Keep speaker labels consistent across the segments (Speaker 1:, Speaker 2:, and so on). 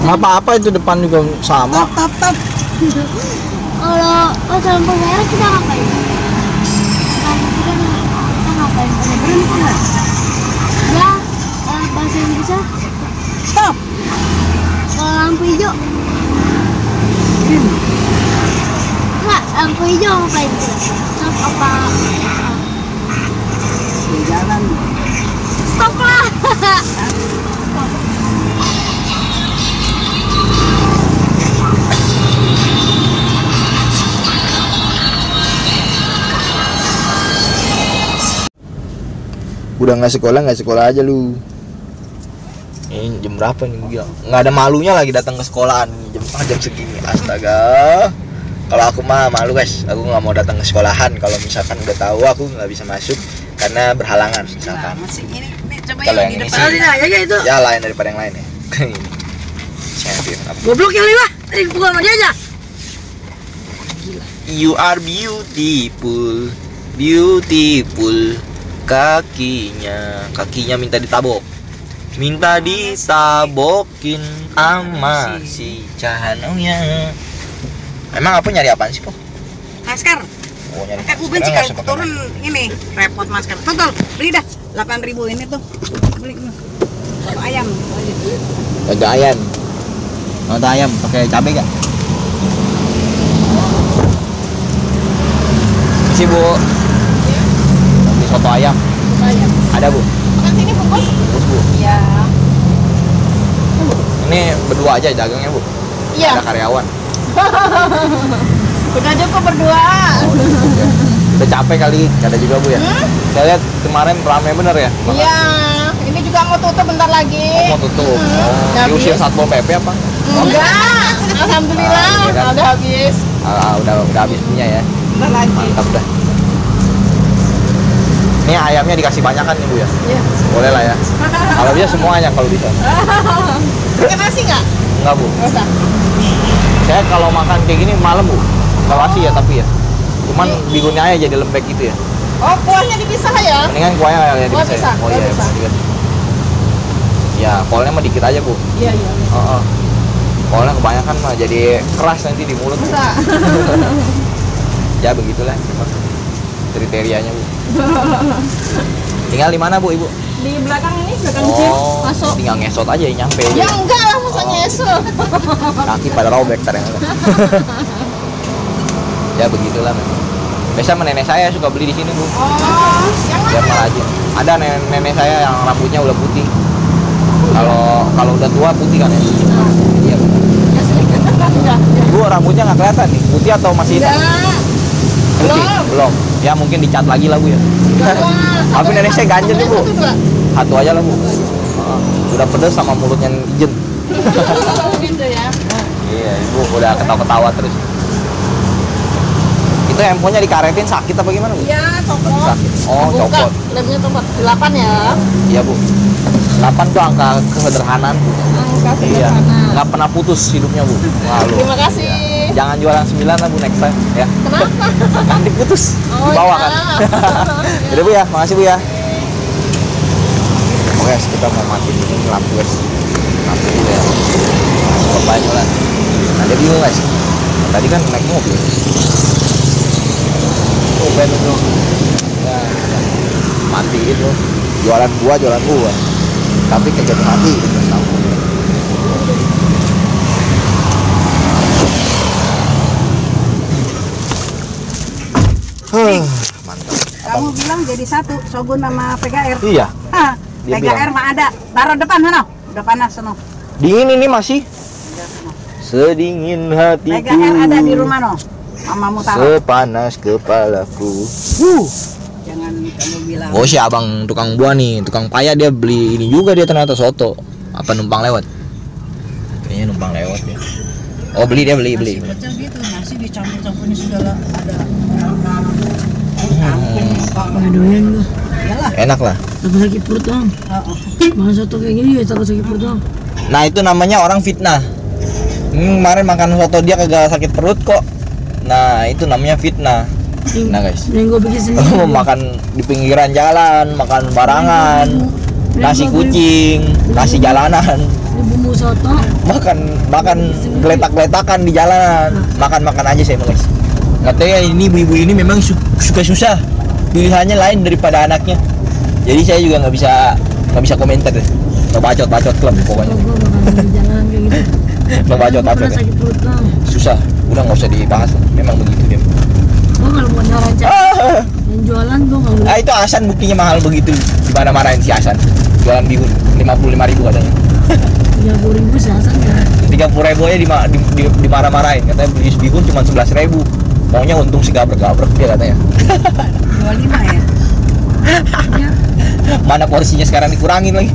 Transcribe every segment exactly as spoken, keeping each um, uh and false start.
Speaker 1: Nggak apa-apa, itu depan juga sama.
Speaker 2: Tap, tap, tap.
Speaker 3: Kalau pas lampu merah kita ngapain? Kan kita, kita ngapain? Pada berhenti nggak? Ya, eh, bahasa Inggrisnya
Speaker 2: Stop.
Speaker 3: kalau lampu hijau.
Speaker 2: Green.
Speaker 3: Nggak, lampu hijau ngapain kita? Stop apa?
Speaker 2: Di jalan.
Speaker 3: Stop lah.
Speaker 1: Udah nggak sekolah, nggak sekolah aja lu. Ini jam berapa nih gila? Nggak ada malunya lagi datang ke sekolahan jam jam segini. Astaga. Kalau aku mah malu guys, aku nggak mau datang ke sekolahan kalau misalkan udah tahu aku nggak bisa masuk karena berhalangan misalkan.
Speaker 2: Nah, masih ini, ini coba
Speaker 1: Kalau
Speaker 2: yang
Speaker 1: yang
Speaker 2: di
Speaker 1: ini
Speaker 2: depan.
Speaker 1: sih-
Speaker 2: Oh, ini aja itu.
Speaker 1: Ya lain daripada yang lain ya. Ini. Champion apa?
Speaker 2: Goblok ya Liwa. Tadi pukul sama dia aja.
Speaker 1: You are beautiful, beautiful. Kakinya, kakinya minta ditabok, minta ditabokin sama si Cahanonya. Emang apa nyari apaan sih po?
Speaker 2: Masker.
Speaker 1: Oh nyari.
Speaker 2: Pakai
Speaker 1: masker.
Speaker 2: benci
Speaker 1: Nggak
Speaker 2: kalau
Speaker 1: usah pakai
Speaker 2: turun ini repot masker. Total beli dah delapan ribu ini tuh. Beli soto ayam.
Speaker 1: Agak ayam. Mau ayam pakai cabai gak? Misi bu. Beli soto ayam.
Speaker 2: Ayam.
Speaker 1: Ada bu.
Speaker 2: Makan sini bungkus.
Speaker 1: Bungkus bu.
Speaker 2: Iya.
Speaker 1: Ini berdua aja dagangnya bu.
Speaker 2: Iya.
Speaker 1: Ada karyawan.
Speaker 2: Udah cukup berdua.
Speaker 1: Oh, udah cukup ya. Udah capek kali, ada juga bu ya.
Speaker 2: Hmm?
Speaker 1: Saya lihat kemarin ramai bener ya. Makan.
Speaker 2: Iya. Ini juga mau tutup bentar lagi.
Speaker 1: Oh, mau tutup.
Speaker 2: Hmm.
Speaker 1: Oh,
Speaker 2: Udah
Speaker 1: diusir
Speaker 2: habis.
Speaker 1: Satpol P P apa?
Speaker 2: Enggak. Alhamdulillah
Speaker 1: Ah, iya kan?
Speaker 2: udah habis.
Speaker 1: Ah, udah udah habis punya ya.
Speaker 2: Bentar lagi.
Speaker 1: Mantap dah. Ini ayamnya dikasih banyak kan nih bu ya?
Speaker 2: Iya.
Speaker 1: Boleh lah ya. Kalau bisa semuanya kalau bisa.
Speaker 2: Pakai nasi nggak?
Speaker 1: Enggak bu.
Speaker 2: Nggak usah.
Speaker 1: Saya kalau makan kayak gini malam bu. Nggak basi ya tapi ya. Cuman bihunnya aja jadi lembek gitu ya.
Speaker 2: Oh, kuahnya dipisah ya?
Speaker 1: Mendingan kuahnya kayak
Speaker 2: Kuah
Speaker 1: bisa.
Speaker 2: bisa,
Speaker 1: Oh
Speaker 2: kuah
Speaker 1: iya,
Speaker 2: bisa.
Speaker 1: dikit. Ya, kolnya mah dikit aja bu.
Speaker 2: Iya, iya.
Speaker 1: Heeh. Kolnya kebanyakan mah jadi keras nanti di mulut. Bu.
Speaker 2: Bisa.
Speaker 1: Ya begitulah kriterianya bu. Tinggal di mana bu ibu?
Speaker 2: Di belakang ini, belakang gym.
Speaker 1: Oh,
Speaker 2: Masuk.
Speaker 1: tinggal ngesot aja ya nyampe.
Speaker 2: Ya enggak lah, masa
Speaker 1: Oh.
Speaker 2: nyesel.
Speaker 1: Kaki pada robek ternyata. Ya begitulah memang. Biasa sama nenek saya suka beli di sini bu.
Speaker 2: Oh, yang
Speaker 1: Biar
Speaker 2: mana?
Speaker 1: malah aja. Ada nenek, nenek saya yang rambutnya udah putih. Kalau kalau udah tua putih kan ya. Iya. Bu.
Speaker 2: Ya, sedikit. Enggak.
Speaker 1: Bu rambutnya nggak kelihatan nih. Putih atau masih hitam?
Speaker 2: Enggak.
Speaker 1: Putih.
Speaker 2: Belum.
Speaker 1: Belum. Ya mungkin dicat lagi lah bu ya. Tapi nenek saya ganjel nih bu.
Speaker 2: Satu, dua.
Speaker 1: Satu aja lah bu. Heeh. Udah pedes sama mulutnya ijen.
Speaker 2: Gitu ya.
Speaker 1: Iya, ibu udah ketawa-ketawa terus. Itu handphonenya dikaretin sakit apa gimana bu?
Speaker 2: Iya, copot.
Speaker 1: Sakit. Oh,
Speaker 2: Buka.
Speaker 1: copot.
Speaker 2: Lemnya copot. Delapan ya.
Speaker 1: Iya bu. delapan tuh angka kesederhanaan bu.
Speaker 2: Angka
Speaker 1: Iya.
Speaker 2: sederhana.
Speaker 1: Nggak pernah putus hidupnya bu. Wah, lu.
Speaker 2: Terima kasih.
Speaker 1: Jangan jualan sembilan lah bu next time ya.
Speaker 2: Kenapa?
Speaker 1: Nanti putus.
Speaker 2: Oh,
Speaker 1: Dibawa
Speaker 2: iya.
Speaker 1: kan. Jadi bu ya, makasih bu ya. Oke, guys, kita mau matiin ini lampu guys. Lampu dulu ya. Banyak lah. Nanti bingung guys. Tadi kan naik mobil. Tuh ben itu. Ya, matiin lu. Jualan gua, jualan gua. Tapi kejadian mati gitu lampu. Huh, mantap.
Speaker 2: Kamu bilang jadi satu, Shogun sama P G R.
Speaker 1: Iya,
Speaker 2: Hah,
Speaker 1: Dia
Speaker 2: P G R
Speaker 1: bilang.
Speaker 2: mah ada. Taruh depan sana. Udah panas sono.
Speaker 1: dingin ini masih.
Speaker 2: Udah sono.
Speaker 1: Sedingin
Speaker 2: P
Speaker 1: hatiku.
Speaker 2: G R ada di rumah no. Mamamu taruh.
Speaker 1: Sepanas kepalaku. Uh.
Speaker 2: Jangan kamu bilang.
Speaker 1: Oh si abang tukang buah nih, tukang paya dia beli ini juga dia ternyata soto. Apa numpang lewat? Kayaknya numpang lewat ya. Oh beli dia beli beli.
Speaker 2: Nasi pecel gitu, nasi dicampur-campurin segala ada.
Speaker 4: Nggak doyan gua.
Speaker 2: Iyalah.
Speaker 1: Enak lah.
Speaker 4: Takut sakit perut doang.
Speaker 2: Oh,
Speaker 4: Makan soto kayak gini ya takut sakit perut doang.
Speaker 1: Nah itu namanya orang fitnah. Hmm, kemarin makan soto dia kagak sakit perut kok. Nah itu namanya fitnah.
Speaker 4: Yang,
Speaker 1: Nah guys,
Speaker 4: yang gue bikin sendiri.
Speaker 1: mau makan di pinggiran jalan, makan barangan, nasi kucing, nasi jalanan.
Speaker 4: Ini bumbu soto.
Speaker 1: Makan makan geletak-geletakan di jalanan. Makan-makan aja saya guys. Katanya ini ibu-ibu ini memang su- suka susah. Pilihannya lain daripada anaknya. Jadi saya juga nggak bisa nggak bisa komentar deh. Nggak bacot-bacot klub pokoknya.
Speaker 4: Gue makan di jalan kayak gitu.
Speaker 1: Nggak bacot-bacot
Speaker 4: Pernah
Speaker 1: ya.
Speaker 4: sakit perut bang.
Speaker 1: Susah. Udah nggak usah dibahas. Memang begitu dia.
Speaker 4: Gue kalau mau nyaran cak.
Speaker 1: Ah,
Speaker 4: Yang jualan gue nggak
Speaker 1: ah, itu Hasan buktinya mahal begitu. Dimana marahin si Hasan. Jualan bihun lima puluh lima ribu katanya.
Speaker 4: tiga puluh ribu sehasan ya.
Speaker 1: tiga puluh ribu aja dima- di, di, dimarah-marahin. Katanya beli bihun cuma sebelas ribu. Maunya untung segabrek-gabrek dia katanya.
Speaker 2: dua puluh lima ya.
Speaker 4: Ya.
Speaker 1: Mana porsinya sekarang dikurangin lagi.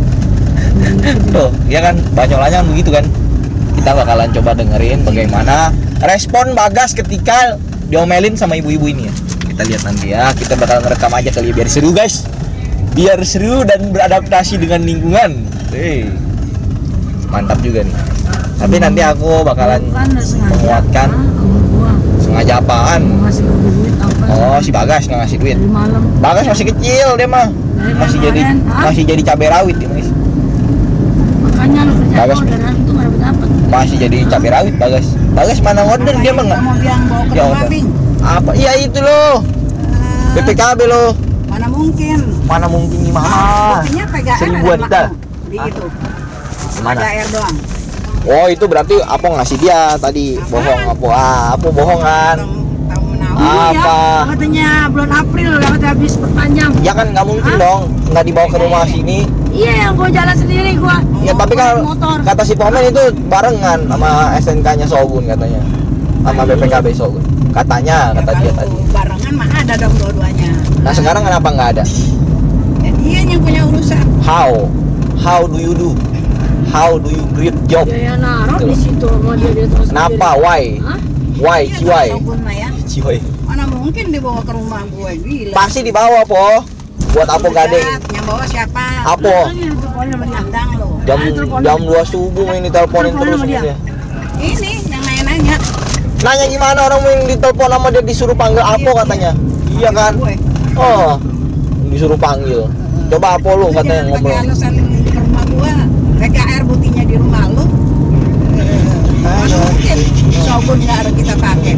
Speaker 1: Tuh, ya kan banyolannya begitu kan. Kita bakalan coba dengerin bagaimana respon Bagas ketika diomelin sama ibu-ibu ini ya. Kita lihat nanti ya. Kita bakal ngerekam aja kali ya biar seru guys. Biar seru dan beradaptasi dengan lingkungan. Hei. Mantap juga nih. Tapi nanti aku bakalan
Speaker 4: Kan udah sengaja.
Speaker 1: menguatkan.
Speaker 4: Ah, sama gua.
Speaker 1: Sengaja apaan?
Speaker 4: Mau ngasih gue duit apa?
Speaker 1: Oh, si Bagas nggak ngasih duit.
Speaker 4: Dari malam.
Speaker 1: Bagas masih kecil dia mah.
Speaker 4: Dari
Speaker 1: Masih jadi
Speaker 4: kemarin, ah?
Speaker 1: masih jadi cabai rawit dia guys.
Speaker 4: Makanya lu kerja
Speaker 1: Bagas.
Speaker 4: kok dari itu nggak dapet dapet.
Speaker 1: Masih jadi cabai rawit Bagas. Bagas mana order dia mah nggak?
Speaker 2: Kamu bilang bawa ke
Speaker 1: Ya
Speaker 2: rumah
Speaker 1: udah.
Speaker 2: Bing.
Speaker 1: Apa? Iya itu loh. B P K B loh.
Speaker 2: Mana mungkin?
Speaker 1: Mana mungkin gimana?
Speaker 2: Buktinya P G R
Speaker 1: Seribuan
Speaker 2: ada
Speaker 1: kita.
Speaker 2: makna di itu.
Speaker 1: Mana?
Speaker 2: P G R doang.
Speaker 1: Oh itu berarti apa ngasih dia tadi bohong apa? Ah, apa bohongan?
Speaker 2: Tahu tahu menau.
Speaker 1: Ah. Apa?
Speaker 4: Iya, katanya bulan April dapat habis perpanjang.
Speaker 1: Ya kan nggak mungkin dong, nggak dibawa ke rumah sini.
Speaker 4: Iya, yang gua jalan sendiri gua.
Speaker 1: Ya tapi kan
Speaker 4: motor.
Speaker 1: kata si Pomen itu barengan sama S N K-nya Shogun katanya, sama B P K B Shogun. Katanya, kata dia tadi.
Speaker 2: Barengan mah ada dong dua-duanya.
Speaker 1: Nah sekarang kenapa nggak ada?
Speaker 2: Ya, dia yang punya urusan.
Speaker 1: How? How do you do? How do you great job?
Speaker 4: Dia yang naruh
Speaker 1: Gitu.
Speaker 4: di situ sama dia dia terus.
Speaker 1: Kenapa? Why?
Speaker 4: Hah?
Speaker 1: Why?
Speaker 2: Iya,
Speaker 1: Ciwai?
Speaker 2: Shogun mah ya.
Speaker 1: Ciwai.
Speaker 2: Mana mungkin dibawa ke rumah gue, gila.
Speaker 1: Pasti dibawa po. Buat apa gading?
Speaker 2: Yang bawa siapa?
Speaker 1: Apa?
Speaker 2: Menendang lo.
Speaker 1: Jam jam dua subuh ini teleponin terus ini dia.
Speaker 2: Ini yang nanya-nanya.
Speaker 1: Nanya gimana orang yang ditelepon sama dia disuruh panggil Apo katanya. Iya kan?
Speaker 2: Gue.
Speaker 1: Oh. Disuruh panggil. Coba Apo lu katanya
Speaker 2: Jangan pakai
Speaker 1: ngobrol.
Speaker 2: alasan ke rumah gua. P K R buktinya di rumah lu. Mana mungkin Shogun nggak harus kita pakai.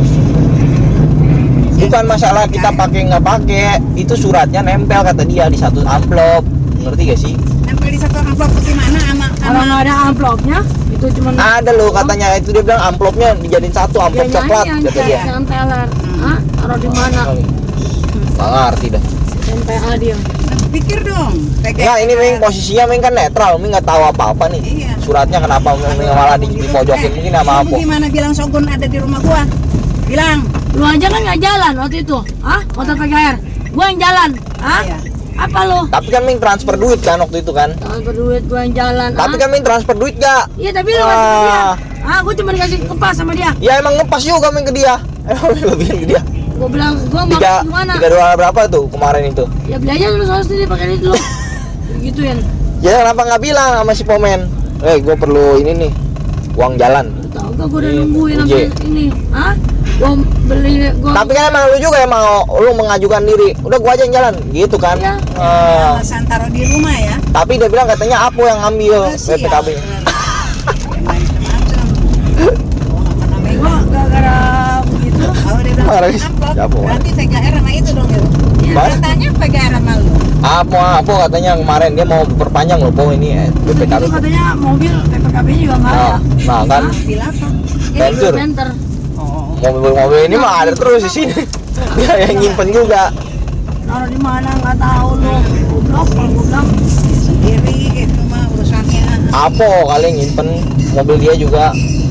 Speaker 1: Bukan masalah kita pakai nggak pakai, itu suratnya nempel kata dia di satu amplop. Ngerti gak sih?
Speaker 2: Nempel di satu amplop gimana sama
Speaker 4: Kalau
Speaker 2: sama
Speaker 4: nggak ada amplopnya, itu cuma
Speaker 1: Ada loh katanya itu dia bilang amplopnya dijadiin satu amplop coklat kata dia.
Speaker 4: Yang teler. Hah? Taruh di mana?
Speaker 1: Nggak ngerti dah.
Speaker 4: M P A dia.
Speaker 2: pikir dong. P K R.
Speaker 1: Nggak ini Ming posisinya Ming kan netral, Ming nggak tahu apa-apa nih.
Speaker 2: Iya.
Speaker 1: Suratnya kenapa Ming malah di, di pojokin mungkin sama
Speaker 2: Kamu
Speaker 1: Apo.
Speaker 2: gimana bilang Shogun ada di rumah gua? Bilang.
Speaker 4: Lu aja kan nggak jalan waktu itu. Hah? Motor P K R. Gua yang jalan. Hah?
Speaker 2: Iya.
Speaker 4: Apa lu?
Speaker 1: Tapi kan Ming transfer duit kan waktu itu kan.
Speaker 4: Transfer duit gua yang jalan.
Speaker 1: Tapi
Speaker 4: ah?
Speaker 1: kan Ming transfer duit gak?
Speaker 4: Iya tapi lu kasih ke dia.
Speaker 1: Ah.
Speaker 4: Ah, gua cuma dikasih kepas sama dia.
Speaker 1: Ya emang ngepas juga Ming ke dia. Emang Ming lebihin ke dia.
Speaker 4: Gua bilang, gua mau
Speaker 1: Tiga,
Speaker 4: gimana?
Speaker 1: tiga dolar berapa tuh kemarin itu?
Speaker 4: Ya beli aja dulu soal sendiri pakai duit lu. Gituin.
Speaker 1: Ya kenapa nggak bilang sama si Pomen? Eh gue perlu ini nih uang jalan.
Speaker 4: Tahu gak gua udah
Speaker 1: Iya,
Speaker 4: nungguin
Speaker 1: J.
Speaker 4: sampai ini. Hah? Gua beli gua
Speaker 1: Tapi kan emang lu juga emang lu mengajukan diri. Udah gua aja yang jalan, gitu kan?
Speaker 4: Iya.
Speaker 1: Ah,
Speaker 2: Alasan taruh di rumah ya.
Speaker 1: tapi dia bilang katanya Apo yang ambil
Speaker 2: Oh,
Speaker 1: B P K B.
Speaker 2: siap. Macam-macam. Oh, apa namanya?
Speaker 4: gua gara-gara begitu.
Speaker 2: Oh, dia bilang
Speaker 1: Marah, guys.
Speaker 2: amplop.
Speaker 1: Ya, apa,
Speaker 2: Berarti P K R sama itu dong ya.
Speaker 1: Mana?
Speaker 2: Katanya P K R sama lu.
Speaker 1: Apo Apo katanya kemarin dia mau perpanjang loh Po ini eh, B P K B.
Speaker 4: Itu katanya mobil P P K B juga nggak ada.
Speaker 1: Nah, nah kan
Speaker 2: Mobil apa?
Speaker 1: Venture.
Speaker 4: Center.
Speaker 2: Oh.
Speaker 1: mobil-mobil ini mah ada terus di sini. Dia yang nyimpen juga.
Speaker 4: Naruh di mana nggak tahu lu. Goblok, kalau goblok.
Speaker 2: Sendiri itu mah urusannya.
Speaker 1: Apo kali yang nyimpen mobil dia juga.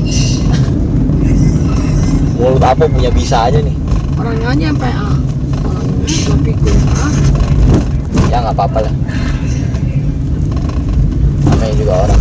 Speaker 1: Mulut Apo punya bisa aja nih.
Speaker 4: Orangnya aja P A. Orangnya nggak pikir. Ah,
Speaker 1: Ya nggak apa-apa lah. Namanya juga orang.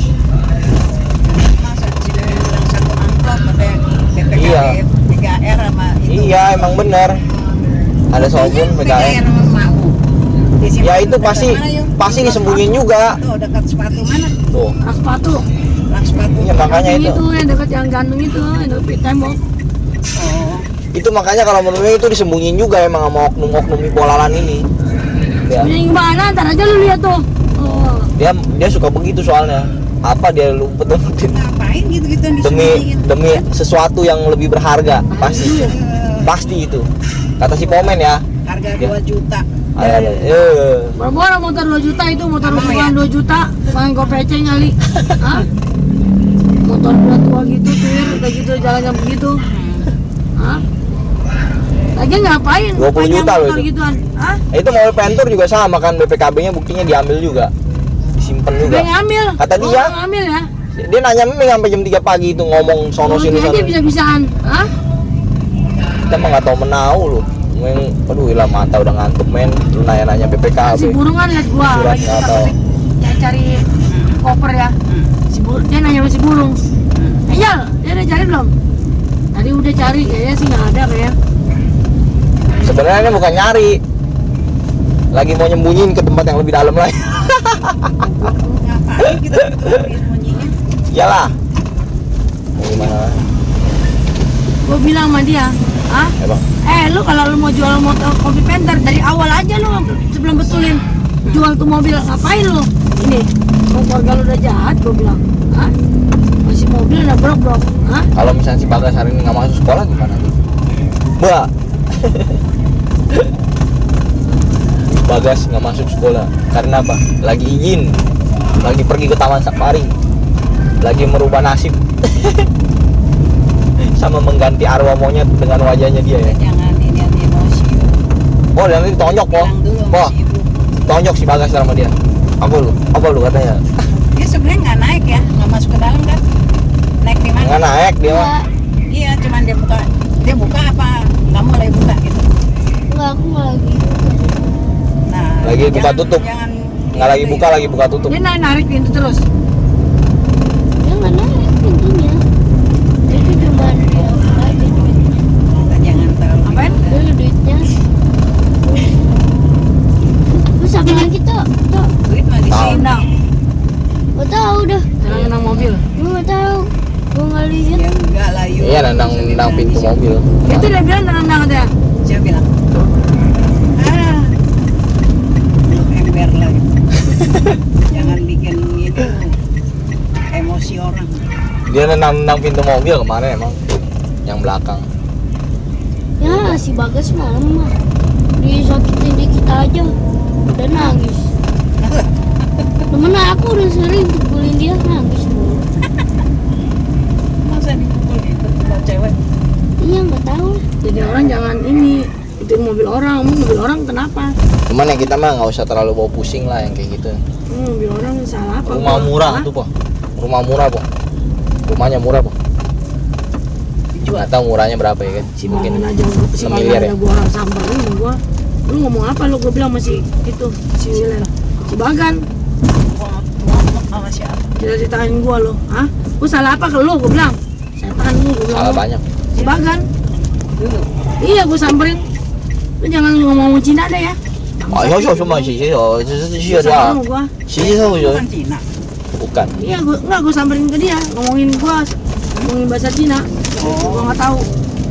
Speaker 2: Masa sih dia bilang satu amplop ada P P K B,
Speaker 1: Iya.
Speaker 2: P K R sama itu.
Speaker 1: Iya emang bener. Ada Shogun P K R.
Speaker 2: sama mau. Disimpan
Speaker 1: Ya itu
Speaker 2: dekat
Speaker 1: pasti
Speaker 2: mana, yuk?
Speaker 1: pasti disembunyiin juga.
Speaker 2: Tuh dekat sepatu mana?
Speaker 1: Tuh.
Speaker 4: rak sepatu.
Speaker 2: Rak sepatu.
Speaker 1: Iya makanya
Speaker 4: Yang
Speaker 1: itu.
Speaker 4: itu yang dekat yang gantung itu, yang dekat tembok.
Speaker 2: Oh.
Speaker 1: Itu makanya kalau menurutnya itu disembunyiin juga emang sama oknum-oknum bolalan ini. Ya.
Speaker 4: Punya gimana? Ntar aja lu lihat tuh. Oh.
Speaker 1: Dia dia suka begitu soalnya. apa dia lumpet-lumpetin
Speaker 2: Ngapain gitu-gitu yang
Speaker 1: demi
Speaker 2: disembunyiin?
Speaker 1: demi sesuatu yang lebih berharga pasti
Speaker 2: Eh,
Speaker 1: pasti itu kata si Pomen ya.
Speaker 2: harga
Speaker 1: Ya.
Speaker 2: dua juta.
Speaker 1: Ada ada. Eh,
Speaker 4: Berapa motor dua juta itu motor
Speaker 2: Apa
Speaker 4: ukuran
Speaker 2: ya?
Speaker 4: dua juta, main gopeceng kali. Hah? Motor udah tua gitu, tuir, udah gitu jalannya begitu. Hah? Lagi ngapain?
Speaker 1: dua puluh juta loh
Speaker 4: motor
Speaker 1: itu.
Speaker 4: gituan. Hah?
Speaker 1: itu mobil Ventur juga sama kan, B P K B-nya buktinya diambil juga. Disimpan juga.
Speaker 4: Udah ngambil.
Speaker 1: Kata
Speaker 4: Gua
Speaker 1: dia.
Speaker 4: nggak ngambil ya.
Speaker 1: Dia nanya Mimi sampai jam tiga pagi itu ngomong sono
Speaker 4: Kalau
Speaker 1: sini
Speaker 4: dia aja
Speaker 1: sono.
Speaker 4: bisa-bisaan. Hah?
Speaker 1: Kita mah nggak tahu menau lu. Men, aduh ilah mata udah ngantuk men. Lu nanya-nanya B P K
Speaker 4: Si
Speaker 1: B.
Speaker 4: burungan liat gua
Speaker 1: Surat
Speaker 4: lagi
Speaker 1: nggak
Speaker 4: kita
Speaker 1: tahu.
Speaker 4: cari, cari koper ya. Si burung, dia nanya sama si burung. Eh Jal, dia udah cari belum? Tadi udah cari, kayaknya sih nggak ada kayak.
Speaker 1: Sebenarnya ini bukan nyari. Lagi mau nyembunyiin ke tempat yang lebih dalam lagi.
Speaker 2: Ngapain gitu sembunyiin?
Speaker 1: Iyalah. Mau gimana?
Speaker 4: Gua bilang sama dia, ah,
Speaker 1: Ya bang.
Speaker 4: eh lu kalau lu mau jual motor kopi penter dari awal aja lu sebelum betulin jual tuh mobil ngapain lu? Ini kalau keluarga lu udah jahat, gua bilang, ah, masih mobil udah brok-brok, ah,
Speaker 1: Kalau misalnya si Bagas hari ini nggak masuk sekolah gimana tuh? Mbak. Bagas nggak masuk sekolah karena apa? Lagi izin, lagi pergi ke Taman Safari, lagi merubah nasib, sama mengganti arwah monyet dengan wajahnya dia ya.
Speaker 2: Jangan ini yang emosi.
Speaker 1: Oh dan ini tonjok po,
Speaker 2: Bilang dulu
Speaker 1: po,
Speaker 2: sama si ibu.
Speaker 1: tonjok si Bagas sama dia. Apa lu? Apa lu katanya?
Speaker 2: Dia sebenarnya nggak naik ya, nggak masuk ke dalam kan? Naik di mana?
Speaker 1: Nggak naik dia mah.
Speaker 3: Enggak,
Speaker 2: Iya, cuman dia buka. Dia buka apa? Nggak mulai buka gitu.
Speaker 3: enggak, aku nggak lagi.
Speaker 2: Nah,
Speaker 1: Lagi buka
Speaker 2: jangan-
Speaker 1: tutup.
Speaker 2: Jangan
Speaker 1: Nggak lagi buka, lagi buka tutup.
Speaker 4: dia narik narik pintu terus.
Speaker 3: Dia nggak narik pintunya. Itu cuma dia buka aja duitnya.
Speaker 2: Jangan terlalu.
Speaker 4: Apain?
Speaker 3: Dulu duitnya. Terus apa lagi tuh? Tuh,
Speaker 2: Duit mah di
Speaker 1: Tahu.
Speaker 2: sini.
Speaker 4: Nang,
Speaker 3: nggak tahu dah.
Speaker 4: nang mobil.
Speaker 3: Gue nggak tahu. Gue nggak lihat.
Speaker 2: Ya enggak lah yuk.
Speaker 1: Iya nendang nendang pintu mobil.
Speaker 4: Itu dia bilang nang dia.
Speaker 2: Siapa bilang? Ah, lu ember lagi. Jangan bikin itu emosi orang.
Speaker 1: Dia nendang nendang pintu mobil kemana emang? Yang belakang.
Speaker 3: Ya si Bagas malam mah disakitin dikit aja udah nangis. Temen aku udah sering pukulin dia nangis mulu.
Speaker 2: Masa dipukul gitu kalau cewek?
Speaker 3: Iya nggak tahu lah.
Speaker 4: Jadi orang jangan ini itu mobil orang, emang mobil orang kenapa?
Speaker 1: Cuman ya kita mah nggak usah terlalu bawa pusing lah yang kayak gitu.
Speaker 4: Hmm, mobil orang salah apa?
Speaker 1: Rumah
Speaker 4: gua?
Speaker 1: murah
Speaker 4: Hah?
Speaker 1: tuh po. Rumah murah po. Rumahnya murah po.
Speaker 2: Dijual.
Speaker 1: Nggak tahu murahnya berapa ya kan?
Speaker 4: Si
Speaker 1: Mungkin
Speaker 4: Bagan aja si
Speaker 1: enam
Speaker 4: Bagan
Speaker 1: miliar
Speaker 4: aja
Speaker 1: ya?
Speaker 4: gua samperin sama gua. Lu ngomong apa lu? Gua bilang masih gitu si Wilen. Si Bagan
Speaker 2: Ngomong ngomong sama siapa?
Speaker 4: dia ceritain gua lo, hah? Gua salah apa ke lu? Gua bilang. Setan lu gua bilang.
Speaker 1: salah banyak.
Speaker 4: Si Bagan.
Speaker 2: Dulu.
Speaker 4: Iya gua samperin. Lu jangan ngomong Cina deh ya.
Speaker 1: Oh, yo yo cuma sih sih yo, sih sih
Speaker 4: Salah
Speaker 1: ada.
Speaker 4: sama gua.
Speaker 1: Sih sih yo.
Speaker 2: Bukan Cina.
Speaker 1: Bukan.
Speaker 4: Iya, gua enggak gua samperin ke dia, ngomongin gua ngomongin bahasa Cina. Gua enggak tahu.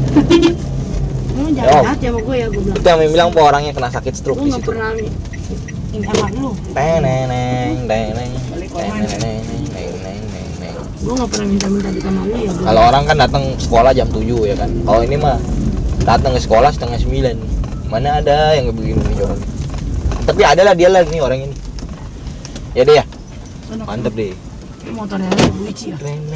Speaker 4: Lu jangan
Speaker 1: Yo.
Speaker 4: jahat ya sama gua ya, gua bilang.
Speaker 1: Itu yang bilang po orangnya kena sakit stroke
Speaker 4: Gua
Speaker 1: di
Speaker 4: enggak
Speaker 1: situ.
Speaker 4: pernah nih.
Speaker 2: Ini sama lu.
Speaker 1: Teneneng, teneng,
Speaker 2: Balik orang.
Speaker 1: teneneng, teneng, teneng.
Speaker 4: Gua enggak pernah minta-minta di kamar lu ya. Gua.
Speaker 1: Kalau orang kan datang sekolah jam tujuh ya kan. Kalau ini mah datang ke sekolah setengah sembilan. Mana ada yang begini nih orang. Tapi ada lah dia lah nih orang ini. Ya deh ya. Mantep deh.
Speaker 4: Itu motornya Bu Ici ya.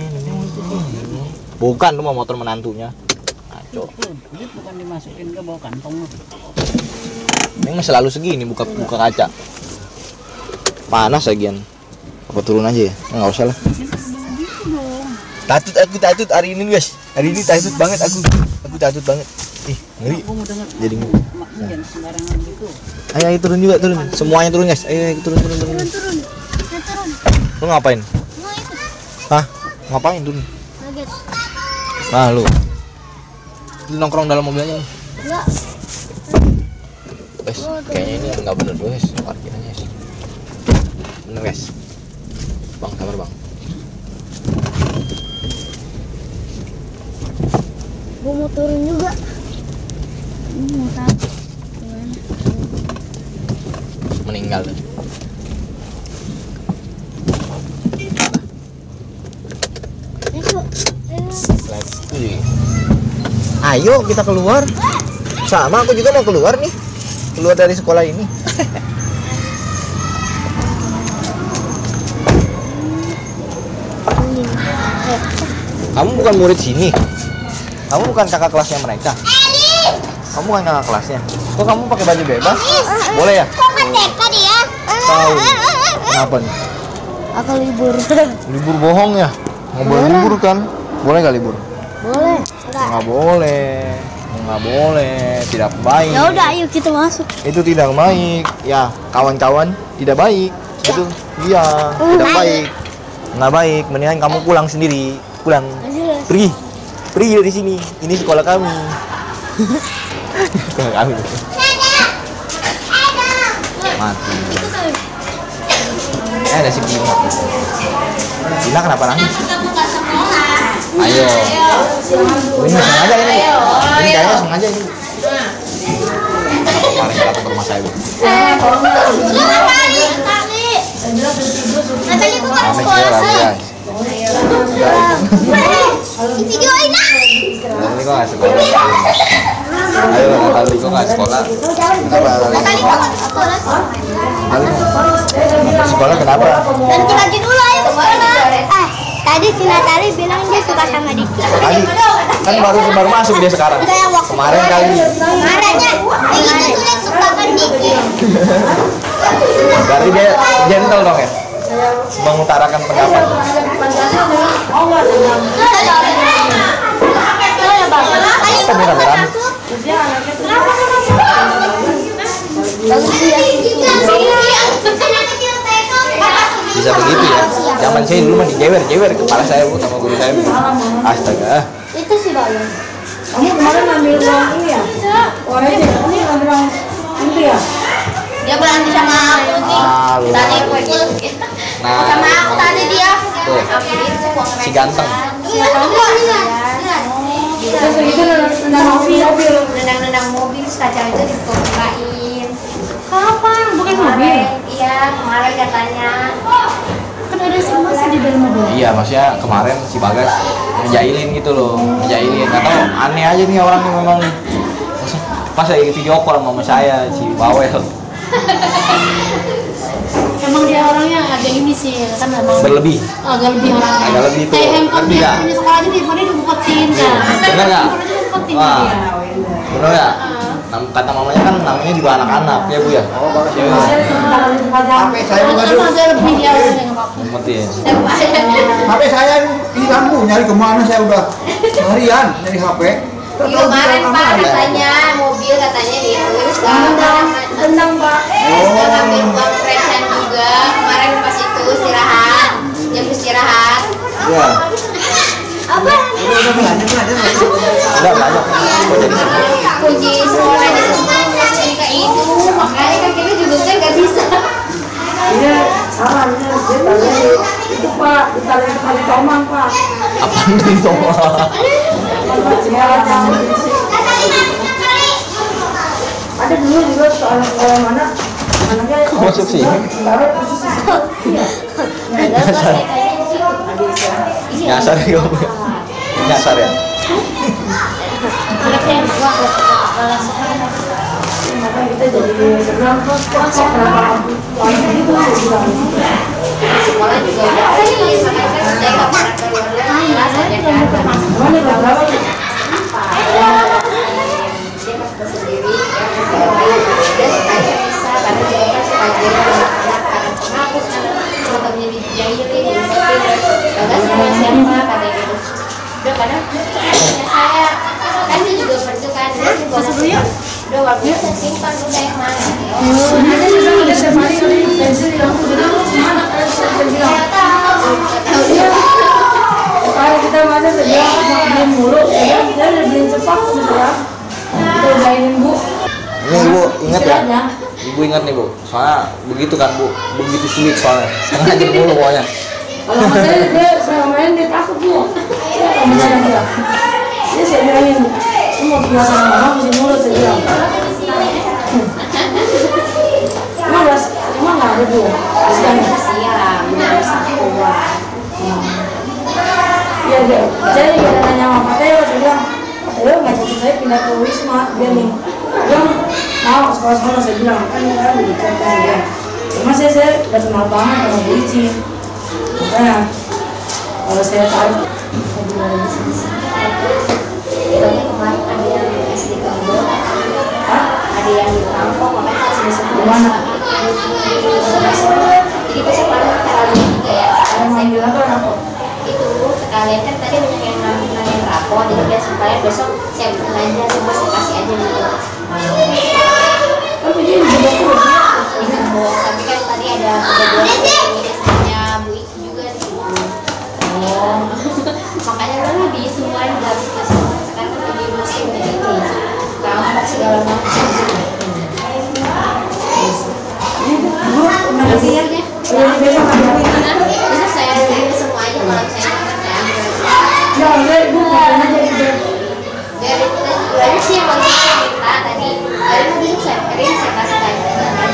Speaker 1: Bukan tuh mah motor menantunya. Ngaco.
Speaker 2: Tuh, duit bukan dimasukin ke bawah kantong lu.
Speaker 1: Memang selalu segini buka buka kaca. Panas lagian. Apa turun aja ya? Enggak usah lah. Tatut aku tatut hari ini guys. Hari ini tatut banget aku. Aku tatut banget. Ih, ngeri.
Speaker 2: Gua mau denger.
Speaker 1: Jadi ngeri.
Speaker 2: Mak, jangan sembarangan gitu.
Speaker 1: Ayo, ayo turun juga turun. Semuanya turun guys. Ayo, ayo turun turun turun.
Speaker 3: Turun turun. Saya turun.
Speaker 1: Lu ngapain?
Speaker 3: Mau ikut.
Speaker 1: Hah? Ngapain turun?
Speaker 3: Kaget.
Speaker 1: Nah lu. Lu nongkrong dalam mobilnya.
Speaker 3: Enggak.
Speaker 1: Guys, kayaknya ini nggak bener guys. Parkirannya guys. Bener guys. Bang, sabar bang.
Speaker 3: Gue mau turun juga. Ini mau takut. Gimana?
Speaker 1: Meninggal. Let's go. Ayo kita keluar. Sama aku juga mau keluar nih. Keluar dari sekolah ini. Kamu bukan murid sini. Kamu bukan kakak kelasnya mereka. Kamu bukan kakak kelasnya. Kok kamu pakai baju bebas? Boleh ya? Tahu. Kenapa nih?
Speaker 3: Aku libur.
Speaker 1: Libur bohong ya? Nggak boleh libur kan? Boleh nggak libur?
Speaker 3: Boleh.
Speaker 1: Nggak boleh. Nggak boleh. Tidak baik.
Speaker 3: Ya udah, ayo kita masuk.
Speaker 1: Itu tidak baik. Ya, kawan-kawan tidak baik. Itu iya, tidak baik. Nggak baik. Mendingan kamu pulang sendiri. Pulang. Pergi. Pergi dari sini. Ini sekolah kami. Sekolah kami. Mati. Eh, ada si Pina. Pina kenapa nangis? Ayo. Oh, ini sengaja ini. Ini kayaknya sengaja ini. Paling galak ke rumah saya, Bu.
Speaker 3: Natali bukan
Speaker 1: Kami
Speaker 3: sekolah
Speaker 1: sekolah,
Speaker 3: sih.
Speaker 1: guys.
Speaker 3: Videoin lah.
Speaker 1: Natali kok nggak sekolah? Ayo, Natali kok nggak sekolah? Kenapa?
Speaker 3: Natali bukan sekolah.
Speaker 1: Natali nggak sekolah kenapa?
Speaker 3: Ganti baju dulu, ayo ke sekolah. Eh, tadi si Natali bilang dia suka sama Diki.
Speaker 1: Tadi kan baru baru masuk dia sekarang. Kemarin kali.
Speaker 3: Kemarinnya, ini tuh yang suka kan Diki.
Speaker 1: Berarti dia gentle dong ya? Mengutarakan pendapat. Apa nih rame-rame? Bisa begitu ya? Zaman saya dulu mah dijewer-jewer kepala saya, Bu, sama guru saya, Bu. Astaga.
Speaker 3: Itu sih Bayu.
Speaker 4: Kamu kemarin ambil uang ini ya? Uang aja, ini ambil uang itu ya?
Speaker 3: Dia berhenti sama aku sih.
Speaker 1: Ah, lu.
Speaker 3: Tadi aku
Speaker 1: Nah,
Speaker 3: sama aku tadi dia.
Speaker 1: tuh, si ganteng.
Speaker 3: Iya,
Speaker 4: Terus itu nendang mobil-mobil.
Speaker 3: nendang-nendang mobil kaca itu dibukain.
Speaker 4: Kapan? Bukan mobil?
Speaker 3: Iya, kemarin katanya.
Speaker 4: Kan ada si Mas di dalam mobil.
Speaker 1: Iya, maksudnya kemarin si Bagas ngejailin gitu loh, ngejailin. Nggak tahu, aneh aja nih orangnya memang. Pas lagi video call sama saya, si Bawel.
Speaker 4: Emang dia orangnya agak ini sih, kan emang
Speaker 1: Berlebih.
Speaker 4: agak lebih orangnya.
Speaker 1: Agak lebih tuh,
Speaker 4: Kayak handphone
Speaker 1: lebih
Speaker 4: dia
Speaker 1: nggak?
Speaker 4: punya sekolah aja di mana diumpetin kan.
Speaker 1: Bener nggak?
Speaker 4: Diumpetin
Speaker 1: Wah,
Speaker 4: dia.
Speaker 1: bener ya? Nam- Kata mamanya kan namanya juga anak-anak, ya Bu ya? Oh, bagus ya.
Speaker 4: Tapi saya bukan dulu. Agak lebih dia orangnya nggak apa-apa.
Speaker 1: Umpetin.
Speaker 5: H P saya hilang, Bu, nyari kemana saya udah harian nyari H P.
Speaker 3: Kemarin Pak katanya mobil katanya gitu. Sekarang
Speaker 4: Tendang Pak.
Speaker 3: Sudah ngambil uang present juga. Kemarin pas itu istirahat, jam istirahat.
Speaker 1: Iya.
Speaker 3: Apa?
Speaker 5: Udah banyak lah, dia masih.
Speaker 1: Udah banyak. Kok jadi sini?
Speaker 3: Kunci sekolah di situ ngasih ke itu. Makanya kan kita juga kan nggak bisa.
Speaker 4: Iya, sarannya dia tanya itu Pak, ditanya kali tomang Pak.
Speaker 1: Apaan dari semua?
Speaker 4: Ada dulu juga soal sekolah mana anaknya
Speaker 1: Kok masuk sini? Nyasar ya, Bu. Nyasar ya.
Speaker 3: Anaknya yang tua
Speaker 4: makanya kita jadi sekarang kok berapa gitu
Speaker 3: sekolah juga udah sih, makanya kan saya nggak pernah keluar dari kelas aja kan.
Speaker 4: mana berapa
Speaker 3: Dia pas sendiri, dia sukanya bisa, karena juga kan suka jadi anak-anak kadang penghapus, fotonya dijailin, diumpetin, kagak sama siapa, katanya gitu. Udah kadang punya saya, kan dia juga perlu kan, dia juga ngasih, udah waktu saya simpan tuh saya mana.
Speaker 4: ada juga ada safari kali pensil di lampu jadi mana ada pensil
Speaker 3: Saya tahu, tahu dia.
Speaker 4: kalau kita mana saja belum mulu ya dia udah beli cepat gitu ya kita udahin Bu.
Speaker 1: Ini Bu, ingat ya?
Speaker 4: Istirahatnya.
Speaker 1: Ibu ingat nih Bu, soalnya begitu kan Bu, begitu sulit soalnya. Sengaja mulu pokoknya.
Speaker 4: Kalau sama saya dia sama main dia takut Bu. Saya nggak bisa dia. Dia saya bilangin, lu mau bilang sama mama mesti mulut saya bilang. Emang nggak, emang nggak ada Bu. Kasihan.
Speaker 3: Siang, udah bisa keluar.
Speaker 4: Ya dia saya juga nanya sama Pak Teo, saya bilang Pak Teo ngajakin saya pindah ke Wisma dia nih dia mau sekolah-sekolah, saya bilang kan kan di kota saya bilang cuma saya saya udah kenal banget sama Bu Ici makanya kalau saya tahu saya bilang di sini
Speaker 3: Soalnya kemarin ada yang S D Kambon, ada yang dirampok, makanya harus bisa
Speaker 4: Gimana?
Speaker 3: Jadi besok malam terakhir juga ya.
Speaker 4: Saya
Speaker 3: Saya
Speaker 4: bilang tuh apa?
Speaker 3: itu sekalian kan tadi banyak yang nanya rapor, jadi biar sekalian besok saya belanja semua saya kasih aja gitu.
Speaker 4: Tapi dia juga terus ya.
Speaker 3: Digembok, tapi kan tadi ada kejadian di S D-nya Bu Ici juga sih. Oh, makanya udah lah di semua nggak bisa semua. Sekarang kan lagi musim jadi kampak segala macam.
Speaker 4: Bu, terima kasih ya. Udah besok ada ini.
Speaker 3: Besok saya beli semua aja malam saya makan ya.
Speaker 4: Ya, udah Bu, makan aja gitu.
Speaker 3: Biar itu kan banyak sih yang bagus saya minta tadi. Dari tadi saya kering saya kasih tanya.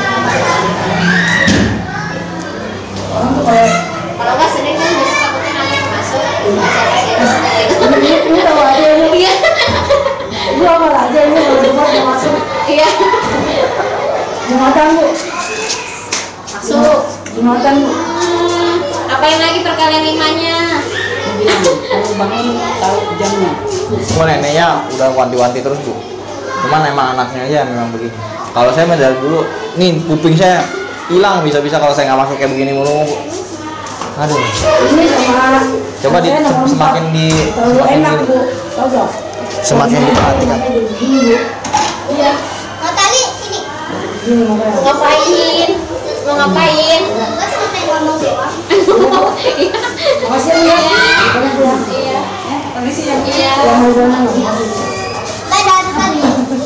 Speaker 4: Orang tuh kalau
Speaker 3: Kalau nggak Senin kan besok takutnya nanti masuk. Saya kasih aja.
Speaker 4: ini tahu aja ini.
Speaker 3: Iya.
Speaker 4: Bu apa aja ini kalau cuma mau masuk.
Speaker 3: Iya.
Speaker 4: Jumatan Bu.
Speaker 3: Masuk.
Speaker 4: Jumatan Bu.
Speaker 3: Hmm, apa yang lagi perkalian limanya?
Speaker 2: Kalau bangun tahu jamnya.
Speaker 1: Cuma neneknya udah wanti-wanti terus bu. Cuman emang anaknya aja memang begini. Kalau saya mah dari dulu, nih kuping saya hilang bisa-bisa kalau saya nggak masuk kayak begini mulu. Aduh.
Speaker 4: Ini sama
Speaker 1: Coba di,
Speaker 4: saya nomor
Speaker 1: semakin
Speaker 4: empat.
Speaker 1: di
Speaker 4: terlalu
Speaker 1: semakin
Speaker 4: enak
Speaker 1: di-
Speaker 4: Bu. Tahu gak?
Speaker 1: semakin diperhatikan.
Speaker 4: Gini Bu.
Speaker 3: Iya. Mau tali sini.
Speaker 4: Gini makanya.
Speaker 3: Mau ngapain? Mau ngapain? Enggak cuma pengen ngomong doang. Iya.
Speaker 4: Makasih ya. Banyak Bu ya.
Speaker 3: Iya.
Speaker 2: Permisi ya.
Speaker 3: Iya.
Speaker 4: Yang mau berenang makasih.
Speaker 3: Dadah tadi.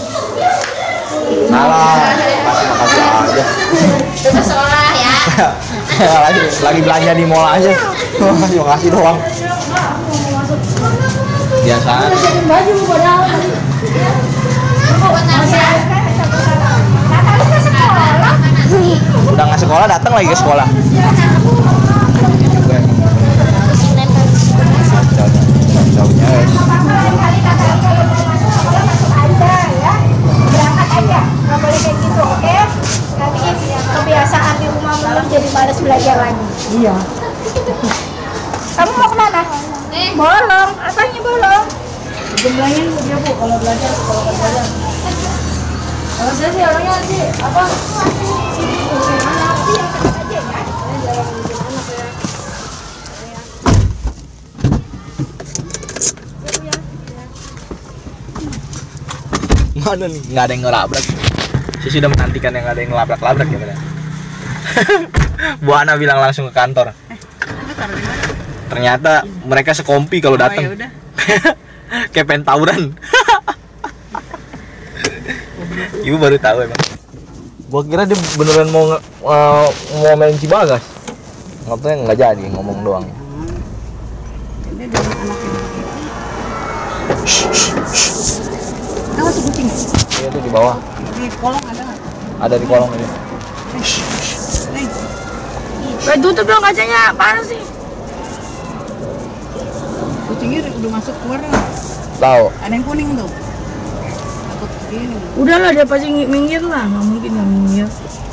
Speaker 1: Salah, makasih makasih aja.
Speaker 3: Terus sekolah ya.
Speaker 1: lagi lagi belanja di mall aja. Terima kasih doang. Biasaan.
Speaker 4: Udah siapin baju Bu padahal tadi.
Speaker 3: Buat apa? Natali ke sekolah.
Speaker 1: Udah nggak sekolah datang lagi ke sekolah. Jauhnya guys.
Speaker 3: Kali kata kalau mau masuk sekolah masuk aja ya. Berangkat aja. Nggak boleh kayak gitu, oke? Nanti kebiasaan di rumah belum jadi malas belajar lagi.
Speaker 4: Iya.
Speaker 3: Kamu mau kemana? Bolong. Apanya bolong?
Speaker 4: Jumlahnya Bu dia Bu kalau belajar kalau nggak belajar. Kalau saya sih orangnya sih apa?
Speaker 3: Anak sih yang dekat aja ya.
Speaker 4: Saya jarang bikin anak ya.
Speaker 1: Mana nih? Nggak ada yang ngelabrak. Saya sudah menantikan yang nggak ada yang ngelabrak-labrak ya benar. Bu Ana bilang langsung ke kantor. Ternyata mereka sekompi kalau datang.
Speaker 2: Oh, ya udah.
Speaker 1: Kayak pengen tawuran. Ibu baru tahu emang. Gua kira dia beneran mau nge- uh, mau main Cibagas. Nggak nggak jadi ngomong doang.
Speaker 2: Ini dari anaknya. Tahu tuh kucing.
Speaker 1: Iya tuh di bawah.
Speaker 2: Di kolong ada nggak?
Speaker 1: Ada di kolong ini.
Speaker 2: Nih,
Speaker 4: Weh tutup dong kacanya, panas sih.
Speaker 2: kucingnya udah masuk keluar nggak?
Speaker 1: Tahu.
Speaker 2: Ada yang kuning tuh. Takut begini.
Speaker 4: Udahlah dia pasti ng- minggir lah, nggak mungkin nggak minggir.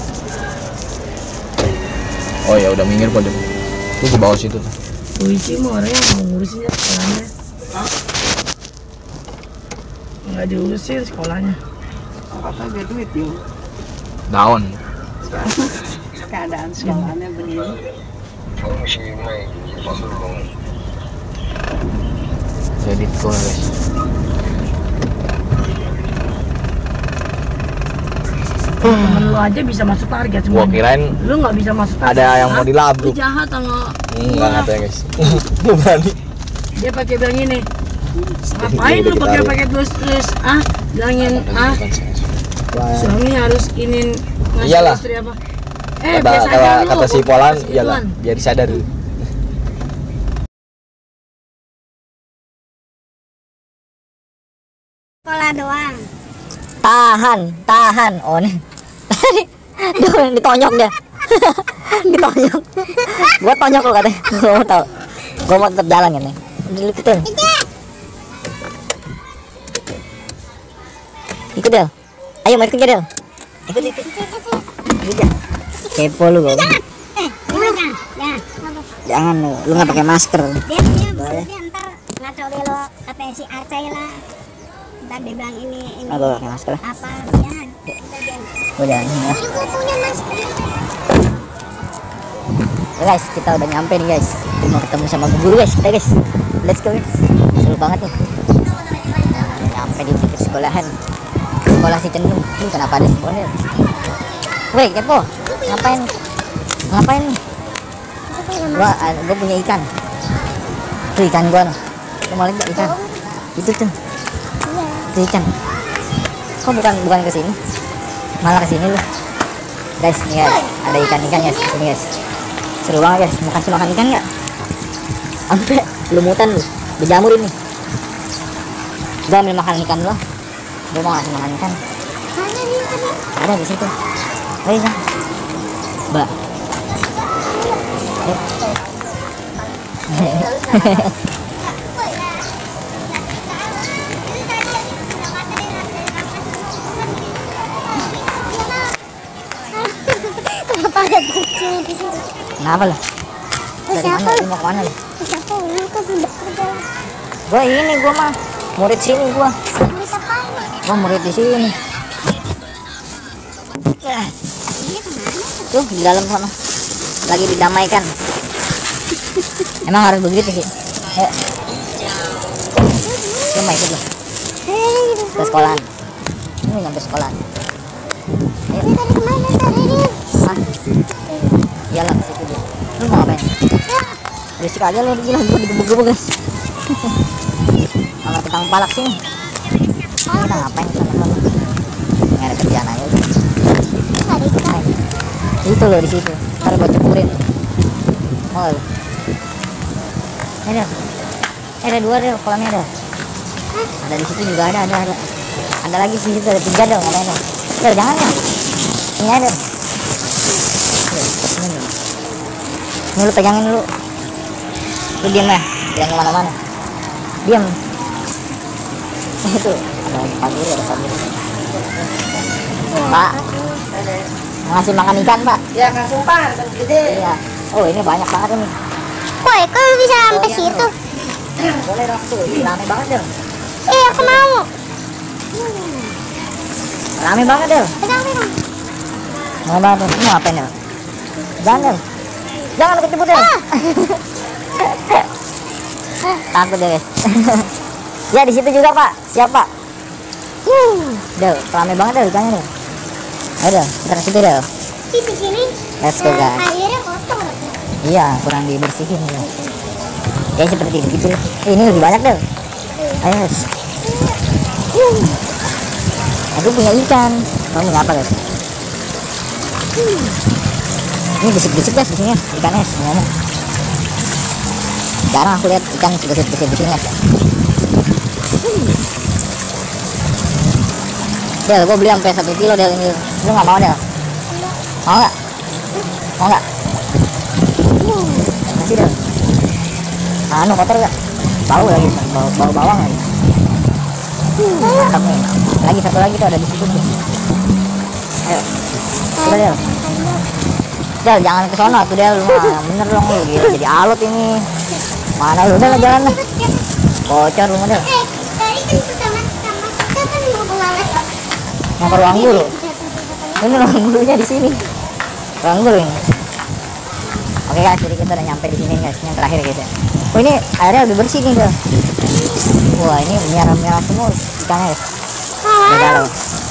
Speaker 1: Oh ya udah minggir kok dia. Tuh ke bawah situ tuh.
Speaker 4: Bu Ici mah orangnya mau ngurusin ya sekolahnya. Nggak diurusin sekolahnya.
Speaker 2: Apa biar duit yuk.
Speaker 1: Daun.
Speaker 2: Keadaan sekolahnya begini.
Speaker 1: Jadi tuh guys.
Speaker 4: Temen lu aja bisa masuk target
Speaker 1: Gua
Speaker 4: semuanya.
Speaker 1: kirain
Speaker 4: Lu nggak bisa masuk target.
Speaker 1: ada yang mau
Speaker 4: Hah?
Speaker 1: dilabruk.
Speaker 4: Lu jahat sama
Speaker 1: Enggak ngata ya guys. Lu berani.
Speaker 4: dia pakai bilang ini. Ngapain lu pakai pakai tulis tulis ah bilangin ah suami harus inin ngasih
Speaker 1: Iyalah.
Speaker 4: istri apa? Eh
Speaker 1: Kata
Speaker 4: biasa
Speaker 1: kata,
Speaker 4: aja lu.
Speaker 1: kata si
Speaker 4: kok
Speaker 1: Polan
Speaker 4: kasih
Speaker 1: iyalah
Speaker 4: gituan.
Speaker 1: biar sadar dulu.
Speaker 3: Sekolah doang.
Speaker 6: Tahan, tahan. Oh nih. Dia ditonyok dia. Ditonyok. Gua tonyok lu katanya. Gua mau tahu. Gua mau tetap jalan kan nih. Dulu kita. Ikut Del. Ayo mau ikut Del. Ikut ikut. Ikut ya. Kepo lu kok. Jangan lu, lu nggak pakai masker.
Speaker 7: Dia dia dia ntar ngaco deh lo kata si Aceh lah. Ntar dia bilang ini ini
Speaker 6: Apa pakai masker?
Speaker 7: apa ya?
Speaker 6: Udah ya.
Speaker 7: Juga punya masker.
Speaker 6: Ya guys, kita udah nyampe nih guys. Mau ketemu sama Bu Guru guys, kita guys. Let's go guys. Seru banget nih. Nah, udah nyampe di pinggir sekolahan. Sekolah si Cendung. Ini kenapa ada semuanya? Woi, kepo. Ngapain? Ngapain? Gua, uh, gua punya ikan. Tuh ikan gua nih. Lu mau lihat ikan? Itu tuh. Itu ikan. Kok bukan bukan ke sini? Malah ke sini lu. Guys, nih guys, ada ikan-ikan guys. Sini guys. Seru banget guys. Mau kasih makan ikan nggak? Sampai lumutan lu. Berjamur ini. Gua ambil makan ikan lu. Gua mau kasih makan ikan. Ada di situ. Ayo ya. Mbak.
Speaker 7: Kenapa ada kucing di situ?
Speaker 6: Kenapa lo? Dari mana? Lu mau kemana lo?
Speaker 7: Siapa lu kan tidak kerja?
Speaker 6: Gua ini gua mah murid sini gua.
Speaker 7: Murid apaan?
Speaker 6: Gua murid di sini. Tuh di dalam sana lagi didamaikan. Emang harus begitu sih. Ayo. Lu mau ikut lo? Ke sekolahan. Ini nyampe sekolahan. Ayo.
Speaker 7: Ini tadi kemana tadi ini?
Speaker 6: Hah? Iyalah ke situ dia. Lu mau ngapain? Berisik aja lu, gila gua digebuk-gebuk guys. Kalau kita palak sini. Kita ngapain sana sana? Nggak ada kerjaan aja.
Speaker 7: Ada ikan.
Speaker 6: Itu loh di situ. Ntar gua cepurin. Mau lu? Ada. Ada dua deh, kolamnya ada. Ada di situ juga ada, ada, ada. Ada lagi di situ ada tiga dong, ada ada. Udah jangan ya. Ini ada. Ini dulu. Ini lu pegangin dulu. Lu diam ya, jangan kemana-mana. Diam. Itu ada Pak Guru, ada Pak Guru. Pak, ngasih makan ikan Pak.
Speaker 4: Ya Kang Sumpah, gede.
Speaker 6: Iya. Oh ini banyak banget ini.
Speaker 7: Kok Eko bisa sampai situ?
Speaker 6: Boleh dong tuh, ini rame banget deh.
Speaker 7: Eh aku mau.
Speaker 6: Rame banget deh.
Speaker 7: Pegang pegang.
Speaker 6: Rame banget deh. Ini mau ngapain deh? Jangan deh. Jangan lu kecebur deh. Takut deh guys. Ya di situ juga Pak. Siap Pak. Del, rame banget deh ikannya deh. Ayo deh, kita ke situ deh.
Speaker 7: Di sini.
Speaker 6: Let's go guys.
Speaker 7: Airnya kotor.
Speaker 6: Iya, kurang dibersihin ya. Ya seperti itu. Eh, ini lebih banyak deh. Ayo guys. Aku punya ikan. Kamu punya apa guys? Ini bisik-bisik guys di sini ya, ikannya semuanya. Jarang aku lihat ikan bisik-bisik di sini guys. Del, gua beli sampai satu kilo Del ini. Lu nggak mau Del? Mau nggak? Mau nggak? Masih Del. Anu kotor gak? Bau lagi, bau, bau bawang lagi. Mantap nih. Lagi satu lagi tuh ada di situ tuh. Ayo. Coba Del. Del jangan ke sono tuh Del, lu mah bener dong lu, gila jadi alut ini. Mana lu udah lah jalan lah. Bocor lu mah Del.
Speaker 7: Eh, tadi kan pertama pertama kita kan mau pengawas.
Speaker 6: Mau ke ruang guru. Ini ruang gurunya di sini. Ruang guru ini. Oke guys, jadi kita udah nyampe di sini guys, yang terakhir guys ya. Oh ini airnya lebih bersih nih Del. Wah ini merah-merah semua ikannya guys. Udah galau.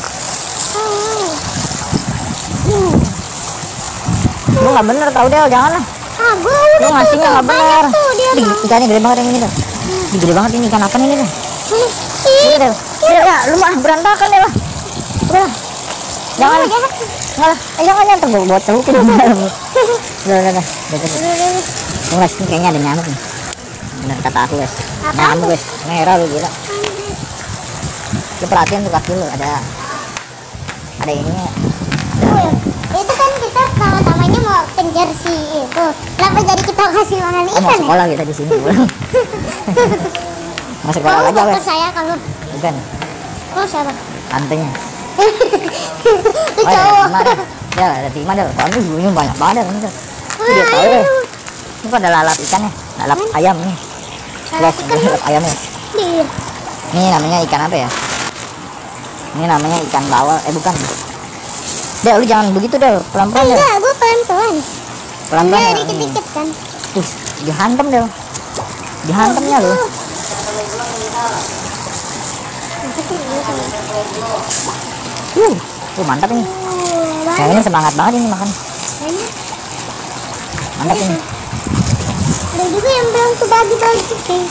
Speaker 6: Lu nggak bener tau Del, jangan lah.
Speaker 7: Ah, gua
Speaker 6: Lu
Speaker 7: udah
Speaker 6: ngasihnya nggak bener.
Speaker 7: tuh dia.
Speaker 6: Ih, ikannya gede banget yang ini Del. Ih, gede banget ini ikan apa ini Del?
Speaker 7: Ih,
Speaker 6: Udah Del. Del ya, lu mah berantakan Del lah. Udah lah. Jangan. Enggak lah. Eh jangan nyantar gua buat celukin di dalam. Udah udah udah. Udah udah. Lu guys, ini kayaknya ada nyamuk nih. Bener kata aku guys. Nyamuk guys, merah lu gila. Lu perhatiin tuh kaki lu ada ada ininya.
Speaker 7: itu kan kita pertama-tamanya mau kejar si itu. Kenapa jadi kita kasih makan
Speaker 6: Oh, mau
Speaker 7: ikan ya?
Speaker 6: sekolah kita di sini. Masuk sekolah
Speaker 7: Kau
Speaker 6: aja
Speaker 7: dokter
Speaker 6: wes.
Speaker 7: saya kalau
Speaker 6: Bukan,
Speaker 7: kau siapa?
Speaker 6: tantenya.
Speaker 7: Itu
Speaker 6: Oh, ada
Speaker 7: cowok.
Speaker 6: Tima dah. Ya, ada Tima dah. Soalnya dulunya banyak banget ini tuh. Ini dia tahu deh. Ini kok ada lalap ikannya, lalap ayam nih. Guys, ini lalap ayamnya.
Speaker 7: Iya.
Speaker 6: Ini namanya ikan apa ya? Ini namanya ikan bawal. Eh bukan. Del, lu jangan begitu Del, pelan-pelan Del.
Speaker 7: Enggak, gue pelan-pelan.
Speaker 6: Pelan-pelan.
Speaker 7: Enggak,
Speaker 6: ya.
Speaker 7: dikit-dikit kan.
Speaker 6: Tuh, dihantam Del. Dihantamnya lu. Uh, tuh mantap ini. Nah, ini semangat banget ini makan. Mantap ini.
Speaker 7: Ada juga yang bilang tuh bagi-bagi guys.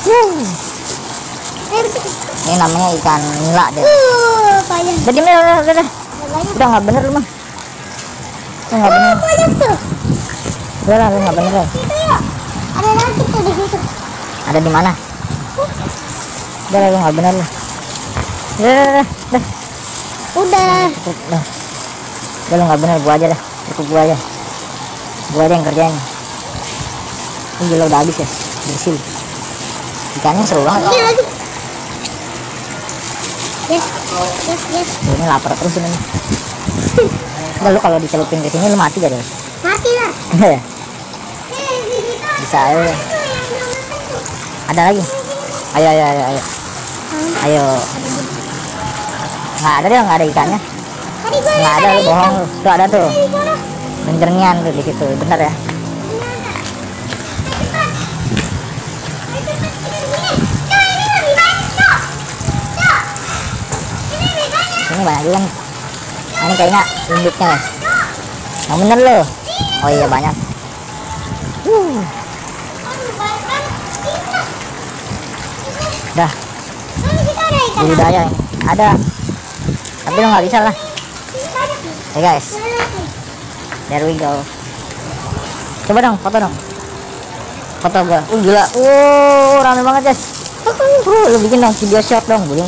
Speaker 6: Ini namanya ikan nila Del.
Speaker 7: Uh, payah.
Speaker 6: Udah diem Del, udah, udah, udah.
Speaker 7: Banyak.
Speaker 6: Udah nggak bener lu mah. Udah nggak bener.
Speaker 7: Banyak tuh.
Speaker 6: Udah lah, lu nggak bener Del.
Speaker 7: Itu ya. Ada lagi tuh di situ.
Speaker 6: Ada di mana? Udah lah, lu nggak bener lu. Udah, udah, udah, udah.
Speaker 7: Udah.
Speaker 6: Cukup, dah. Udah lu nggak bener, gua aja dah. Cukup gua aja. Gua aja yang kerjain. Ini gila udah habis ya, bersil. Ikannya seru banget.
Speaker 7: Ini lagi. Yes. Yes, yes.
Speaker 6: Ini lapar terus ini. Udah lu kalau dicelupin ke sini lu mati gak deh?
Speaker 7: Mati lah.
Speaker 6: Ya. Bisa ayo. Ada lagi. Ayo ayo ayo ayo. Ayo. Nggak ada deh, nggak ada ikannya.
Speaker 7: Tadi gue
Speaker 6: Nggak ada, lu bohong lu. Tuh ada tuh. Menjernian tuh di situ, bener ya. Ini banyak juga nih. Nah, ini kayaknya induknya guys. Yang bener loh. Oh iya banyak. Uh. Dah, budidaya ini. Ada. Tapi lo nggak bisa lah. Hey guys. There we go. Coba dong, foto dong. Foto gua. Uh gila. Uh, rame banget guys. Uh, lu bikin dong video short dong, belum.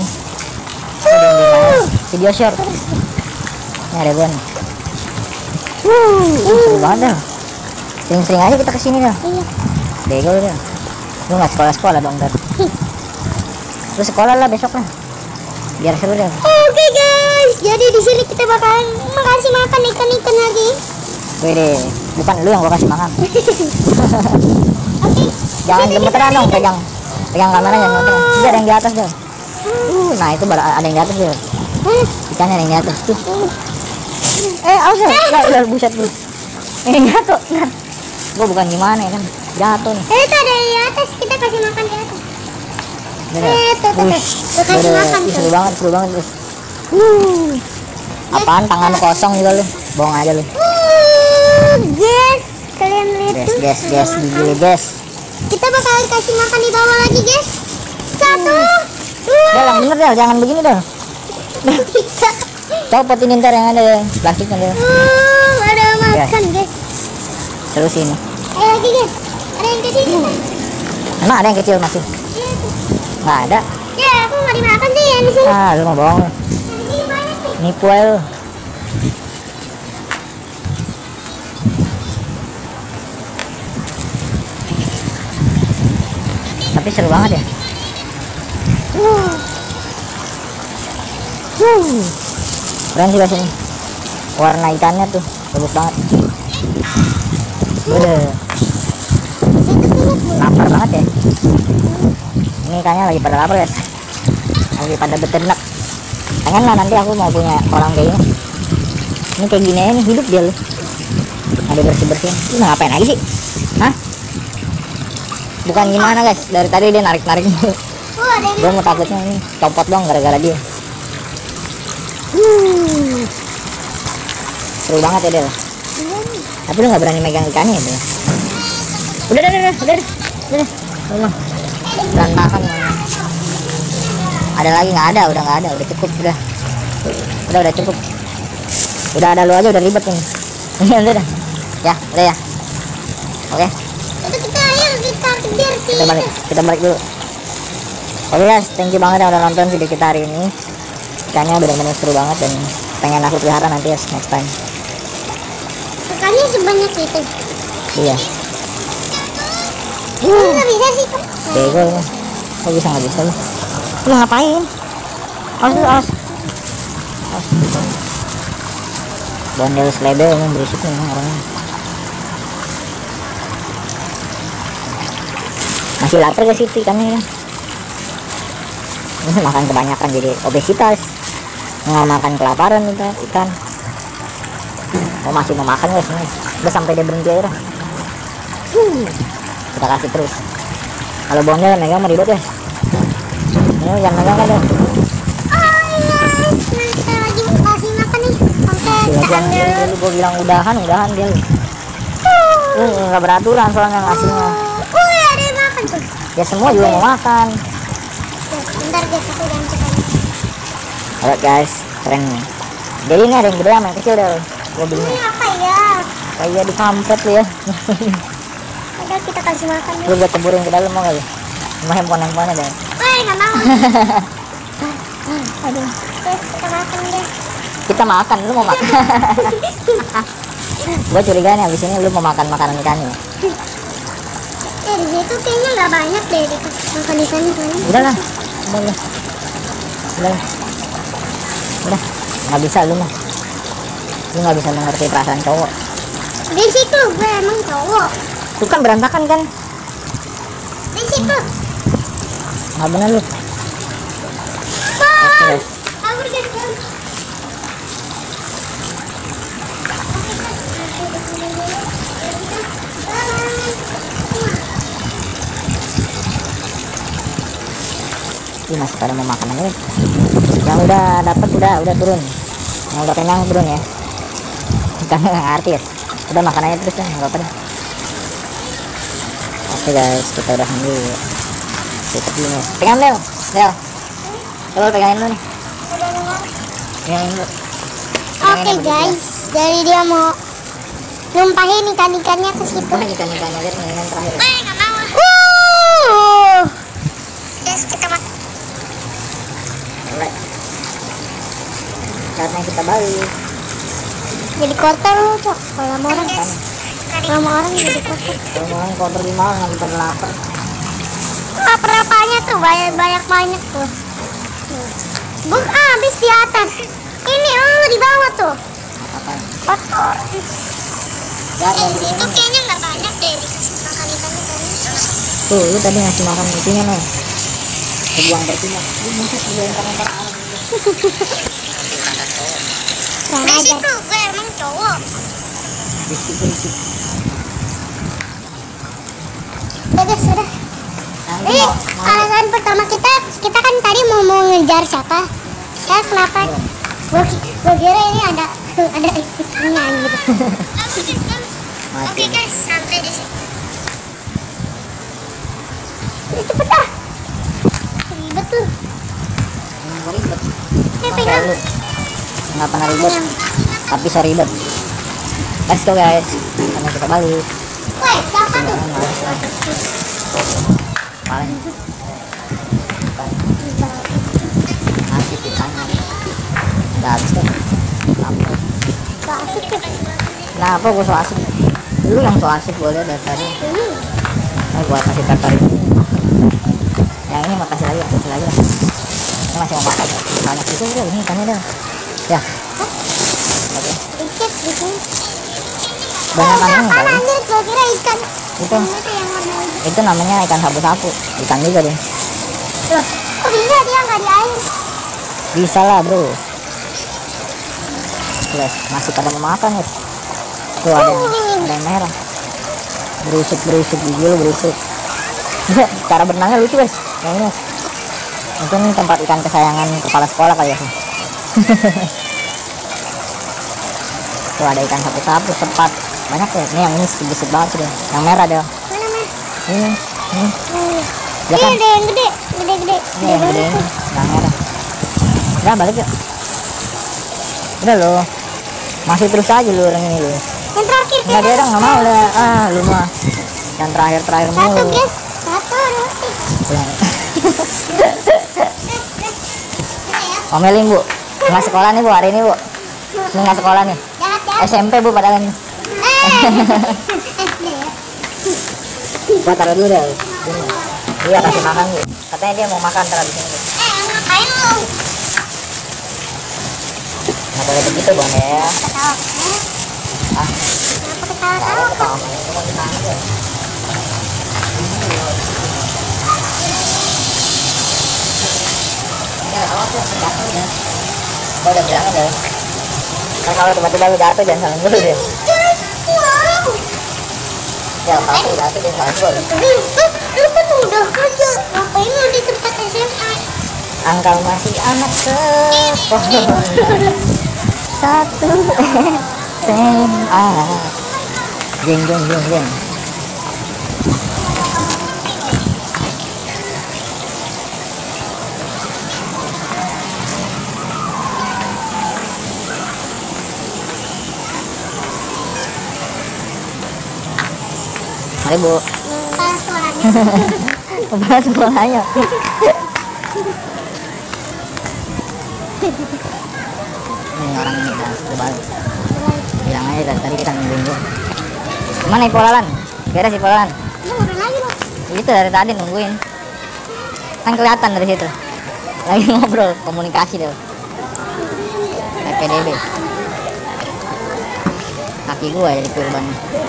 Speaker 6: Video short. Ini ada gua nih. Uh, seru banget dah. Sering-sering aja kita kesini dah.
Speaker 7: Iya.
Speaker 6: Bego lu dah. Lu nggak sekolah-sekolah dong dah. Lu sekolah lah besok lah. Biar seru dah.
Speaker 7: Oke guys, jadi di sini kita bakalan makasih makan ikan-ikan lagi.
Speaker 6: Wede, bukan lu yang gua kasih makan.
Speaker 7: Oke.
Speaker 6: Jangan gemeteran dong, pegang pegang kameranya jangan gemeteran. Ini ada yang di atas deh. Uh, nah itu baru ada yang di atas deh. Ikannya ada yang di atas tuh. Eh, awas ya. Udah, udah buset dulu. Ini jatuh. Ntar. Gua bukan gimana ya kan. Jatuh nih.
Speaker 7: Eh, itu ada di atas, kita kasih makan di atas.
Speaker 6: Udah,
Speaker 7: Eh, tuh, tuh, tuh.
Speaker 6: Wush,
Speaker 7: Tuh, kasih
Speaker 6: udah,
Speaker 7: makan
Speaker 6: ih,
Speaker 7: tuh.
Speaker 6: seru banget, seru banget guys. Uh. Apaan tangan kosong juga lu? Bohong aja lu.
Speaker 7: Uh, guys, kalian lihat
Speaker 6: Guys,
Speaker 7: tuh.
Speaker 6: guys, guys, gigi guys.
Speaker 7: Kita bakalan kasih makan di bawah lagi, guys. Satu,
Speaker 6: Del,
Speaker 7: dua,
Speaker 6: yang bener Del, jangan begini Del.
Speaker 7: tiga.
Speaker 6: Copot ini ntar yang ada ya, plastiknya Del.
Speaker 7: Uh, ada makan, guys.
Speaker 6: Terus ini.
Speaker 7: Eh, lagi, guys. Ada yang kecil.
Speaker 6: Emang ada yang kecil masih? Nggak ada.
Speaker 7: Ya, aku nggak dimakan sih yang di sini.
Speaker 6: Ah, lu mau bohong lu.
Speaker 7: Ini banyak sih.
Speaker 6: Nipu aja lu. Tapi seru banget ya. Uh. Uh. Keren sih guys ini. Warna ikannya tuh bagus banget. Udah. Lapar banget ya. Ini ikannya lagi pada lapar guys. Lagi pada beternak. Pengen lah nanti aku mau punya kolam kayak ini. Ini kayak gini aja nih, hidup dia lu. Ada bersih-bersih. Lu ngapain lagi sih? Hah? Bukan gimana guys, dari tadi dia narik-narik mulu.
Speaker 7: Oh, ada yang
Speaker 6: Gue mau takutnya ini copot dong gara-gara dia. Uh. Seru banget ya Del. Tapi lu nggak berani megang ikannya ya Del. Udah, udah, udah, udah, udah, udah, udah. Berantakan. Ada lagi nggak ada, udah nggak ada, udah cukup, udah, udah, udah cukup. Udah ada lu aja udah ribet ini. Udah, udah, ya, udah ya. Oke.
Speaker 7: itu kita ayo kita kejar sih.
Speaker 6: Kita balik, kita balik dulu. Oke guys, thank you banget yang udah nonton video kita hari ini. Ikannya benar-benar seru banget dan pengen aku pelihara nanti ya next time.
Speaker 7: Ikannya sebanyak itu.
Speaker 6: Iya.
Speaker 7: Ini nggak bisa sih.
Speaker 6: Bego ini. Kok bisa nggak bisa lu? Lu ngapain? Awas lu, awas. Awas. Bondel selebel emang berisik nih emang orangnya. Masih lapar ke situ ikannya ya. Ini makan kebanyakan jadi obesitas. Nggak makan kelaparan kita ikan. Oh masih mau makan guys nih. Udah sampai dia berhenti aja. Uh, kita kasih terus. Kalau bondel megang meribet guys. Ini jangan megang kan deh.
Speaker 7: Oh iya, kita lagi kasih makan nih. Sampai kita ambil.
Speaker 6: Dulu gue bilang udahan, udahan dia. Uh, nggak beraturan soalnya ngasihnya.
Speaker 7: Oh iya, ada yang makan tuh.
Speaker 6: Ya semua juga mau makan.
Speaker 7: Bentar guys, aku udah makan.
Speaker 6: Alright guys, keren nih. Jadi ini ada yang gede sama yang kecil deh. Gue
Speaker 7: Ini
Speaker 6: belinya.
Speaker 7: apa ya?
Speaker 6: Kayak di kampret lu ya.
Speaker 7: Udah kita kasih makan
Speaker 6: Gue
Speaker 7: nih.
Speaker 6: buat ceburin ke dalam mau gak lu? Cuma handphone-handphonenya deh.
Speaker 7: Wah, nggak mau. Aduh. Guys, kita makan deh.
Speaker 6: Kita makan, lu mau makan? Gue curiga nih abis ini lu mau makan makanan ikannya.
Speaker 7: Eh, di situ kayaknya nggak banyak deh di makan ikannya soalnya.
Speaker 6: Udah lah, udah lah. Udah lah. Udah, nggak bisa lu mah. Lu nggak bisa mengerti perasaan cowok.
Speaker 7: Di situ gue emang cowok.
Speaker 6: Tuh kan berantakan kan?
Speaker 7: Di situ.
Speaker 6: Nggak bener lu.
Speaker 7: Bang.
Speaker 6: Oke guys.
Speaker 7: Aku udah jalan.
Speaker 6: Ini masih pada mau makan aja. Yang udah dapat udah udah turun. Yang udah kenyang turun ya. Kita nggak ngerti ya. Udah makan aja terus ya, nggak apa-apa deh. Oke guys, kita udah dulu. Tutup dulu guys. Pegang Del, Del. Coba pegangin dulu nih. Pegangin dulu.
Speaker 7: Oke guys, jadi dia mau numpahin ikan-ikannya ke situ.
Speaker 6: Wah ikan-ikannya lihat nih yang terakhir.
Speaker 7: Wah, nggak mau. Uh. Guys, kita makan.
Speaker 6: Alright. Saatnya kita balik.
Speaker 7: Jadi kotor lu, Cok. Kalau sama orang kan. Kalau sama orang jadi kotor.
Speaker 6: Kalau orang kotor di mall nggak pada lapar.
Speaker 7: Lapar apanya tuh? Banyak-banyak banyak tuh. Buk, ah, habis di atas. Ini oh di bawah tuh.
Speaker 6: Apa?
Speaker 7: Kotor.
Speaker 6: Ya,
Speaker 7: Eh, itu kayaknya nggak banyak deh dikasih makan ikannya tadi.
Speaker 6: tuh lu tadi ngasih makan itunya nih. Kebuang bertinya. Lu muncul juga yang tangan tangan.
Speaker 7: Di situ gue emang cowok.
Speaker 6: Bisik bisik.
Speaker 7: Udah guys, udah.
Speaker 6: Nah,
Speaker 7: Jadi
Speaker 6: ini mau, mau
Speaker 7: alasan pertama kita, kita kan tadi mau mau ngejar siapa? Ya kenapa? Gue gue kira ini ada ada ikannya gitu. Oke guys, sampai di sini. Ya, cepet dah. Ribet tuh.
Speaker 6: Nggak ribet.
Speaker 7: Eh,
Speaker 6: Masa
Speaker 7: pegang.
Speaker 6: lu nggak pernah ribet, tapi so ribet. Let's go guys, karena kita balik.
Speaker 7: Woi, siapa tuh?
Speaker 6: Paling asik ikannya. Udah habis deh. Apa?
Speaker 7: Gak asik tuh.
Speaker 6: Kenapa gue so asik? Lu yang so asik boleh dari tadi. Nah, gua kasih tertarik. Yang ini mau kasih lagi, kasih lagi lah. Ini masih mau makan. Banyak juga udah ini ikannya dah. Ya. Oke.
Speaker 7: Dikit di sini.
Speaker 6: Banyak
Speaker 7: Eh,
Speaker 6: aneh
Speaker 7: apaan
Speaker 6: kali.
Speaker 7: anjir? Gue kira ikan.
Speaker 6: Itu
Speaker 7: Ini tuh yang warna hijau.
Speaker 6: itu namanya ikan sapu-sapu. Ikan juga deh.
Speaker 7: Loh, kok bisa dia nggak di air?
Speaker 6: Bisa lah bro. Guys, masih pada mau makan guys. Tuh ada yang, ada yang merah. Berusuk berusuk gigi lu berusuk. Cara berenangnya lucu guys. Yang ini. Mungkin ini tempat ikan kesayangan kepala sekolah kali ya. Tuh ada ikan sapu-sapu, sepat. Banyak ya. Ini yang ini sedikit banget sih deh. Yang merah deh.
Speaker 7: Mana mas?
Speaker 6: Ini, ini.
Speaker 7: Hmm.
Speaker 6: Ya
Speaker 7: Ini
Speaker 6: kan?
Speaker 7: ada yang gede, gede-gede.
Speaker 6: Ini yang gede ini. Yang merah. Udah balik yuk. Udah loh. Masih terus aja lu orang ini lu.
Speaker 7: Yang terakhir
Speaker 6: Enggak dia nggak mau udah. Ah lu mah. Yang terakhir-terakhir
Speaker 7: satu
Speaker 6: mulu.
Speaker 7: guys, satu roti.
Speaker 6: Omelin bu. Nggak sekolah nih bu hari ini bu. Ini nggak sekolah nih.
Speaker 7: Jahat ya.
Speaker 6: S M P bu padahal ini.
Speaker 7: Eh.
Speaker 6: Gua taruh dulu deh. Iya kasih makan Bu. Katanya dia mau makan terus di sini. Bu.
Speaker 7: Eh, ngapain lu?
Speaker 6: Nggak boleh begitu Bang ya.
Speaker 7: Ketawa.
Speaker 6: Ah,
Speaker 7: Kenapa ketawa-tawa?
Speaker 6: ketawa itu mau dimakan aja. Ya, awas ya, jatuh ya. Gua udah bilang aja. Kan kalau tiba-tiba lu jatuh jangan saling dulu deh. Ya, kalau lu jatuh jangan saling dulu.
Speaker 7: Lu kan udah kerja, ngapain lu di tempat S M A?
Speaker 6: Engkau masih anak sekolah satu S M A. Geng geng geng geng. Mari Bu.
Speaker 7: Kepala suaranya.
Speaker 6: Kepala sekolahnya. Ini orang ini udah berbalik. Bilang aja dari tadi kita nungguin gua. Mana Ipolalan? Beres Ipolalan.
Speaker 7: Lu udah lagi lu.
Speaker 6: Itu dari tadi nungguin. Kan kelihatan dari situ. Lagi ngobrol, komunikasi deh. P P D B. Kaki gua jadi kurban.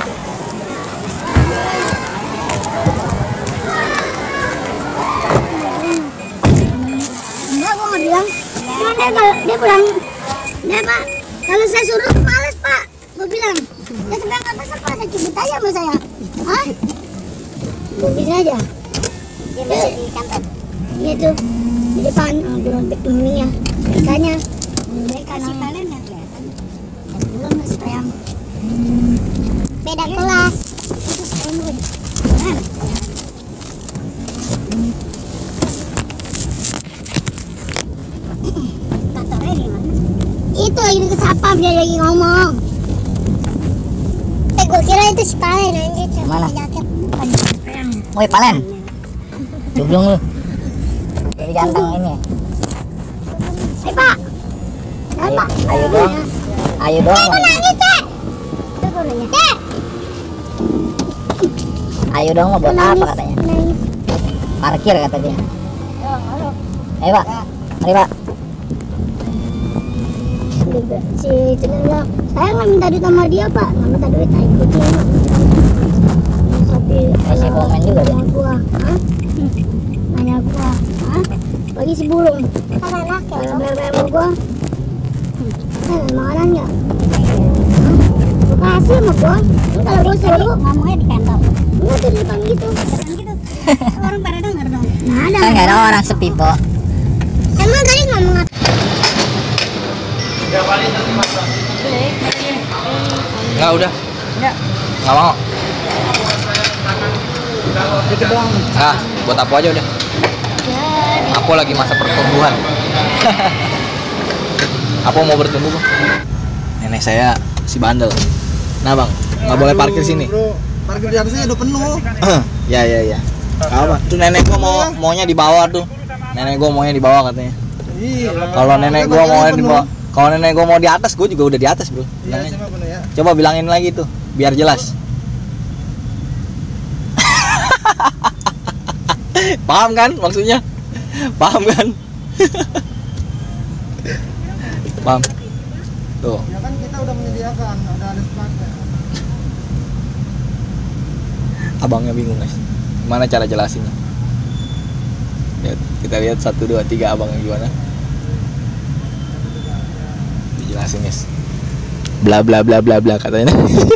Speaker 7: Enggak, gua nggak bilang. Cuma dia kalau dia bilang, dia Pak, kalau saya suruh males Pak. Gua bilang, dia sebenarnya nggak besar Pak, saya cubit aja sama saya. Hah? Cubit aja. Dia masih di kantor. Iya tuh, di depan, oh, di robek ininya. Bekanya, beka si kalian nggak kelihatan. Dan belum masih sayang. Beda kelas. Itu sayang gue. Kantornya di mana? Itu lagi deket sapam, dia lagi ngomong. Eh, gue kira itu si Palen anjir.
Speaker 6: Mana?
Speaker 7: Jaket.
Speaker 6: Woi Palen. Jublung lu. Jadi ganteng ini.
Speaker 7: Eh, Pak. Eh,
Speaker 6: Ayo,
Speaker 7: Pak.
Speaker 6: ayo dong. Ayo dong.
Speaker 7: Eh, gue nangis, Cek. Itu gurunya. Cek.
Speaker 6: Ayo dong mau buat apa katanya?
Speaker 7: Nangis.
Speaker 6: Parkir kata dia. Ayo Pak. Mari Pak.
Speaker 7: Si Cenen bilang, saya nggak minta duit sama dia Pak, nggak minta duit, saya ikutin Pak. Tapi
Speaker 6: Kasih komen juga dia.
Speaker 7: nanya gua, hah? Nanya gua, hah? Lagi si burung. Kan enak ya? Kalau bel-bel sama gua, eh makanan nggak? Gua kasih sama gua. Ini kalau gua suruh ngomongnya di kantor. Enggak tuh di depan gitu. Gitu. Orang pada denger dong. Nah, ada.
Speaker 6: Kan nggak ada orang sepi po.
Speaker 7: Emang tadi ngomong apa?
Speaker 1: Enggak udah. Enggak mau. Ah, buat apa aja udah. Aku lagi masa pertumbuhan. Apa mau bertumbuh Bang? Nenek saya si bandel. Nah Bang, nggak boleh parkir sini.
Speaker 5: Bro, parkir di atasnya udah penuh.
Speaker 1: Ya ya ya. Apa? Tuh nenek gua mau maunya di bawah tuh. Nenek gua maunya di bawah katanya.
Speaker 5: Iya.
Speaker 1: Kalau nenek gua mau di bawah, kalau nenek gua mau di atas, gua juga udah di atas, Bro.
Speaker 5: Iya,
Speaker 1: Bilangin.
Speaker 5: cuma penuh ya.
Speaker 1: Coba bilangin lagi tuh, biar jelas. Paham kan maksudnya? Paham kan? Paham. Tuh.
Speaker 5: Ya kan kita udah menyediakan, ada ada spotnya.
Speaker 1: Abangnya bingung guys, gimana cara jelasinnya? Lihat, kita lihat satu dua tiga abangnya gimana? Dijelasin guys. Bla bla bla bla bla katanya.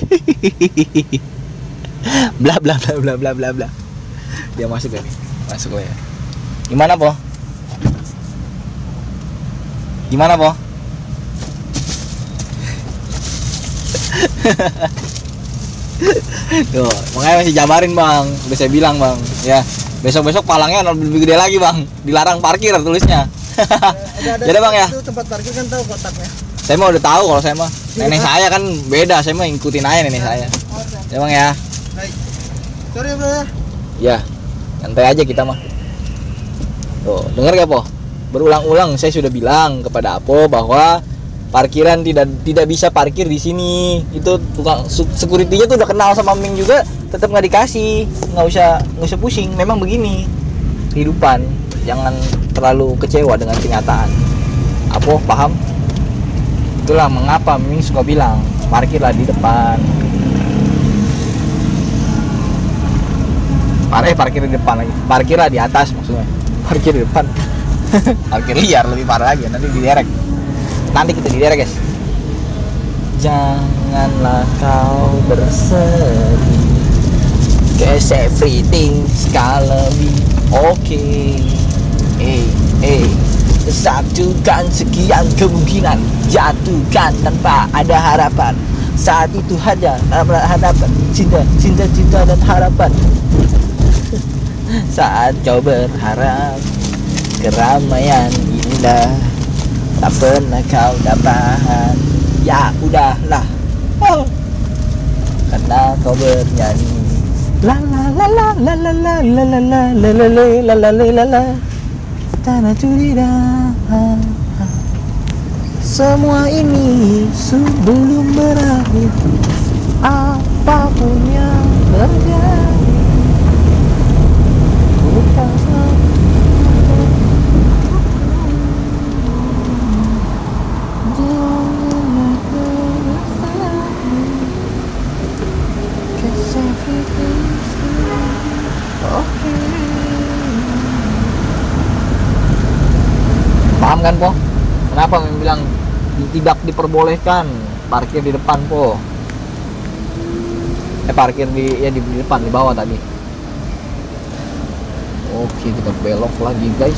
Speaker 1: Bla bla bla bla bla bla bla. Dia masuk ya nih, masuk ya. Gimana po? Gimana po? Tuh, makanya masih jabarin bang. Udah saya bilang bang, ya besok-besok palangnya lebih gede lagi bang. Dilarang parkir tulisnya. Jadi bang ya.
Speaker 5: Itu tempat parkir kan tahu kotaknya.
Speaker 1: Saya mah udah tahu kalau saya mah. Nenek saya kan beda, saya mah ngikutin aja nenek saya. Ya bang ya.
Speaker 5: Baik. Sorry bro ya.
Speaker 1: Ya, santai aja kita mah. Tuh, denger gak po? Berulang-ulang saya sudah bilang kepada Apo bahwa parkiran tidak tidak bisa parkir di sini. Itu tukang security-nya tuh udah kenal sama Ming juga, tetap nggak dikasih. Nggak usah nggak usah pusing. Memang begini. kehidupan, jangan terlalu kecewa dengan kenyataan. Apa paham? Itulah mengapa Ming suka bilang parkirlah di depan. Pareh parkir di depan lagi. Parkirlah di atas maksudnya. Parkir di depan. Parkir liar lebih parah lagi, nanti diderek. Nanti kita diderek, guys. Janganlah kau bersedih, 'cause everything's gonna be okay. Eh, eh, satukan sekian kemungkinan, jatuhkan tanpa ada harapan. Saat itu hanya harapan, cinta, cinta, cinta dan harapan. Saat kau berharap keramaian indah, tak pernah kau dapat. Ya udahlah, oh. Karena kau bernyanyi la la la la la la la la la la la la la la la la la tanah curiga. Semua ini sebelum berakhir, apapun yang terjadi, paham kan po? Kenapa Ming bilang tidak diperbolehkan parkir di depan po? Eh parkir di ya di, di depan, di bawah tadi. Oke, kita belok lagi guys.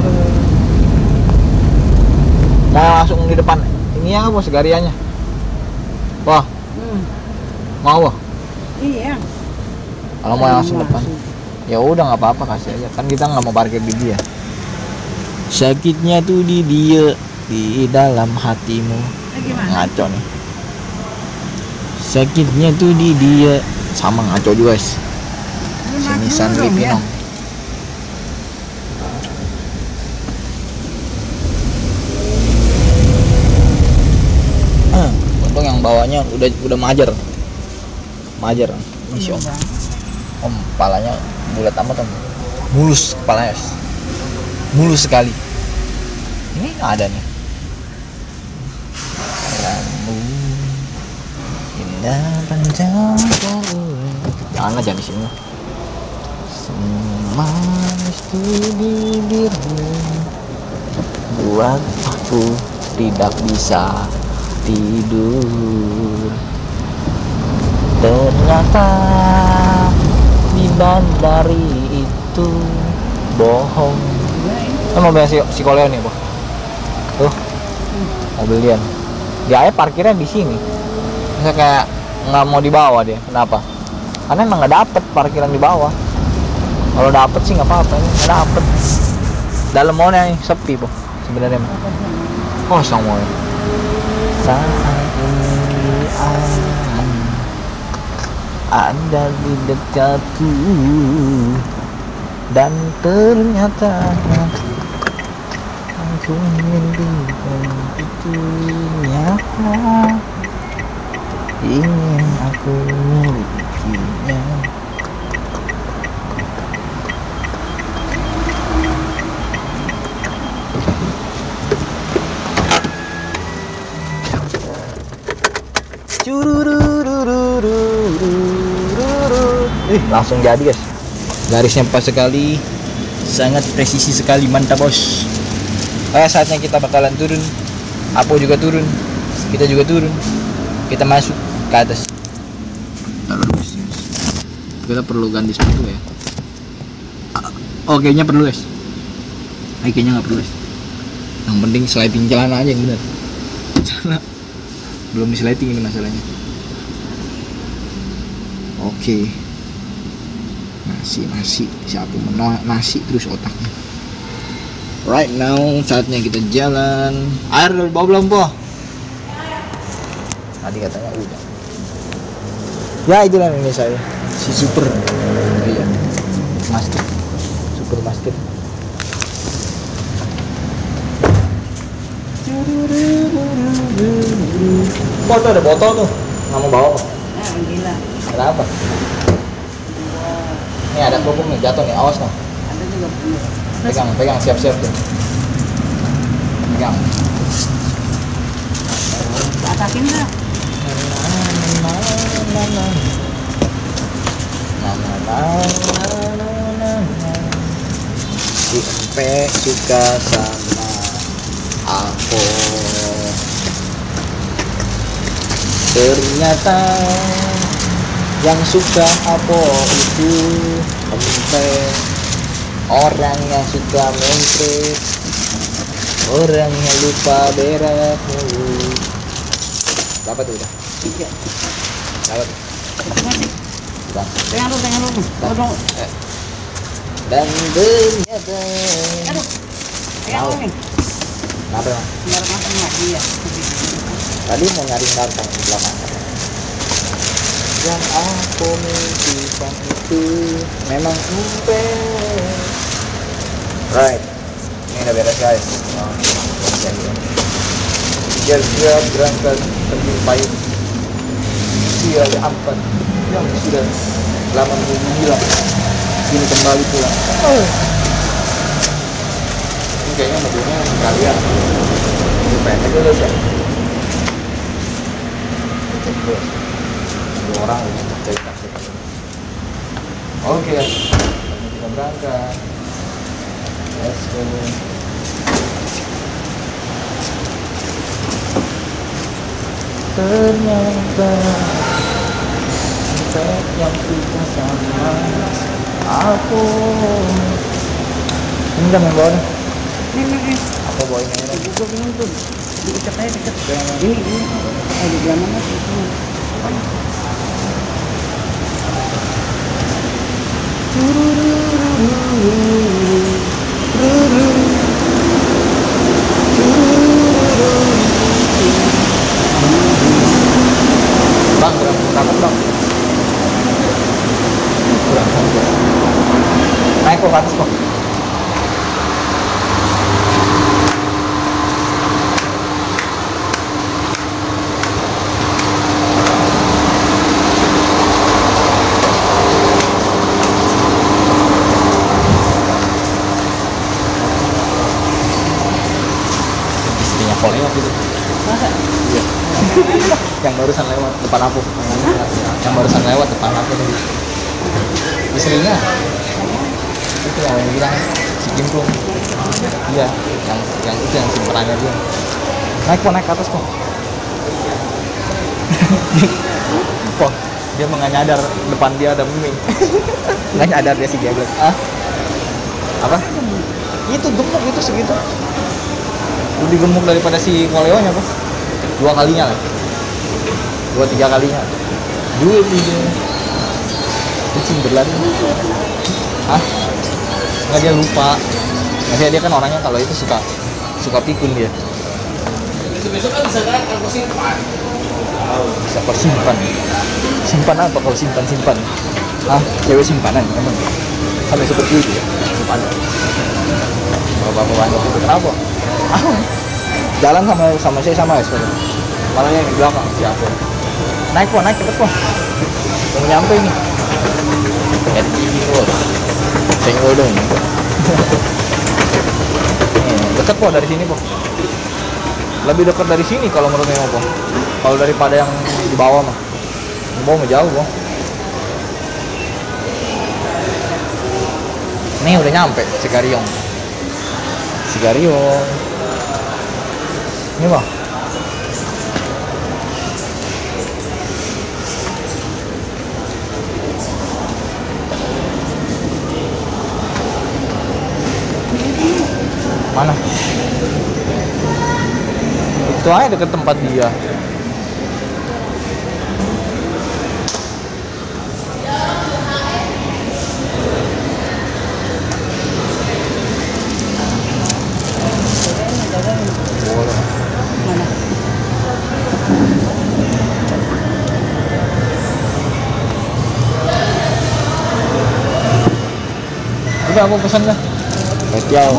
Speaker 1: Nah langsung di depan ini ya bos segariannya. Wah,
Speaker 2: Hmm.
Speaker 1: mau wah?
Speaker 2: Iya.
Speaker 1: Kalau mau langsung depan, ya udah nggak apa-apa, kasih aja. Kan kita nggak mau parkir di dia. Sakitnya tuh di dia, di dalam hatimu.
Speaker 2: Nah, gimana?
Speaker 1: Ngaco nih. Sakitnya tuh di dia, sama ngaco juga guys. Sini Sandri Pinong. Untung yang bawahnya udah udah majer, majer. Misi om, om kepalanya bulat amat om, mulus kepalanya, mulus sekali. Ini ada nih. Kamu indah panjang kau, jangan aja di sini. Semanis di bibirmu buat aku tidak bisa tidur. Ternyata bidadari itu bohong. Ini mobil si, si Koleo nih, Boh. Tuh. Mobil dia. Dia aja parkirnya di sini. Misalnya kayak nggak mau dibawa dia. Kenapa? Karena emang nggak dapet parkiran di bawah. Kalau dapet sih nggak apa-apa, ini nggak dapet. Dalam mallnya nih sepi, Boh. Sebenarnya. Kosong mall. Saat ini ada di dekatku dan ternyata aku mimpikan itu nyata, ingin aku milikinya. Eh, langsung jadi guys, garisnya pas sekali, sangat presisi sekali, mantap bos. Eh, saatnya kita bakalan turun, Apo juga turun, kita juga turun, kita masuk ke atas. Kita perlu ganti sepatu ya. Oh kayaknya perlu guys, eh, kayaknya nggak perlu guys. Yang penting sliding celana aja yang benar. Celana belum disliding ini masalahnya. Oke. Nasi, nasi, siapa menolak nasi terus otaknya. Right now saatnya kita jalan. Air dari bawah belum po? Tadi katanya udah. Ya itulah ini saya, si super. Iya, master, super master. Oh tuh ada botol tuh, nggak mau bawa kok.
Speaker 2: Ah, gila.
Speaker 1: Kenapa? Ini ada kerupuk nih, jatuh nih, awas noh.
Speaker 2: Ada kita juga punya.
Speaker 1: Pegang, pegang, siap-siap tuh. Pegang.
Speaker 2: Atakin dah.
Speaker 1: Si Empe suka sama aku. Ternyata yang suka Apo itu Empe, orang yang suka mentret, orang yang lupa berak mulu. Berapa tuh udah?
Speaker 2: Tiga.
Speaker 1: Berapa tuh?
Speaker 2: Masih.
Speaker 1: Bang.
Speaker 2: Pegang dulu, pegang dulu. Tolong.
Speaker 1: Eh. Dan ternyata
Speaker 2: Aduh. Pegang dulu nih.
Speaker 1: kenapa emang?
Speaker 2: Biar masuk lagi ya.
Speaker 1: Tadi mau nyari datang di belakang. Yang aku mimpikan itu memang Empe. Right. Ini udah beres guys. Oh, siap-siap berangkat terjun payung. Dia diangkat yang sudah lama menunggu hilang. Kini kembali pulang. Oh. Ini kayaknya mobilnya kalian. Ini pendek dulu ya. Dua orang dari taksi. Oke, kita berangkat. Let's go. Ternyata kita yang suka sama aku. Ini udah main bawah nih.
Speaker 2: Nih, nih, nih.
Speaker 1: Apa bawain aja nih?
Speaker 2: Gue bingung tuh. Diikat aja dekat. Ini, ini. Eh, di belakang mas.
Speaker 1: Bang, kurang takut bang. Kurang takut. Naik kok ke atas kok. Istrinya Poleo gitu.
Speaker 2: Masa?
Speaker 1: Iya. Yang barusan lewat depan aku. Yang barusan lewat depan aku tadi. Istrinya. Itu yang bilang si Jimplung. Iya, yang yang itu yang simpenannya dia. Naik kok, naik ke atas kok. Kok dia nggak nyadar depan dia ada mie. Nggak nyadar dia si Gablek. Ah? Apa? Itu gemuk itu segitu. Lebih gemuk daripada si Koleonya kok. Dua kalinya lah. Dua tiga kalinya. Dua tiga. Kucing berlari. Hah? Nggak, dia lupa. Nggak, dia kan orangnya kalau itu suka suka pikun dia.
Speaker 8: Besok kan bisa kan kalau simpan.
Speaker 1: Bisa kau simpan. Simpan apa kau simpan simpan? Ah, cewek simpanan emang. Sampai seperti itu ya. Simpanan. Bapak-bapak banyak itu kenapa? Ah, jalan sama sama saya sama ya sekarang. Malah yang di belakang siapa? Naik kok, naik cepet kok. Mau nyampe ini. Lihat ini kok. Senggol dong. Dekat kok dari sini kok. Lebih dekat dari sini kalau menurut Nemo kok. Kalau daripada yang di bawah mah. Di bawah mah jauh kok. Nih udah nyampe Sigariong. Sigariong. Ini bang. Mana? Itu aja deket tempat dia. Boleh.
Speaker 2: Mana?
Speaker 1: Udah aku pesan dah. Petiau.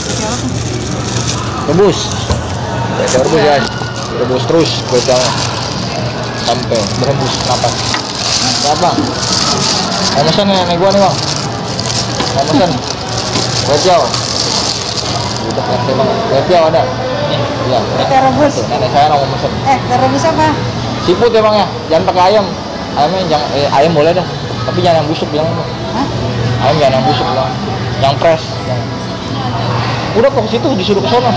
Speaker 1: Rebus. Petiau rebus guys. Rebus terus petiau. Sampai berebus napas. Siapa bang? Mau pesan nih, nih gua nih bang. Mau pesan. Kwetiau. Udah ngerti bang. Kwetiau ada. Iya.
Speaker 2: Teh rebus.
Speaker 1: Nenek saya mau pesen.
Speaker 2: Eh, teh rebus apa?
Speaker 1: Siput ya bang ya. Jangan pakai ayam. Ayamnya jangan. Eh, ayam boleh dah. Tapi jangan yang busuk bilang.
Speaker 2: Hah?
Speaker 1: Ayam jangan yang busuk bilang. Yang fresh. Jangan. Udah kok situ disuruh ke sana.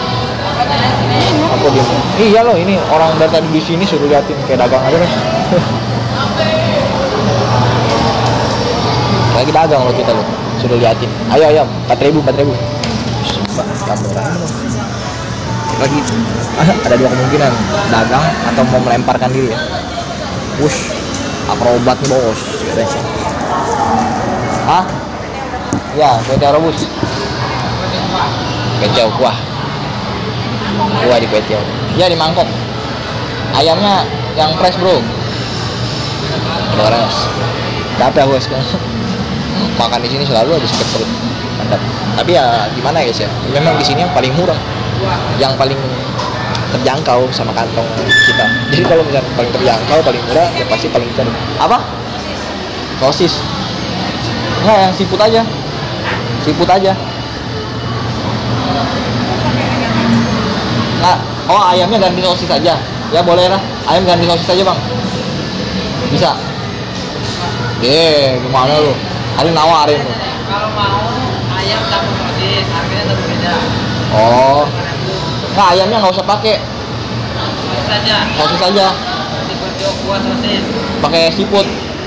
Speaker 1: Apa dia? Iya loh, ini orang dari tadi di sini suruh liatin kayak dagang aja kan. Lagi dagang loh kita loh, suruh liatin. Ayo ayam, empat ribu, empat ribu. Lagi ada dua kemungkinan, dagang atau mau melemparkan diri ya. Wush, akrobat nih bos. Hah? Ya, beda rebus. Kecau kuah. Kuah di kecau. Ya di mangkok. Ayamnya yang fresh bro. Ada keras. Dapat bos kan. Makan di sini selalu habis perut. Mantap. Tapi ya gimana guys ya? Memang di sini yang paling murah. Yang paling terjangkau sama kantong kita. Jadi kalau misalnya paling terjangkau, paling murah, ya pasti paling ter. Apa? Sosis. Enggak, yang siput aja. Siput aja. Nah, oh ayamnya ganti sosis aja. Ya boleh lah. Ayam ganti sosis aja bang. Bisa. Eh, gimana lu? Hari nawarin lu.
Speaker 8: Kalau mau ayam tambah sosis, harganya tetap beda.
Speaker 1: Oh. Nah, ayamnya nggak usah pakai.
Speaker 8: Sosis saja.
Speaker 1: Sosis aja.
Speaker 8: Siput yuk kuah sosis.
Speaker 1: Pakai siput.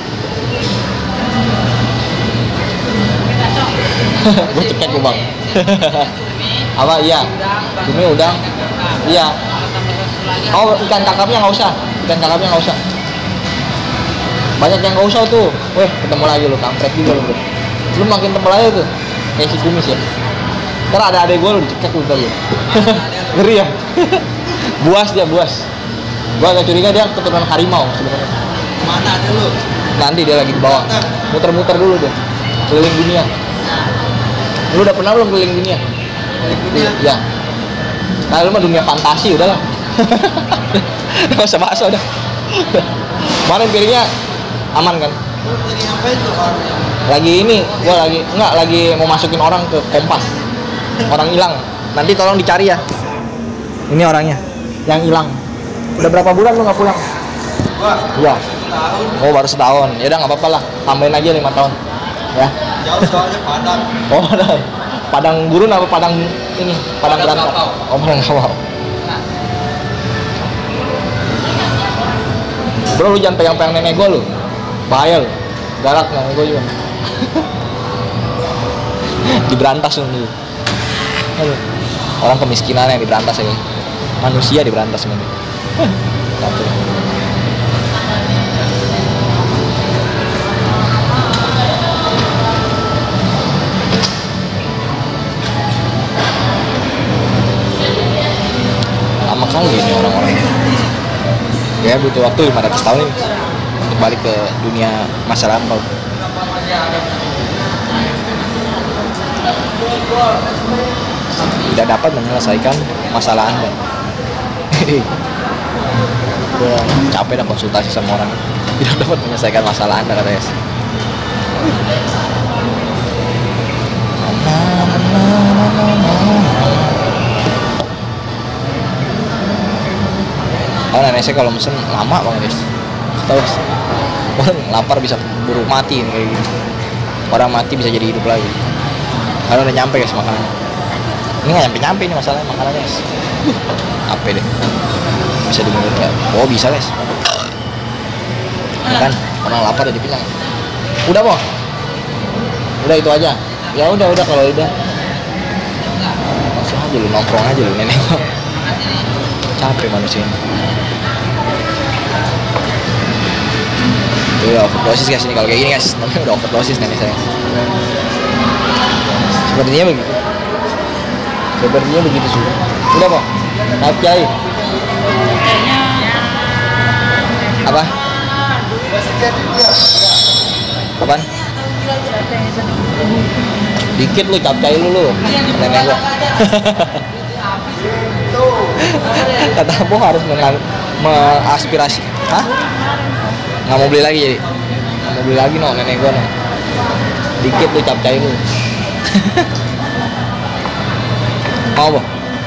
Speaker 1: Gue cekek lu bang. Apa iya? Cumi udang. Iya. Oh ikan kakapnya nggak usah. Ikan kakapnya nggak usah. Banyak yang nggak usah tuh. Weh ketemu lagi lu, kampret juga lu. Lu makin tebel aja tuh. Kayak si kumis ya. Ntar ada adek gue lu dicekek lu tadi. Ngeri ya. Buas dia buas. Gua agak curiga dia keturunan harimau sebenarnya.
Speaker 5: Mana ada lu?
Speaker 1: Nanti dia lagi di bawah. Muter-muter dulu deh. Keliling dunia. Lu udah pernah belum keliling dunia?
Speaker 5: Dunia?
Speaker 1: Ya. Nah lu mah dunia fantasi udahlah. Nggak usah bahas udah. Kemarin piringnya aman kan?
Speaker 5: Jadi ngapain tuh orang?
Speaker 1: Lagi ini, gua lagi enggak lagi mau masukin orang ke Kompas. Orang hilang. Nanti tolong dicari ya. Ini orangnya yang hilang. Udah berapa bulan lu nggak pulang?
Speaker 5: Gua
Speaker 1: Dua.
Speaker 5: tahun
Speaker 1: Oh baru setahun. Ya udah nggak apa-apa lah. Tambahin aja lima tahun. Ya.
Speaker 5: jauh soalnya Padang.
Speaker 1: Oh Padang. Padang gurun apa Padang ini? Padang berangkat. Oh Padang Kapau. Bro lu jangan pegang-pegang nenek gua lu. Bahaya lu. Galak nenek gua juga. Diberantas lu dulu. Aduh. Orang kemiskinan yang diberantas ya. Manusia diberantas semuanya. Satu. Lama kali ini orang-orang. Ya butuh waktu lima ratus tahun ini untuk balik ke dunia masa lampau. Tidak dapat menyelesaikan masalah Anda. Gue capek dah konsultasi sama orang. Tidak dapat menyelesaikan masalah Anda katanya. Oh nenek saya kalau mesen lama banget guys. Tahu guys. Orang lapar bisa buru mati nih kayak gini. Orang mati bisa jadi hidup lagi. Kalau udah nyampe guys makanan. Ini nggak nyampe-nyampe ini masalahnya makanannya guys. Apa deh? Bisa di mulut ya? Oh bisa guys. Ya kan orang lapar udah dibilang. Udah boh. Udah itu aja. Ya udah udah kalau udah. Masih aja lu nongkrong aja lu nenek. Capek manusia ini. Udah overdosis guys ini kalau kayak gini guys. Namanya udah overdosis nenek saya. Sepertinya begitu. Sepertinya begitu sudah. Udah kok. Maaf Kiai. Apa? Apaan? Dikit lu capcay lu lu. Nenek gua. Kata Bo harus mengal mengaspirasi. Hah? Nggak mau beli lagi jadi. Nggak mau beli lagi no nenek gua no. Dikit lu capcay lu. Mau apa?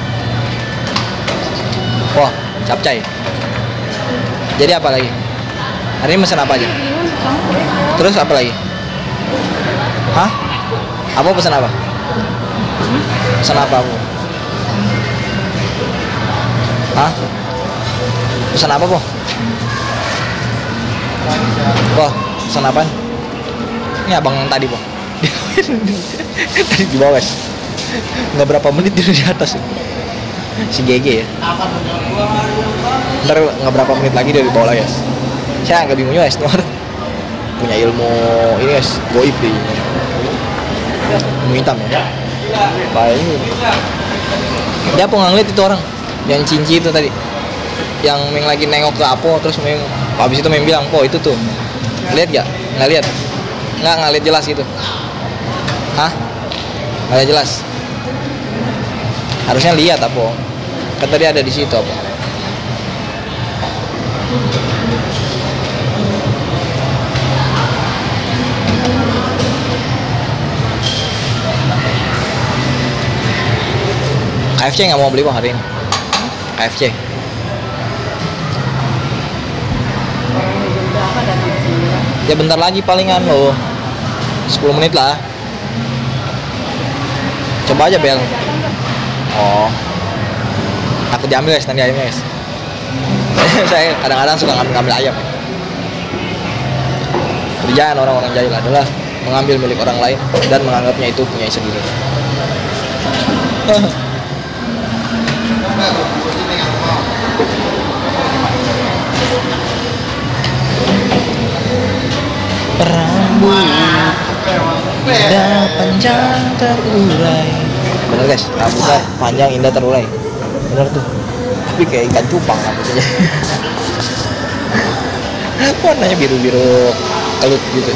Speaker 1: Wah, capcay. Jadi apa lagi? Hari ini pesan apa aja? Terus apa lagi? Hah? Apa pesan apa? Pesan apa aku? Hah? Pesan apa, Po? Wah, pesan apaan? Ini abang yang tadi, Po. Tadi di bawah, guys. Nggak berapa menit dia di atas. Si G G ya. Ntar nggak berapa menit lagi dia di bawah lagi, guys. Saya nggak bingung guys, nih orang punya ilmu ini guys, goib deh. Ilmu hitam ya. Baik. Dia apa nggak ngeliat itu orang yang cinci itu tadi, yang Meng lagi nengok ke Apo, terus Meng habis itu Meng bilang, Po itu tuh lihat gak? Nggak lihat? Nggak nggak lihat jelas gitu. Hah? Nggak lihat jelas? Harusnya lihat Apo. Kata dia ada di situ Apo. K F C nggak mau beli kok hari ini. K F C. Ya bentar lagi palingan lo. sepuluh menit lah. Coba aja bel. Oh. Aku diambil guys, nanti ayamnya guys. Saya kadang-kadang suka ngambil-ngambil ayam. Kerjaan orang-orang jahil adalah mengambil milik orang lain dan menganggapnya itu punya sendiri. Rambut indah panjang terurai. Bener guys, rambutnya panjang indah terurai. Bener tuh. Tapi kayak ikan cupang rambutnya. Warnanya biru-biru kelut gitu.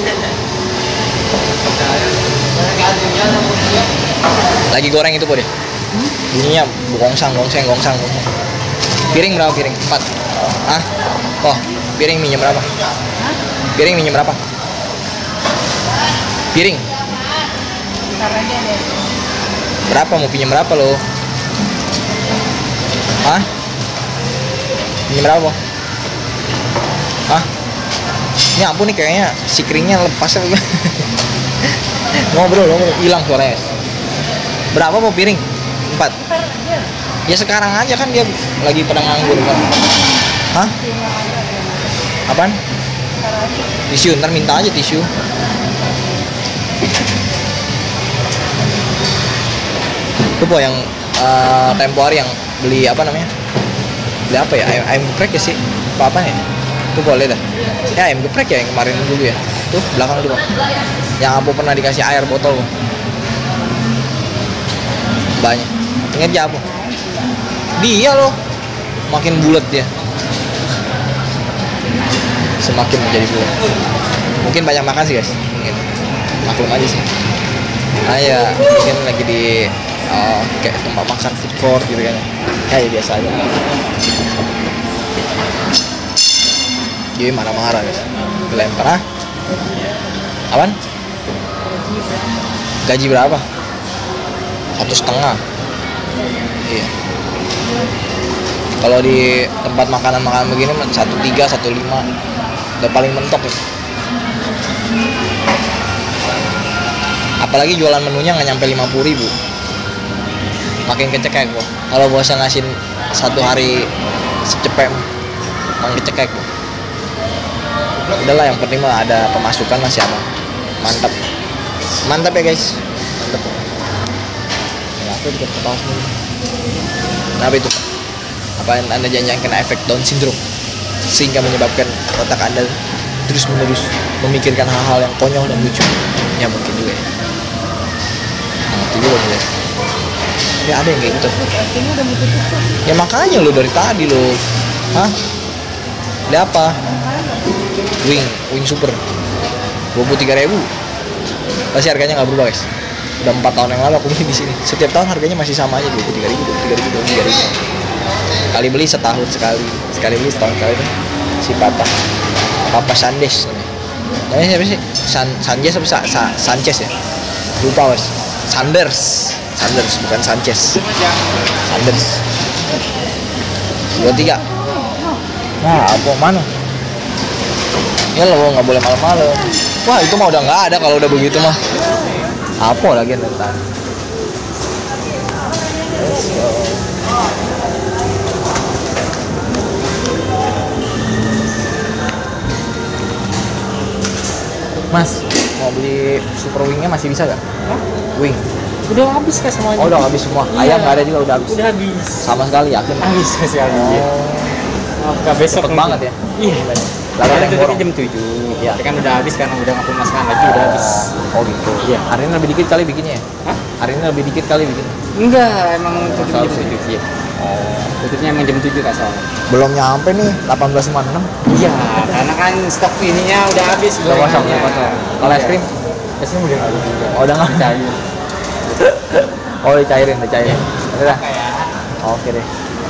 Speaker 1: Lagi goreng itu po deh. Bunyinya gongsang, gongseng, gongsang, gongsang. Piring berapa piring? Empat. Ah, oh, piring minyak berapa? Piring minyak berapa? Piring. Berapa mau pinjam berapa lo? Hah? Pinjam berapa? Hah? Ini ampun nih kayaknya si keringnya lepas apa? Ngobrol, ngobrol, hilang suaranya. Berapa mau piring? Empat. Ya sekarang aja kan dia lagi pada nganggur kan. Hah? Apaan? Tisu, ntar minta aja tisu. Itu po yang uh, tempo hari yang beli apa namanya? Beli apa ya? Ayam, ayam geprek ya sih? Apa apa ya? Itu boleh dah. Ya ayam geprek ya yang kemarin dulu ya. Tuh belakang tuh. Yang Apo pernah dikasih air botol. Banyak. Ingat ya Apo? Dia loh. Makin bulat dia. Semakin menjadi bulat. Mungkin banyak makan sih guys. Mungkin. Maklum aja sih. Nah ya mungkin lagi di uh, kayak tempat makan food court gitu kan. Kayak biasa aja. Jadi marah-marah guys. Dilempar ah. Apaan? Gaji berapa? Satu setengah. Iya. Kalau di tempat makanan-makanan begini satu tiga, satu lima, udah paling mentok ya. Apalagi jualan menunya nggak nyampe lima puluh ribu. Makin kecekek kok. Kalau bosan ngasih satu hari secepet, makin kecekek kok. Udahlah yang penting mah ada pemasukan masih aman. Mantap. Mantap ya guys. Mantap. Ya, aku juga ketawa sendiri. Kenapa itu? Apa Anda jangan kena efek Down syndrome sehingga menyebabkan otak Anda terus menerus memikirkan hal-hal yang konyol dan lucu? Ya mungkin juga ya. Nah, itu juga guys. Ya ada yang kayak gitu. Ya makanya lo dari tadi lo. Hah? Ada apa? Wing, wing super dua puluh tiga ribu. Pasti harganya nggak berubah guys. Udah empat tahun yang lalu aku beli di sini. Setiap tahun harganya masih sama aja dua puluh tiga ribu, dua puluh tiga ribu, dua puluh tiga ribu. Kali beli setahun sekali, sekali beli setahun sekali tuh. Si Papa, Papa Sandes. Namanya siapa sih? San Sanchez apa Sa Sa Sanchez ya? Lupa guys. Sanders, Sanders bukan Sanchez. Sanders. Dua tiga. Nah, apa mana? Ya lo nggak boleh malam-malam. Wah itu mah udah nggak ada kalau udah begitu mah. Apa lagi ntar? Let's go. Mas, mau beli super wingnya masih bisa gak?
Speaker 8: Hah?
Speaker 1: Wing.
Speaker 8: Udah habis kan semuanya?
Speaker 1: Oh udah habis semua.
Speaker 8: Iya.
Speaker 1: Ayam nggak ada juga udah habis.
Speaker 8: Udah habis.
Speaker 1: Sama sekali yakin?
Speaker 8: Habis sekali.
Speaker 1: Oh.
Speaker 8: Oke, besok
Speaker 1: Cepet banget ya?
Speaker 8: Iya.
Speaker 1: Lalu ada
Speaker 8: Lalu
Speaker 1: yang
Speaker 8: tutupnya
Speaker 1: borong.
Speaker 8: jam tujuh.
Speaker 1: Iya.
Speaker 8: Tapi kan udah habis karena udah nggak pemasakan lagi udah habis.
Speaker 1: Oh gitu.
Speaker 8: Iya.
Speaker 1: Hari ini lebih dikit kali bikinnya ya?
Speaker 8: Hah?
Speaker 1: Hari ini lebih dikit kali bikin.
Speaker 8: Enggak, emang tutupnya
Speaker 1: Selalu
Speaker 8: jam
Speaker 1: sih.
Speaker 8: tujuh. Iya.
Speaker 1: Oh.
Speaker 8: Tutupnya emang jam tujuh kak soalnya.
Speaker 1: Belum nyampe nih delapan belas lima puluh enam.
Speaker 8: Iya, karena kan stok ininya udah habis.
Speaker 1: Udah kosong,
Speaker 8: gorengannya.
Speaker 1: udah kosong. Kalau es krim?
Speaker 8: Es krim udah nggak ada juga.
Speaker 1: Oh, udah nggak ada. Oh dicairin, dicairin. Udah. Oke deh.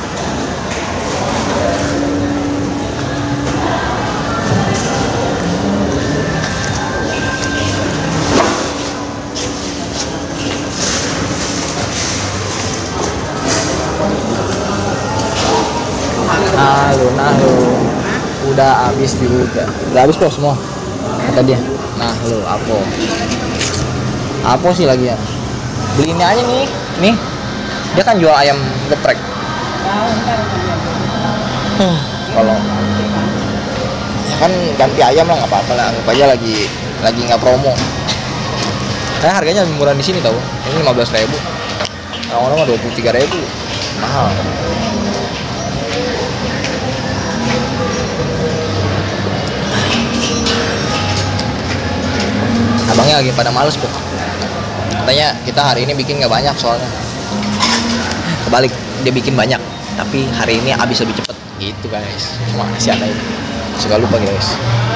Speaker 1: Nah, nah lu udah habis juga. Udah habis kok semua. Kata dia. Nah, lu apa? Apa sih lagi ya? Beli ini aja nih. Nih. Dia kan jual ayam geprek. Huh, Kalau ya kan ganti ayam lah nggak apa-apa lah. Anggap aja lagi lagi nggak promo. Nah, harganya lebih murah di sini tau. Ini lima belas ribu. Orang-orang mah dua puluh tiga ribu. Mahal. Abangnya lagi pada males kok. Katanya kita hari ini bikin nggak banyak soalnya. Kebalik, dia bikin banyak, tapi hari ini habis lebih cepet. Gitu guys. Cuma masih ada ini. Suka lupa guys.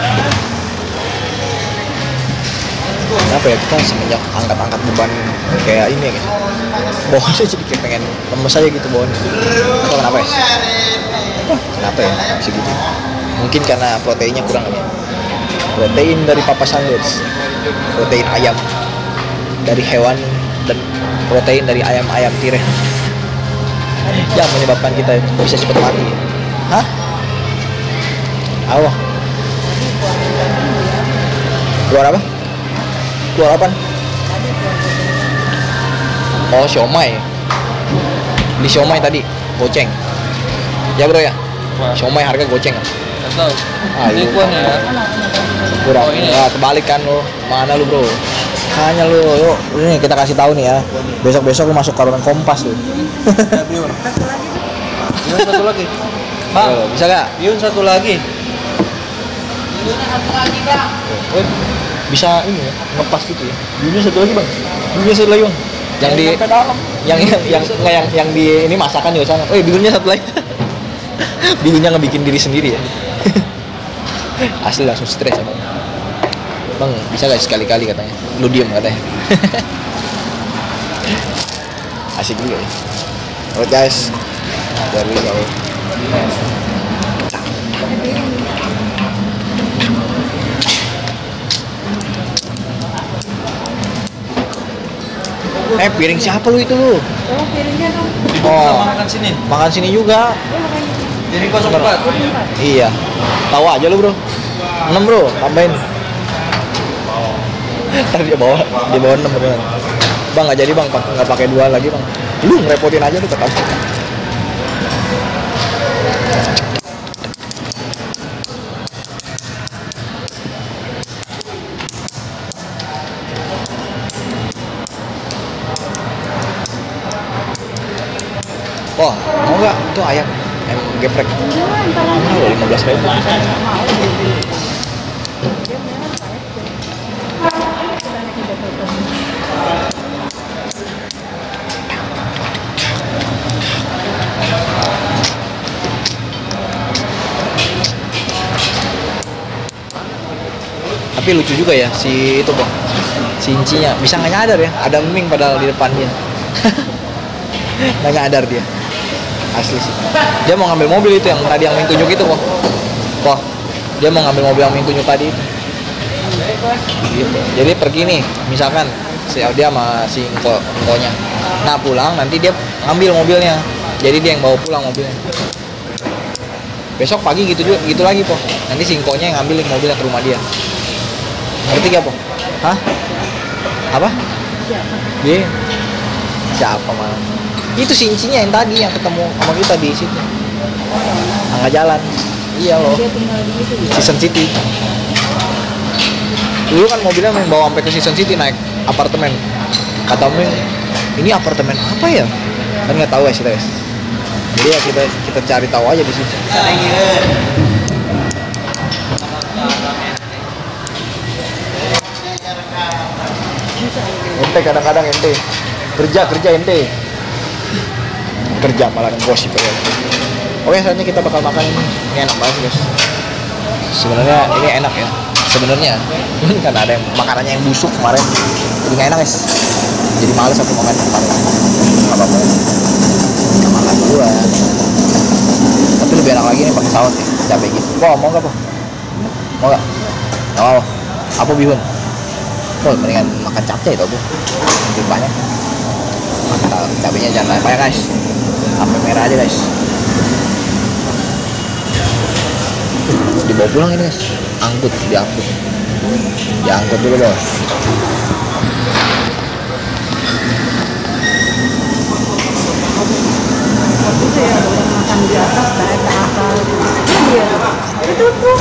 Speaker 1: Kenapa ya kita semenjak angkat-angkat beban kayak ini ya? Bawaannya jadi kayak pengen lemes aja gitu bawaannya. Atau kenapa ya? Kenapa ya? Bisa gitu. Mungkin karena proteinnya kurang kali ya. Protein dari Papa Sanders, protein ayam dari hewan, dan protein dari ayam-ayam tiren yang menyebabkan kita bisa cepat mati. Hah? Awah. Keluar apa? Keluar apa? Oh, siomay. Beli siomay tadi, goceng. Ya bro ya? Siomay harga goceng.
Speaker 8: Tahu.
Speaker 1: Ah,
Speaker 8: Ini
Speaker 1: lu.
Speaker 8: kuah nih ya.
Speaker 1: Kurang.
Speaker 8: Oh, ini.
Speaker 1: Ya, kebalik kan lo. Mana lu, Bro? Hanya lu, yuk. Ini kita kasih tahu nih ya. Besok-besok lu masuk karunan Kompas lu.
Speaker 8: Biun. Biun satu lagi. Bang,
Speaker 1: Yo, bisa gak?
Speaker 8: Biun satu lagi.
Speaker 1: Eh, bisa ini ya, ngepas gitu ya. Bihunnya satu lagi, Bang. Bihunnya satu lagi, Bang. Yang di yang yang yang nggak yang yang di ini masakan juga sana. Oh, bihunnya satu lagi. Bihunnya ngebikin diri sendiri ya. Asli langsung stres abang. Bang bisa gak sekali-kali katanya. Lu diem katanya. Asik juga ya. Alright guys, dari jauh. Eh piring siapa lu itu lu? Oh,
Speaker 8: Makan sini.
Speaker 1: makan sini juga.
Speaker 8: Jadi kosong empat.
Speaker 1: Iya. Tahu aja lu, Bro. enam, Bro. Tambahin. Ntar dia bawa, dia bawa enam beneran. Bang, nggak jadi, Bang. Pak- Nggak pakai dua lagi, Bang. Lu ngerepotin aja lu kata. Wah, mau nggak? Itu ayam. Ayam geprek. Mahal loh, lima belas ribu. Tapi lucu juga ya si itu Bang, si Incinya bisa nggak nyadar ya ada Ming padahal di depannya. Nggak nyadar dia, asli sih. Dia mau ngambil mobil itu yang tadi yang Ming tunjuk itu kok. Wah, dia mau ngambil mobil yang Ming tunjuk tadi itu. Gitu. Jadi pergi nih, misalkan si dia sama si engko engkonya. Nah pulang nanti dia ambil mobilnya, jadi dia yang bawa pulang mobilnya. Besok pagi gitu juga gitu lagi po, nanti si engkonya yang ambil mobilnya ke rumah dia. Ngerti gak po? Hah? Apa? Dia siapa malah? Itu si incinya yang tadi yang ketemu sama kita di situ. Tengah jalan. Iya loh. Season City. Dulu kan mobilnya main bawa sampai ke Season City naik apartemen. Kata Ming, ini apartemen apa ya? Kan nggak tahu ya kita guys. Jadi ya kita kita cari tahu aja di situ. Ente kadang-kadang ente kerja kerja ente kerja malah gosip ya. Oke, saatnya kita bakal makan ini. Ini enak banget guys. Sebenarnya ini enak ya. Sebenarnya kan ada yang makanannya yang busuk kemarin. Jadi nggak enak guys. Jadi males aku makan kemarin. Nggak apa-apa. Kita makan dulu ya. Tapi lebih enak lagi nih pakai saus ya. Capek gitu. Wah, mau nggak po? Mau nggak? Oh, apa bihun? Oh, mendingan makan capcay itu bu. Lebih banyak. Mantap. Cabenya jangan banyak guys. Sampai merah aja guys. Dibawa pulang ini guys, angkut, diangkut diangkut dulu bos.
Speaker 2: Itu ya orang makan di atas naik ke atas. Iya, itu tuh.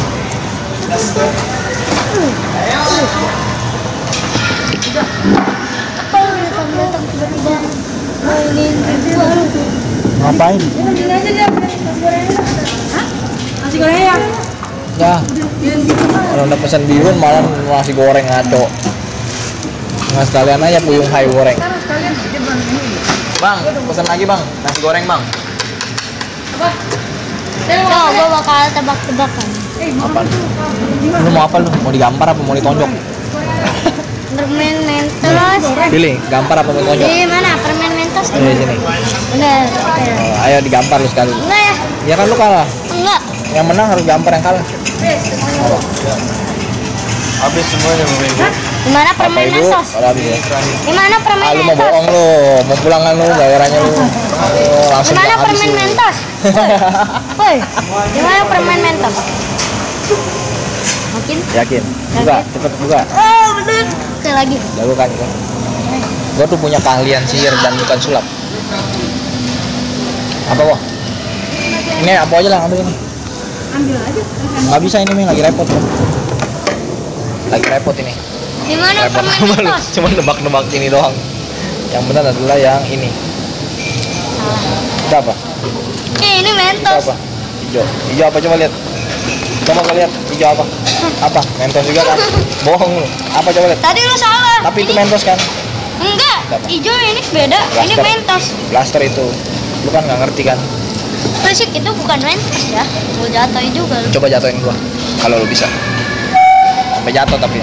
Speaker 7: Apa yang datang-datang tiba-tiba mainin baru?
Speaker 1: Ngapain?
Speaker 4: Ini aja dia nasi goreng. Hah? Nasi goreng ya?
Speaker 1: Ya, kalau udah pesan bihun malah nasi goreng ngaco. Nggak sekalian aja puyung hai goreng. Bang, pesan lagi bang, nasi goreng bang.
Speaker 4: Apa?
Speaker 7: Oh, gue bakal tebak-tebakan.
Speaker 1: Apa? Lu mau apa lu? Mau digampar apa mau ditonjok?
Speaker 7: Permen Mentos.
Speaker 1: Pilih, gampar apa mau ditonjok?
Speaker 7: Di mana? Permen Mentos di
Speaker 1: Di
Speaker 7: mana?
Speaker 1: sini.
Speaker 7: Bener. oke.
Speaker 1: Oh, ayo digampar lu sekali.
Speaker 7: Enggak ya?
Speaker 1: Ya kan lu kalah.
Speaker 7: Enggak.
Speaker 1: Yang menang harus gampar yang kalah. Apa?
Speaker 5: Habis semuanya Bu.
Speaker 7: Di mana permen
Speaker 1: Apa, Ibu?
Speaker 7: Mentos?
Speaker 1: Kalau habis ya.
Speaker 7: Di mana permen
Speaker 1: Ah, lu mau
Speaker 7: Mentos?
Speaker 1: bohong lu, mau pulang kan lu, bayarannya lu. Oh,
Speaker 7: Di
Speaker 1: langsung
Speaker 7: mana
Speaker 1: nggak habis
Speaker 7: permen
Speaker 1: lu.
Speaker 7: Mentos? Woi, di mana permen Mentos? Makin?
Speaker 1: Yakin? Buka, cepet buka.
Speaker 7: Oh, bener. Oke lagi.
Speaker 1: Jago kan gua. Gua tuh punya keahlian sihir dan bukan sulap. Apa wah? Ini apa aja lah ambil ini.
Speaker 4: Ambil aja.
Speaker 1: Nggak bisa ini Ming, lagi repot bro. Lagi repot ini.
Speaker 7: Di mana
Speaker 1: Repot
Speaker 7: permen
Speaker 1: sama lu,
Speaker 7: Mentos?
Speaker 1: cuma nebak-nebak ini doang. Yang benar adalah yang ini. Itu apa?
Speaker 7: Eh, ini
Speaker 1: Itu
Speaker 7: Mentos.
Speaker 1: apa? Hijau. Hijau apa coba lihat. Coba kau lihat hijau apa? Apa? Mentos juga kan? Bohong lu. Apa coba lihat?
Speaker 7: Tadi lu salah.
Speaker 1: Tapi itu
Speaker 7: Ini-
Speaker 1: Mentos kan?
Speaker 7: Enggak.
Speaker 1: Apa?
Speaker 7: Hijau ini beda. Ini
Speaker 1: Blaster.
Speaker 7: Mentos.
Speaker 1: Blaster itu. Lu kan nggak ngerti kan?
Speaker 7: Berisik itu bukan Mentos ya. Gua jatuhin juga lu.
Speaker 1: Coba jatuhin gua. Kalau lu bisa. Sampai jatuh tapi.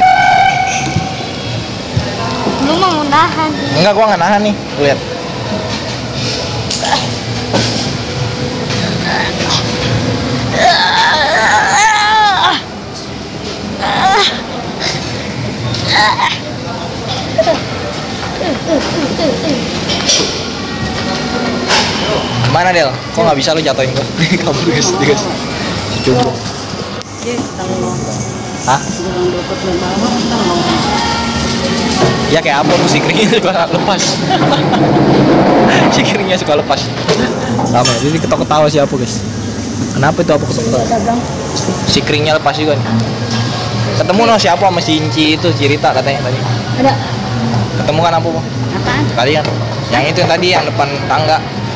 Speaker 7: Lu mau nahan.
Speaker 1: Enggak, gua nggak nahan nih. Lu lihat. Mana Del? Kok nggak bisa lu jatuhin gua? Kabur guys, guys. Coba. Hah? Ya kayak apa tuh sikringnya suka lepas. Sikringnya suka lepas. Sama, ini ketawa-ketawa siapa guys? Kenapa itu apa ketawa-ketawa? Sikringnya lepas juga nih. Ketemu no siapa sama si Inci itu cerita katanya tadi.
Speaker 4: Ada.
Speaker 1: Ketemu kan apa po?
Speaker 7: Apaan?
Speaker 1: Kalian? Yang itu yang tadi yang depan tangga.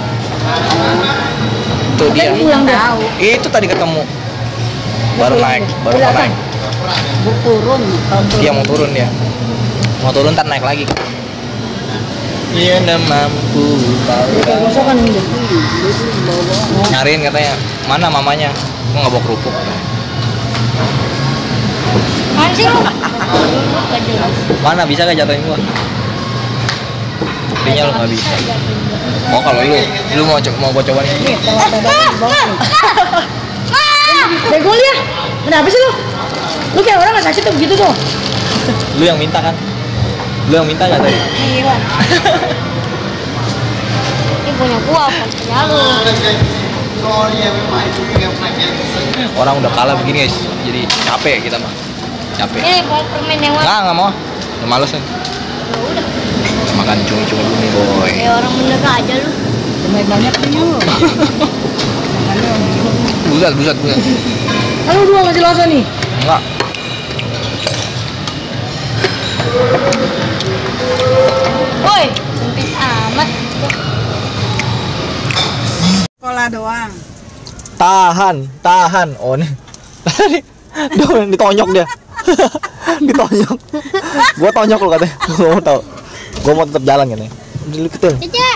Speaker 1: Itu dia.
Speaker 4: Pulang dia.
Speaker 1: Itu tadi ketemu. Baru naik, baru mau naik.
Speaker 4: Mau turun.
Speaker 1: Dia mau turun dia. Mau turun ntar naik lagi. Iya udah mampu tahu.
Speaker 4: Gosokan ini.
Speaker 1: Nyariin katanya. Mana mamanya? Gua nggak bawa kerupuk.
Speaker 7: Anjing lu. Gak jelas.
Speaker 1: Mana bisa gak jatuhin gua? Buktinya lu nggak bisa. Oh kalau lu, lu mau co- mau gua coba nih.
Speaker 4: Bego lu ya. Kenapa sih lu? Lu kayak orang nggak sakit tuh begitu tuh.
Speaker 1: Lu yang minta kan? Lu yang minta nggak tadi?
Speaker 3: Iya. Ini punya gua, bukan punya lu.
Speaker 1: Orang udah kalah begini guys, jadi capek kita mah. Capek.
Speaker 3: Ini mau permen yang mana?
Speaker 1: Nggak, nggak mau. Udah males nih.
Speaker 3: Ya udah.
Speaker 1: Makan cumi-cumi dulu nih boy.
Speaker 3: Ya orang bener aja lu.
Speaker 2: Lumayan banyak tuh yuk.
Speaker 1: Buset, buset, buset.
Speaker 4: Kan lu dua nggak jelas nih.
Speaker 1: Enggak.
Speaker 3: Woi, sempit amat.
Speaker 2: Sekolah doang.
Speaker 1: Tahan, tahan. Oh nih. Tadi dia ditonyok dia. Ditonyok. Gua tonyok lo katanya. Gua mau tahu. Gua mau tetap jalan gini. Dulu kecil.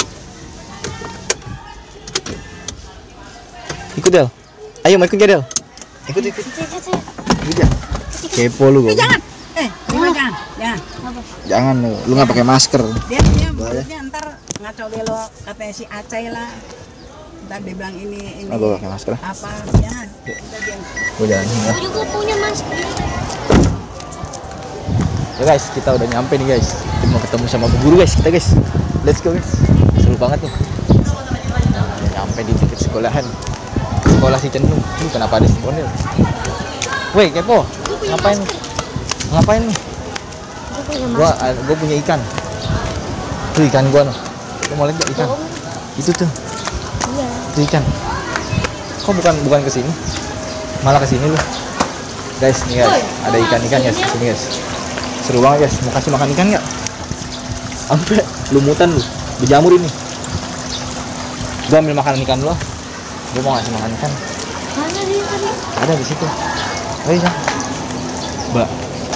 Speaker 1: Ikut Del. Ayo mau ikut ya Del. Ikut ikut. Ikut ya. Kepo lu gua.
Speaker 2: Jangan. Eh, jangan, jangan. Jangan.
Speaker 1: Jangan lu. Lu nggak pakai masker.
Speaker 2: Dia dia mulutnya ntar ngaco belo katanya si Acai lah. Ntar dia bilang ini ini.
Speaker 1: Oh, gua pakai masker.
Speaker 2: Apa? Jangan. Udah dia.
Speaker 1: Gua jalan ya.
Speaker 3: Gua juga punya masker.
Speaker 1: Ya guys, kita udah nyampe nih guys. Kita mau ketemu sama bu guru guys, kita guys. Let's go guys. Seru banget nih. Nah, udah nyampe di titik sekolahan. Sekolah si Cendung. Ini kenapa ada si Bonil? Woi, kepo. Ngapain? Ngapain nih?
Speaker 3: Gua punya
Speaker 1: Gua
Speaker 3: masker.
Speaker 1: gua punya ikan. Tuh ikan gua noh. Lu mau lihat gak ikan? Itu tuh.
Speaker 3: Iya.
Speaker 1: Itu ikan. Kok bukan bukan ke sini? Malah ke sini lu. Guys, nih guys, ada ikan-ikan guys di sini guys. Seru banget guys, mau kasih makan ikan nggak? Sampai lumutan lu, berjamur ini. Gua ambil makanan ikan lu. Gua mau ngasih makan ikan.
Speaker 3: Mana dia tadi?
Speaker 1: Ada di situ. Oh iya. Mbak.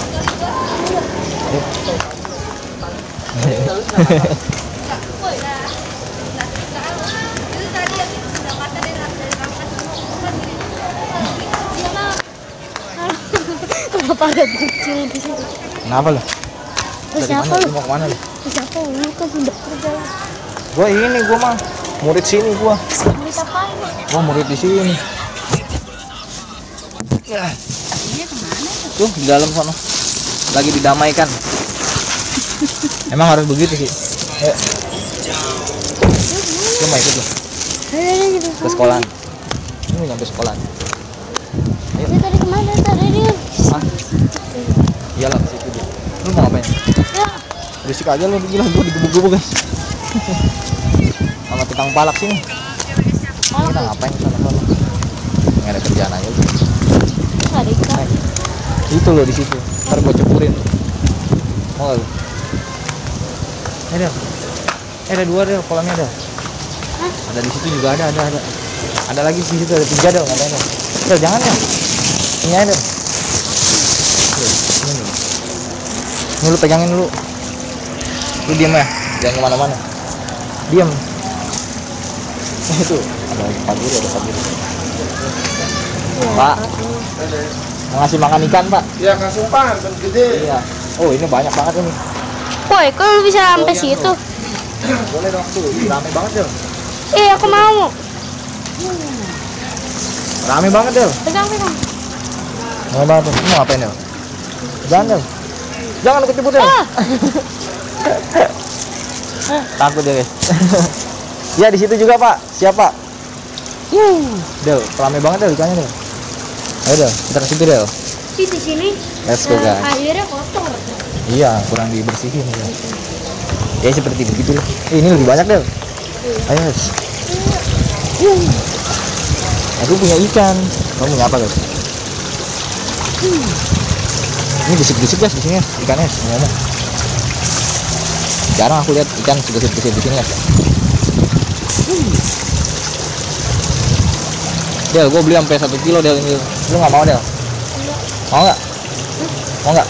Speaker 3: Kenapa ada kucing di situ?
Speaker 1: Kenapa lu?
Speaker 3: Terus
Speaker 1: Dari
Speaker 3: siapa
Speaker 1: mana?
Speaker 3: lu?
Speaker 1: Lu mau kemana lu?
Speaker 3: Terus siapa lu kan udah kerja.
Speaker 1: Gua ini gua mah murid sini gua.
Speaker 3: Murid apaan?
Speaker 1: Gua murid di sini.
Speaker 2: Dia kemana?
Speaker 1: Tuh di dalam sana. Lagi didamaikan. Emang harus begitu sih. Ayo. Lu mau ikut lu?
Speaker 3: Ada gitu.
Speaker 1: Ke sekolahan. Ini nyampe sekolahan. Ayo.
Speaker 3: Dia tadi kemana? Tadi dia.
Speaker 1: Hah? Iyalah ke situ dia. Lu mau ngapain?
Speaker 3: Ya.
Speaker 1: Berisik aja lu, gila gua digebuk-gebuk guys. Sama tukang palak sini. Ini kita ngapain ke sana sana? Nggak ada kerjaan aja udah.
Speaker 3: Terus ada ikan.
Speaker 1: Itu loh di situ. Ntar gua cepurin. Mau nggak lu? Eh Del. Eh ada dua Del, kolamnya Del. Ada di situ juga ada, ada, ada. Ada lagi di situ ada tiga Del, ngapain Del? Del jangan ya. Ini aja Del. Tuh, ini nih. Ini lu pegangin dulu. Lu diam ya, jangan kemana-mana. Diam. Eh itu ada Pak Guru, ada Pak Guru. Pak, mau ngasih makan ikan Pak?
Speaker 5: Ya kasupan, ben gede.
Speaker 1: Iya. Oh ini banyak banget ini.
Speaker 3: Woi, kok lu bisa sampai situ?
Speaker 1: Boleh dong tuh, ini rame banget Del.
Speaker 3: Eh, aku mau.
Speaker 1: Rame banget Del.
Speaker 3: Pegang, pegang.
Speaker 1: Rame banget tuh. Lu mau ngapain Del? Jangan Del. Jangan lu kecebur Del.
Speaker 3: Ah.
Speaker 1: Takut dia guys. Ya di situ juga Pak. Siapa? Uh, Del, rame banget Del ikannya Del. Ayo Del, kita ke situ Del.
Speaker 3: Di di sini.
Speaker 1: Let's go
Speaker 3: eh,
Speaker 1: guys.
Speaker 3: Airnya kotor.
Speaker 1: Iya, kurang dibersihin ya. Ya seperti begitu. Eh, ini lebih banyak Del. Ayo guys. Aku punya ikan. Kamu punya apa guys? Ini gesip-gesip guys di sini ya, ikannya ngomong. Jarang aku lihat ikan segesip-gesip di sini guys. Del, gue beli sampai satu kilo Del ini. Lu nggak mau Del? Mau nggak? Mau nggak?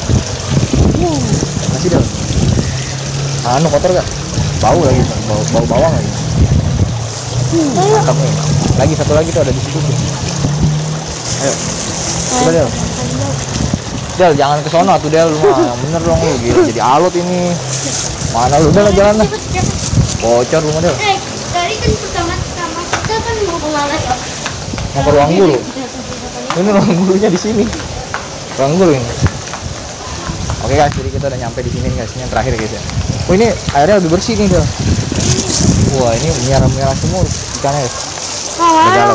Speaker 1: Masih Del. Anu kotor gak? Bau lagi, bau, bau bawang lagi. Mantap nih. Lagi satu lagi tuh ada di situ tuh. Ayo. Coba Del. Del jangan ke sono tuh Del, lu mah yang bener dong lu, gila jadi alot ini. Mana lu Del jalan lah. Bocor rumah Del.
Speaker 3: Eh, tadi kan pertama-tama kita kan mau kemana ya?
Speaker 1: Mau ke ruang guru. Ini ruang gurunya di sini. Ruang guru ini. Oke guys, jadi kita udah nyampe di sini guys. Ini yang terakhir guys ya. Oh ini airnya lebih bersih nih Del. Wah ini merah-merah semua ikannya guys. Udah galau.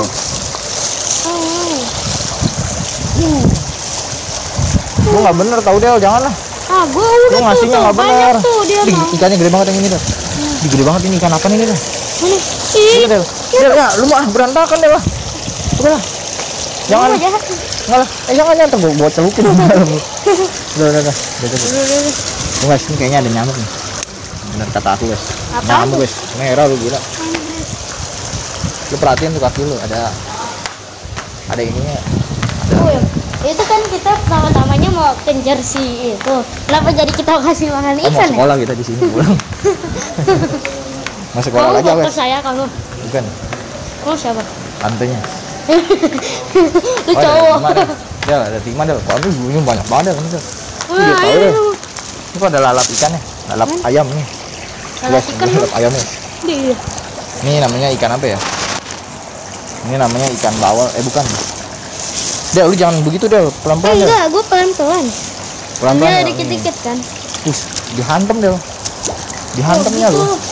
Speaker 1: Lu nggak bener tau Del, jangan lah.
Speaker 4: Ah, gua
Speaker 1: Lu
Speaker 4: udah tuh,
Speaker 1: ngasihnya
Speaker 4: tuh,
Speaker 1: nggak bener.
Speaker 4: banyak tuh dia
Speaker 1: Ih,
Speaker 4: mah.
Speaker 1: ikannya gede banget yang ini Del. Ih, gede banget ini ikan apa nih Del?
Speaker 4: Mana? Ih,
Speaker 1: Ini Del. Del ya, lu mah berantakan Del lah. Udah lah. Jangan.
Speaker 4: gua jahat.
Speaker 1: Enggak lah. Eh jangan jangan gua buat celupin dalam. Udah udah udah. Udah udah. Tuh guys, ini kayaknya ada nyamuk nih. Bener kata aku guys.
Speaker 4: Apaan
Speaker 1: Nyamuk
Speaker 4: tuh?
Speaker 1: guys. Merah lu gila. Lu perhatiin tuh kaki lu ada ada ininya.
Speaker 3: Oh, itu kan kita pertama-tamanya mau kejar si itu. Kenapa jadi kita kasih makan
Speaker 1: Oh, mau
Speaker 3: ikan ya?
Speaker 1: sekolah kita di sini pulang. Mau sekolah
Speaker 3: Kamu
Speaker 1: lagi
Speaker 3: foto
Speaker 1: guys.
Speaker 3: saya kamu.
Speaker 1: Bukan.
Speaker 3: Kamu siapa?
Speaker 1: Tantenya.
Speaker 3: Lu
Speaker 1: Oh,
Speaker 3: cowok.
Speaker 1: ada timah, Del. Del, ada timah Del. Wah, ini bunyi banyak banget Del. Ini Del. Ini dia
Speaker 3: Wah,
Speaker 1: tahu
Speaker 3: ayo,
Speaker 1: Del.
Speaker 3: ayo.
Speaker 1: Ini kok ada lalap ikannya, lalap ayam nih.
Speaker 3: Lalap
Speaker 1: Guys,
Speaker 3: ikan
Speaker 1: ini lalap ayamnya.
Speaker 3: Iya.
Speaker 1: Ini namanya ikan apa ya? Ini namanya ikan bawal. Eh bukan. Del, lu jangan begitu Del. Pelan-pelan Del.
Speaker 3: Enggak, gua pelan-pelan.
Speaker 1: Pelan-pelan.
Speaker 3: Dia
Speaker 1: Del.
Speaker 3: dikit-dikit kan.
Speaker 1: Us, dihantem Del. Dihantemnya lu.
Speaker 3: Oh, gitu.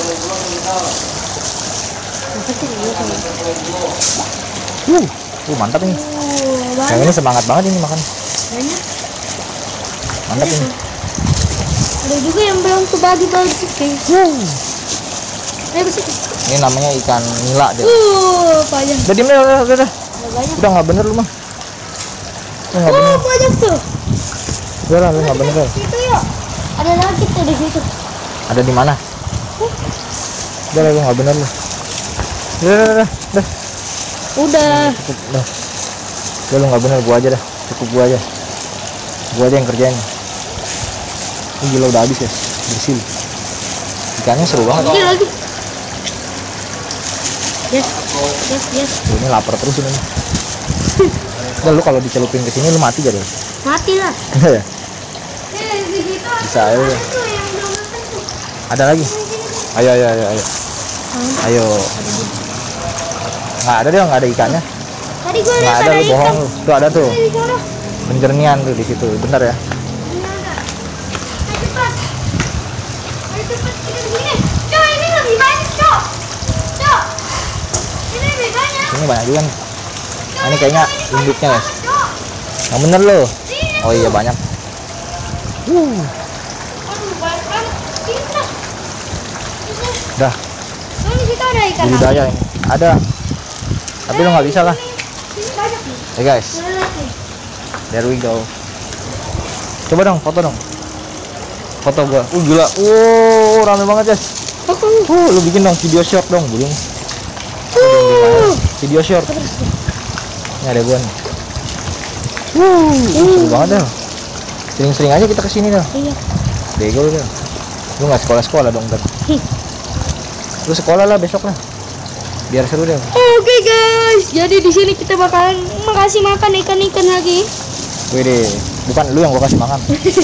Speaker 3: Apa sih ini sama?
Speaker 1: Uh, uh, mantap ini.
Speaker 3: Oh,
Speaker 1: Yang
Speaker 3: banyak.
Speaker 1: ini semangat banget ini makan.
Speaker 3: Banyak.
Speaker 1: Mantap ini.
Speaker 3: Ada juga yang belum kebagi-bagi guys. Ayo ke situ.
Speaker 1: Ini namanya ikan nila Del.
Speaker 3: Uh, banyak.
Speaker 1: Udah diem Del, udah, udah, udah.
Speaker 3: Ada banyak.
Speaker 1: Udah nggak bener lu mah. Lu nggak bener.
Speaker 3: Oh, banyak tuh.
Speaker 1: Udah lah, lu nggak bener Del.
Speaker 3: Situ yuk. Ada lagi tuh di situ.
Speaker 1: Ada di mana? Udah lah, lu nggak bener lu. Udah, udah, udah, udah.
Speaker 3: Udah.
Speaker 1: Cukup, udah. Udah lu nggak bener, gua aja dah. Cukup gua aja. Gua aja yang kerjain. Ini gila udah habis ya, bersih. Ikannya seru banget.
Speaker 3: Lagi lagi. Yes. Yes, yes.
Speaker 1: Ini lapar terus ini. Udah lu kalau dicelupin ke sini lu mati gak Del?
Speaker 3: Mati lah.
Speaker 1: Iya ya.
Speaker 3: Eh, di situ.
Speaker 1: Bisa aja. Ya.
Speaker 3: Tuh yang belum makan tuh.
Speaker 1: Ada lagi. Ayo ayo ayo ayo. Ayo. Nggak ada Del, nggak ada ikannya.
Speaker 3: Tadi gua
Speaker 1: Nggak
Speaker 3: lihat
Speaker 1: ada,
Speaker 3: ada
Speaker 1: lu
Speaker 3: ikan.
Speaker 1: bohong lu. Tuh ada tuh.
Speaker 3: Di sana.
Speaker 1: Penjernihan tuh di situ. Bentar ya.
Speaker 3: Ini ada. Ayo cepat. Ayo cepat kita ke sini. Cok, ini lebih banyak, Cok. Cok. Ini lebih banyak.
Speaker 1: Ini banyak juga nih. Nah, ini kayaknya induknya guys.
Speaker 3: Cok.
Speaker 1: Yang bener lo. Oh iya banyak.
Speaker 3: Aduh, banyak banget. Kita.
Speaker 1: Dah.
Speaker 3: Oh, di situ ada ikan.
Speaker 1: Budidaya ini. Ada. Tapi lo nggak bisa lah.
Speaker 3: Sini banyak nih.
Speaker 1: Ya guys.
Speaker 3: Boleh lihat nih.
Speaker 1: There we go. Coba dong foto dong. Foto gua. Uh gila. Wow, rame banget guys. Uh, lu bikin dong video short dong, belum? Uh. Video short. Ini ada gua nih. Uh, seru banget dah. Sering-sering aja kita kesini dah.
Speaker 3: Iya.
Speaker 1: Bego lu dah. Lu nggak sekolah-sekolah dong dah.
Speaker 3: Ih.
Speaker 1: Lu sekolah lah besok lah. Biar seru deh.
Speaker 3: Oke guys, jadi di sini kita bakalan makasih makan ikan-ikan lagi.
Speaker 1: Wih deh, bukan lu yang gua kasih makan.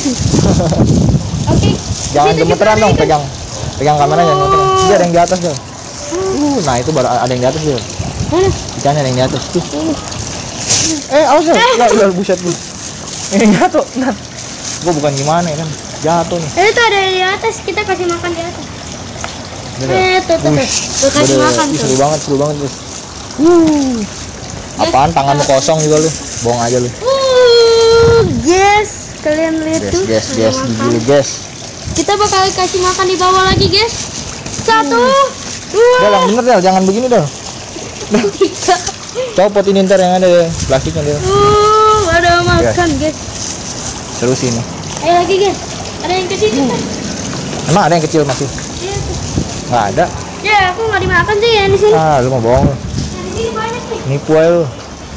Speaker 3: Oke.
Speaker 1: Jangan
Speaker 3: di situ
Speaker 1: gemeteran
Speaker 3: juga
Speaker 1: dong,
Speaker 3: ada ikan.
Speaker 1: pegang pegang kameranya jangan gemeteran. Iya ada yang di atas dong. Uh, nah itu baru ada yang di atas dong.
Speaker 3: Mana?
Speaker 1: Ikannya ada yang di atas tuh. Eh, awas ya. Ya, udah buset bu. Ini jatuh. Nah. Gua bukan gimana ya kan. Jatuh nih.
Speaker 3: Eh, itu ada di atas, kita kasih makan di atas.
Speaker 1: Udah,
Speaker 3: Eh, tuh, tuh, tuh.
Speaker 1: Ush,
Speaker 3: Tuh, kasih
Speaker 1: udah,
Speaker 3: makan
Speaker 1: ih,
Speaker 3: tuh.
Speaker 1: seru banget, seru banget guys. Uh. Apaan tanganmu kosong juga lu? Bohong aja lu.
Speaker 3: Uh, guys, kalian lihat
Speaker 1: Guys,
Speaker 3: tuh.
Speaker 1: guys,
Speaker 3: ada
Speaker 1: guys,
Speaker 3: makan.
Speaker 1: gigi lu guys.
Speaker 3: Kita bakal kasih makan di bawah lagi, guys. Satu,
Speaker 1: Udah
Speaker 3: dua,
Speaker 1: yang bener Del, jangan begini Del.
Speaker 3: tiga.
Speaker 1: Copot ini ntar yang ada deh, plastiknya Del.
Speaker 3: Uh, ada makan, guys.
Speaker 1: Terus ini.
Speaker 3: Ayo lagi, guys. Ada yang kecil kan?
Speaker 1: Emang ada yang kecil masih?
Speaker 3: Iya, tuh.
Speaker 1: Nggak ada.
Speaker 3: Ya, aku nggak dimakan sih yang di sini.
Speaker 1: Ah, lu mau bohong lu.
Speaker 3: Nah, di sini banyak nih.
Speaker 1: Nipu aja lu.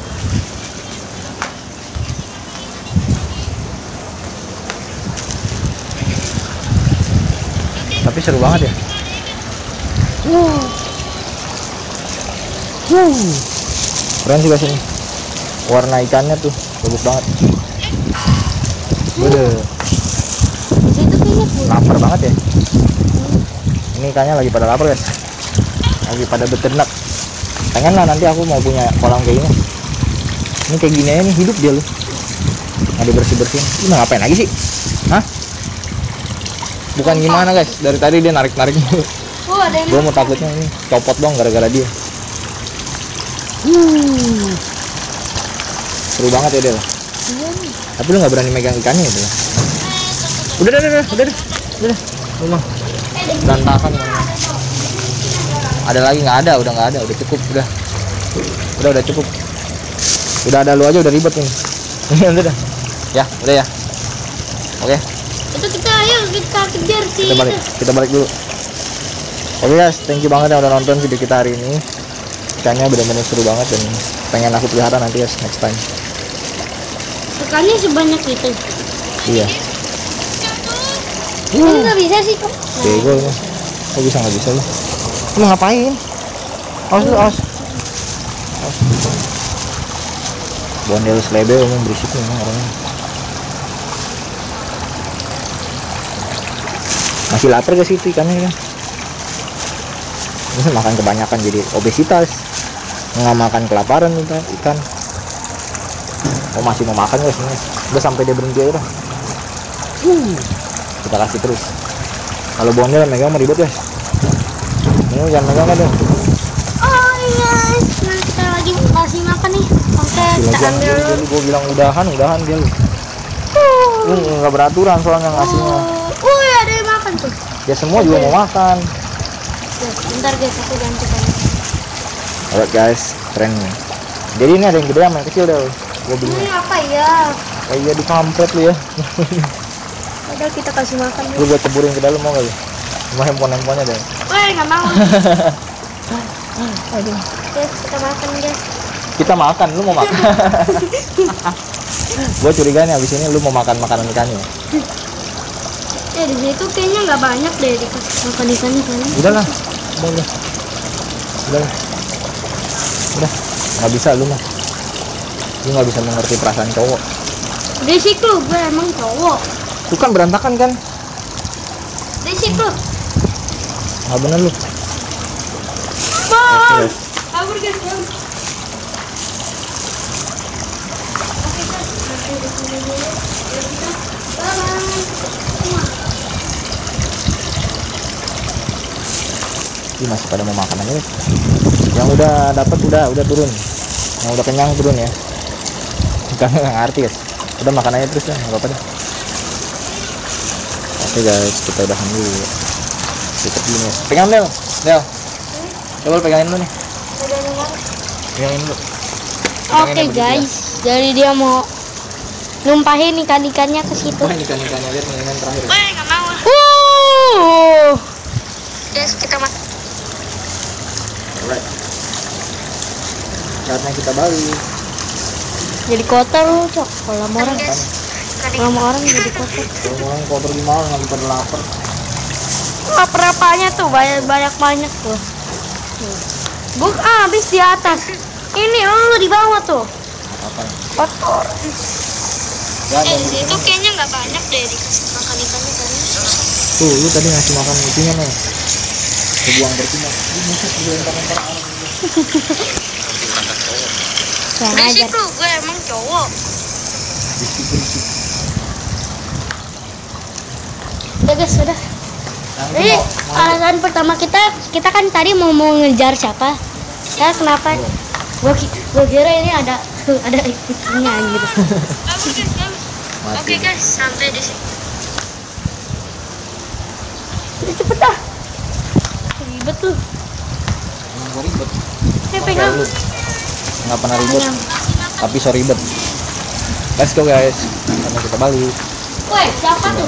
Speaker 1: Tapi seru banget ya. Wow. Wow. Keren sih guys ini. Warna ikannya tuh bagus banget. Udah
Speaker 3: Di situ kayaknya pun.
Speaker 1: lapar banget ya. Ini ikannya lagi pada lapar guys. Lagi pada beternak. Pengen lah nanti aku mau punya kolam kayak gini. Ini kayak gini aja nih hidup dia lu. nggak dibersih-bersihin. Lu mau ngapain lagi sih? Hah? Bukan gimana guys, dari tadi dia narik-narik mulu.
Speaker 3: Oh, ada yang
Speaker 1: Gue mau takutnya ini copot dong gara-gara dia. Uh. Seru banget ya dia.
Speaker 3: Iya nih.
Speaker 1: Tapi lu nggak berani megang ikannya gitu lah. Udah, udah, udah, udah, udah, udah, lu mah berantakan mana? Ada lagi nggak ada? Udah nggak ada, udah cukup, udah, udah, udah cukup. Udah ada lu aja udah ribet nih. Udah, udah, ya, udah ya. Oke.
Speaker 3: Itu kita ayo kita kejar sih.
Speaker 1: Kita balik, kita balik dulu. Oke guys, thank you banget yang udah nonton video kita hari ini. Ikannya benar-benar seru banget dan pengen aku pelihara nanti guys next time.
Speaker 3: Ikannya sebanyak itu.
Speaker 1: Iya.
Speaker 3: Ini nggak bisa sih kok.
Speaker 1: Bego lu. Kok bisa nggak bisa lu? Lu ngapain? Awas lu, awas. Awas. Bondel selebe emang berisik nih emang orangnya. Masih lapar gak sih itu ikannya kan? Ini makan kebanyakan jadi obesitas. Nggak makan kelaparan ikan. ikan. Oh masih mau makan guys ini. Udah sampai dia berhenti aja dah. Uh, kita kasih terus. Kalau bondel megang mau ribet guys. Ini jangan megang kan dong.
Speaker 3: Oh iya, nah, kita lagi kasih makan nih. Oke, kita ambil dulu.
Speaker 1: Gue bilang udahan, udahan dia lu. Lu nggak beraturan soalnya ngasihnya.
Speaker 3: Oh iya, ada yang makan tuh.
Speaker 1: Ya semua juga mau makan.
Speaker 3: Ya, bentar guys, aku gantikan.
Speaker 1: Alright guys, keren nih. Jadi ini ada yang gede sama yang kecil deh. Gue
Speaker 3: Ini
Speaker 1: belinya.
Speaker 3: apa ya?
Speaker 1: Oh iya di kampret lu ya.
Speaker 3: Udah kita kasih makan
Speaker 1: Lu
Speaker 3: dulu.
Speaker 1: buat ceburin ke dalam mau gak lu? Mau handphone-handphonenya deh.
Speaker 3: Weh, nggak mau.
Speaker 1: Aduh.
Speaker 3: Guys, kita makan guys.
Speaker 1: Kita makan, lu mau makan? Gue curiga nih abis ini lu mau makan makanan ikannya.
Speaker 3: Eh, di situ kayaknya nggak banyak deh dikasih makan ikannya kali.
Speaker 1: Udahlah, udah udah, udah, udah, nggak bisa lu mah, lu nggak bisa mengerti perasaan cowok.
Speaker 3: Berisik lu, gue emang cowok.
Speaker 1: Lu kan berantakan kan?
Speaker 3: Berisik lu.
Speaker 1: Nggak bener lu.
Speaker 3: Bang,
Speaker 1: Oke, guys.
Speaker 3: kabur guys, bang. Oke guys, nanti di sini dulu. Ya kita, bye.
Speaker 1: Ini masih pada mau makan aja. Yang udah dapat udah udah turun. Yang udah kenyang turun ya. Bukan nggak ngerti guys. Udah makan aja terus ya, nggak apa-apa deh. Oke guys, kita udahan dulu. Tutup dulu nih. Pegang Del, Del. Coba lu pegangin dulu nih. Pegangin dulu. Pegangin
Speaker 3: Oke
Speaker 1: yang begitu ya.
Speaker 3: guys, jadi dia mau numpahin ikan-ikannya ke situ.
Speaker 1: Wah, ini ikan-ikannya lihat nih, yang terakhir.
Speaker 3: Weh, nggak mau. Uh. Guys, kita makan.
Speaker 1: Alright. Saatnya kita balik.
Speaker 3: Jadi kotor lu, Cok. Kalau sama orang. Kalau sama orang jadi kotor.
Speaker 1: Kalau orang kotor gimana lagi pada lapar.
Speaker 3: Lapar apanya tuh? Banyak-banyak banyak tuh. Gue habis di atas. Ini lu di bawah tuh.
Speaker 1: Apa?
Speaker 3: Kotor.
Speaker 1: Ya,
Speaker 3: Eh,
Speaker 1: ya,
Speaker 3: itu kayaknya nggak banyak deh dikasih makan ikannya kan.
Speaker 1: tuh, lu tadi ngasih makan itunya nih. Kebuang bersih mah. Lu musuh lu entar-entar orang.
Speaker 3: Berisik lu, gue emang cowok.
Speaker 1: Bersih-bersih.
Speaker 3: Udah guys, udah.
Speaker 1: Nah, itu
Speaker 3: Jadi
Speaker 1: mau- mau-
Speaker 3: alasan pertama kita, kita kan tadi mau mau ngejar siapa? Ya kenapa? Gue gue kira ini ada ada ikannya gitu.
Speaker 1: Mati.
Speaker 3: Oke guys, sampai di sini. Udah cepet dah. Ribet lu.
Speaker 1: Emang gua ribet.
Speaker 3: Eh pegang.
Speaker 1: Lu nggak pernah ribet, tapi so ribet. Let's go guys, karena kita balik.
Speaker 3: Woi, siapa tuh?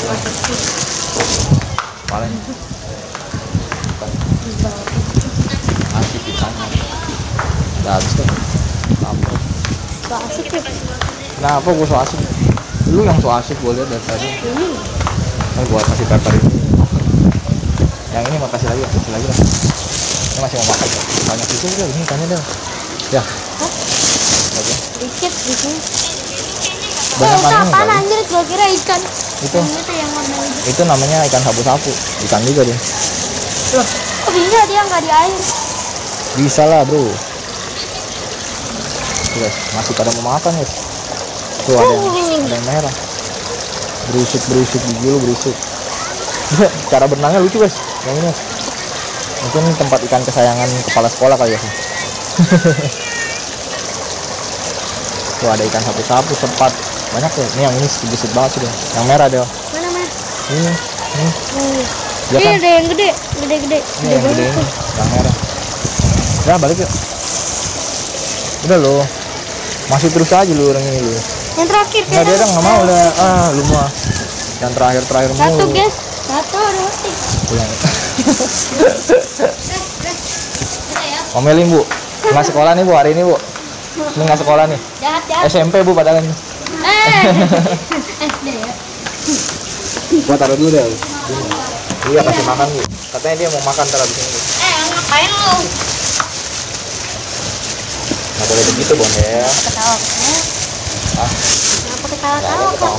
Speaker 1: Paling asik di sana. Udah habis tuh. Lapar.
Speaker 3: Gak asik tuh.
Speaker 1: Kenapa gua so asik? Lu yang so asik gua lihat dari tadi. Nah, gua kasih pepper ini. Yang ini mau kasih lagi, kasih lagi lah. Ini masih mau makan. Banyak itu udah, ini tanya deh. Ya. Oke.
Speaker 3: Dikit di sini.
Speaker 1: Banyak
Speaker 3: Oh,
Speaker 1: mana
Speaker 3: apaan
Speaker 1: kali?
Speaker 3: anjir? Gue kira ikan.
Speaker 1: Itu,
Speaker 3: Yang itu yang warna hijau.
Speaker 1: itu namanya ikan sapu-sapu. Ikan juga dia.
Speaker 3: Loh, kok bisa dia nggak di air?
Speaker 1: Bisa lah bro. Tuh, guys, masih pada mau makan guys. Tuh ada yang, ada yang merah. Berisik berisik gigi lu berisik. Cara berenangnya lucu guys. Yang ini. Mungkin tempat ikan kesayangan kepala sekolah kali ya. Tuh ada ikan sapu-sapu, sepat. Banyak ya. Ini yang ini sedikit banget sih dia. Yang merah deh.
Speaker 7: Mana mana?
Speaker 1: Ini. Ini.
Speaker 7: Oh.
Speaker 1: Ya
Speaker 7: Ini
Speaker 1: kan?
Speaker 7: ada yang gede, gede-gede.
Speaker 1: Ini yang gede ini. Yang merah. Ya balik yuk. Udah lo. Masih terus aja lu orang ini lu.
Speaker 7: Yang terakhir
Speaker 1: Enggak dia nggak mau udah. Ah lu mah. Yang terakhir-terakhir mulu.
Speaker 7: Satu guys, satu ada mati.
Speaker 1: Pulang. Omelin bu. Nggak sekolah nih bu hari ini bu. Ini nggak sekolah nih.
Speaker 7: Jahat jahat.
Speaker 1: S M P bu padahal ini.
Speaker 7: Eh. S D ya.
Speaker 1: Gua taruh dulu deh. Iya kasih makan bu. Katanya dia mau makan ntar abis ini.
Speaker 7: Eh ngapain lu?
Speaker 1: Nggak boleh begitu bon ya.
Speaker 7: Ketawa.
Speaker 1: Ah.
Speaker 7: Kenapa ketawa-tawa kok?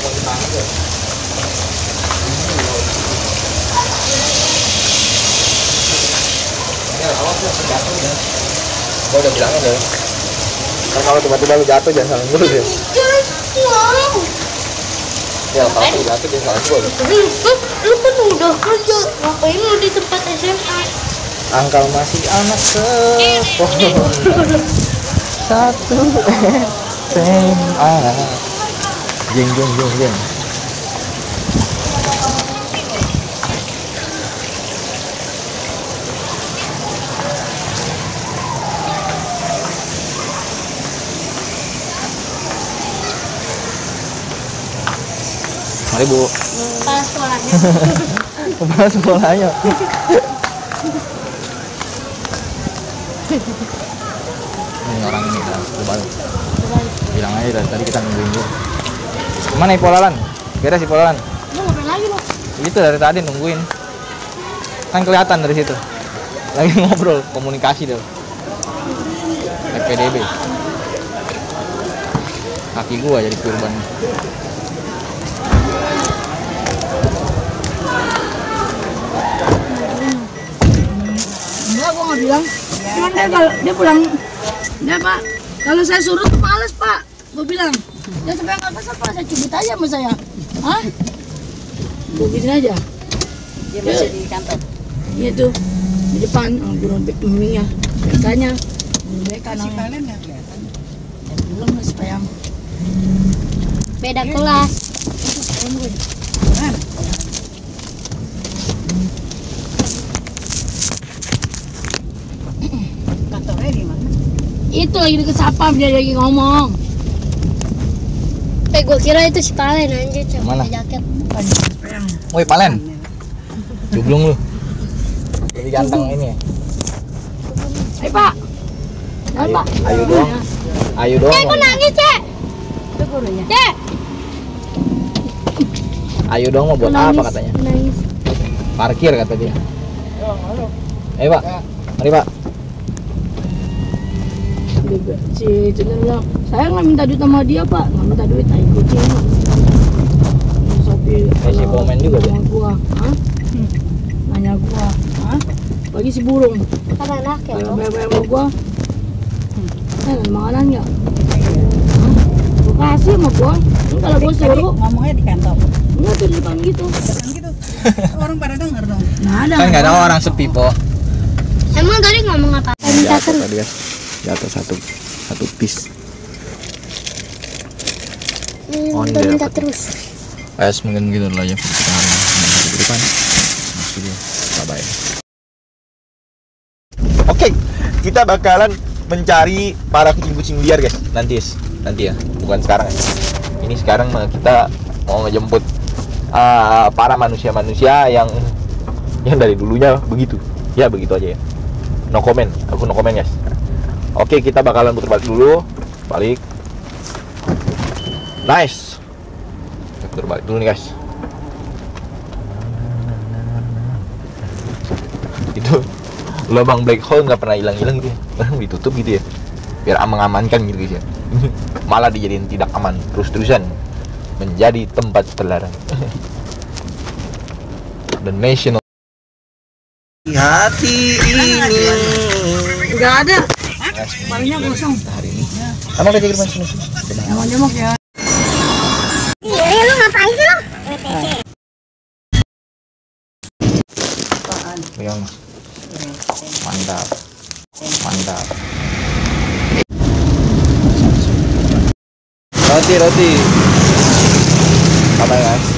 Speaker 1: Gua udah bilangin deh. Kan kalau tiba-tiba lu jatuh jangan saling dulu deh. Ya kalau lu jatuh jangan saling dulu.
Speaker 7: Lu kan udah kerja, ngapain lu di tempat S M A?
Speaker 1: Angkal masih anak sekolah satu S M A. Jeng jeng jeng jeng. Mari bu.
Speaker 7: Kepala sekolahnya.
Speaker 1: Kepala sekolahnya. Ini orang ini kan, berbalik. Bilang aja dari tadi kita nungguin dia. Mana Ipolalan? Kira si Ipolalan?
Speaker 4: Lu ngapain lagi lo?
Speaker 1: Itu dari tadi nungguin. Kan kelihatan dari situ. Lagi ngobrol, komunikasi dia. P P D B. Kaki gua jadi kurban.
Speaker 4: Enggak, gua nggak bilang. Cuman dia kalau dia pulang, dia pak, kalau saya suruh tuh males pak. Gua bilang, dia sampai nggak kesel pak, saya cubit aja sama saya. Hah? Gua gini aja.
Speaker 2: Dia masih di kantor.
Speaker 4: Iya tuh di depan, oh, guru bimbingnya, bekanya, beka
Speaker 2: Si
Speaker 4: namanya.
Speaker 2: Valen nggak kelihatan.
Speaker 4: Belum lah supaya
Speaker 7: Beda kelas.
Speaker 2: Nah, kantornya di mana?
Speaker 4: itu lagi deket sapam dia lagi ngomong.
Speaker 7: Eh gua kira itu si Palen anjir, coba
Speaker 1: Mana?
Speaker 7: jaket.
Speaker 1: Woi Palen. Jublung lu. Jadi ganteng ini.
Speaker 4: Eh pak, jangan pak.
Speaker 1: Ayo dong. Ayo dong.
Speaker 7: Eh gua nangis, Cek.
Speaker 4: Itu gurunya.
Speaker 7: Cek.
Speaker 1: Ayo dong mau buat apa katanya?
Speaker 7: Nangis.
Speaker 1: Parkir kata dia. Ayo pak. Mari pak.
Speaker 4: Dia- Si Cendana bilang, saya nggak minta duit sama dia pak, nggak minta duit, ayo kucing. Sopi.
Speaker 1: Eh, si komen juga dia.
Speaker 4: Nanya gua, hah? Nanya gua, hah? Bagi si burung.
Speaker 7: Kan anak ya,
Speaker 4: Kalau
Speaker 7: Bro.
Speaker 4: bayar sama gua, eh ada makanan nggak? Hah? Gua kasih sama gua. Ini kalau gua
Speaker 2: Tadi
Speaker 4: suruh,
Speaker 2: ngomongnya di kantor.
Speaker 4: enggak tuh di depan gitu.
Speaker 2: Kan gitu. Orang pada denger dong.
Speaker 4: Nggak ada.
Speaker 1: Kan nggak ada orang sepi po.
Speaker 7: Emang tadi ngomong apa? Minta
Speaker 1: Jatuh
Speaker 7: terus.
Speaker 1: tadi ya. Jatuh satu satu piece.
Speaker 7: Hmm,
Speaker 1: On
Speaker 7: minta
Speaker 1: dia
Speaker 7: minta
Speaker 1: dapat.
Speaker 7: terus.
Speaker 1: Guys, mungkin gitu dulu aja video kita hari ini. Sampai di depan. Bye bye. Oke, kita bakalan mencari para kucing-kucing liar guys. Nanti guys, nanti ya, bukan sekarang ya. Ini sekarang mah kita mau ngejemput uh, para manusia-manusia yang yang dari dulunya begitu. Ya begitu aja ya. No comment, aku no comment guys. Oke, kita bakalan putar balik dulu. Balik. Nice. Kita putar balik dulu nih guys. Itu lubang black hole nggak pernah hilang-hilang gitu ya. Orang ditutup gitu ya, biar mengamankan gitu guys ya. Malah dijadiin tidak aman terus-terusan menjadi tempat terlarang. The National hati ini
Speaker 4: Nggak ada.
Speaker 1: Guys,
Speaker 4: Palingnya kosong.
Speaker 1: hari ini. Kamu kerja di mana sini?
Speaker 4: Nyamuk-nyamuk ya.
Speaker 7: Iya, lu ngapain sih lu? W T C.
Speaker 1: Ya, Mas. Mantap. Mantap. Roti, roti. Apa ya, guys?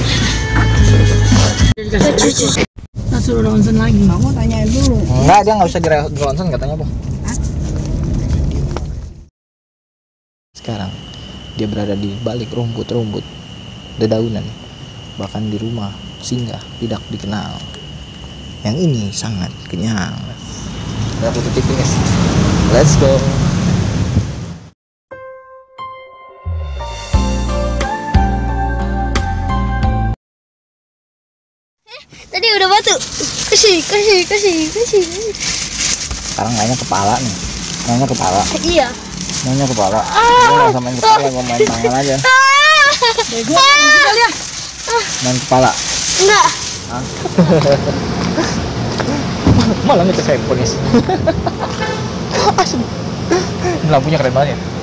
Speaker 4: Nah, suruh ronsen lagi.
Speaker 2: Kamu tanyain dulu.
Speaker 1: Enggak, dia nggak usah di ronsen katanya, Bu. Sekarang dia berada di balik rumput-rumput dedaunan, bahkan di rumah singgah tidak dikenal. Yang ini sangat kenyang. Udah aku tutupin, guys. Let's go.
Speaker 7: Tadi udah batu. Kasih, kasih, kasih, kasih.
Speaker 1: Sekarang nanya kepala nih. Nanya kepala.
Speaker 7: Iya.
Speaker 1: Nanya kepala. Gue nggak usah main kepala, gue main tangan aja.
Speaker 4: Bego, sekali ya.
Speaker 1: Main kepala.
Speaker 7: Enggak.
Speaker 1: Malah ngetes handphone, guys. Lampunya keren banget ya.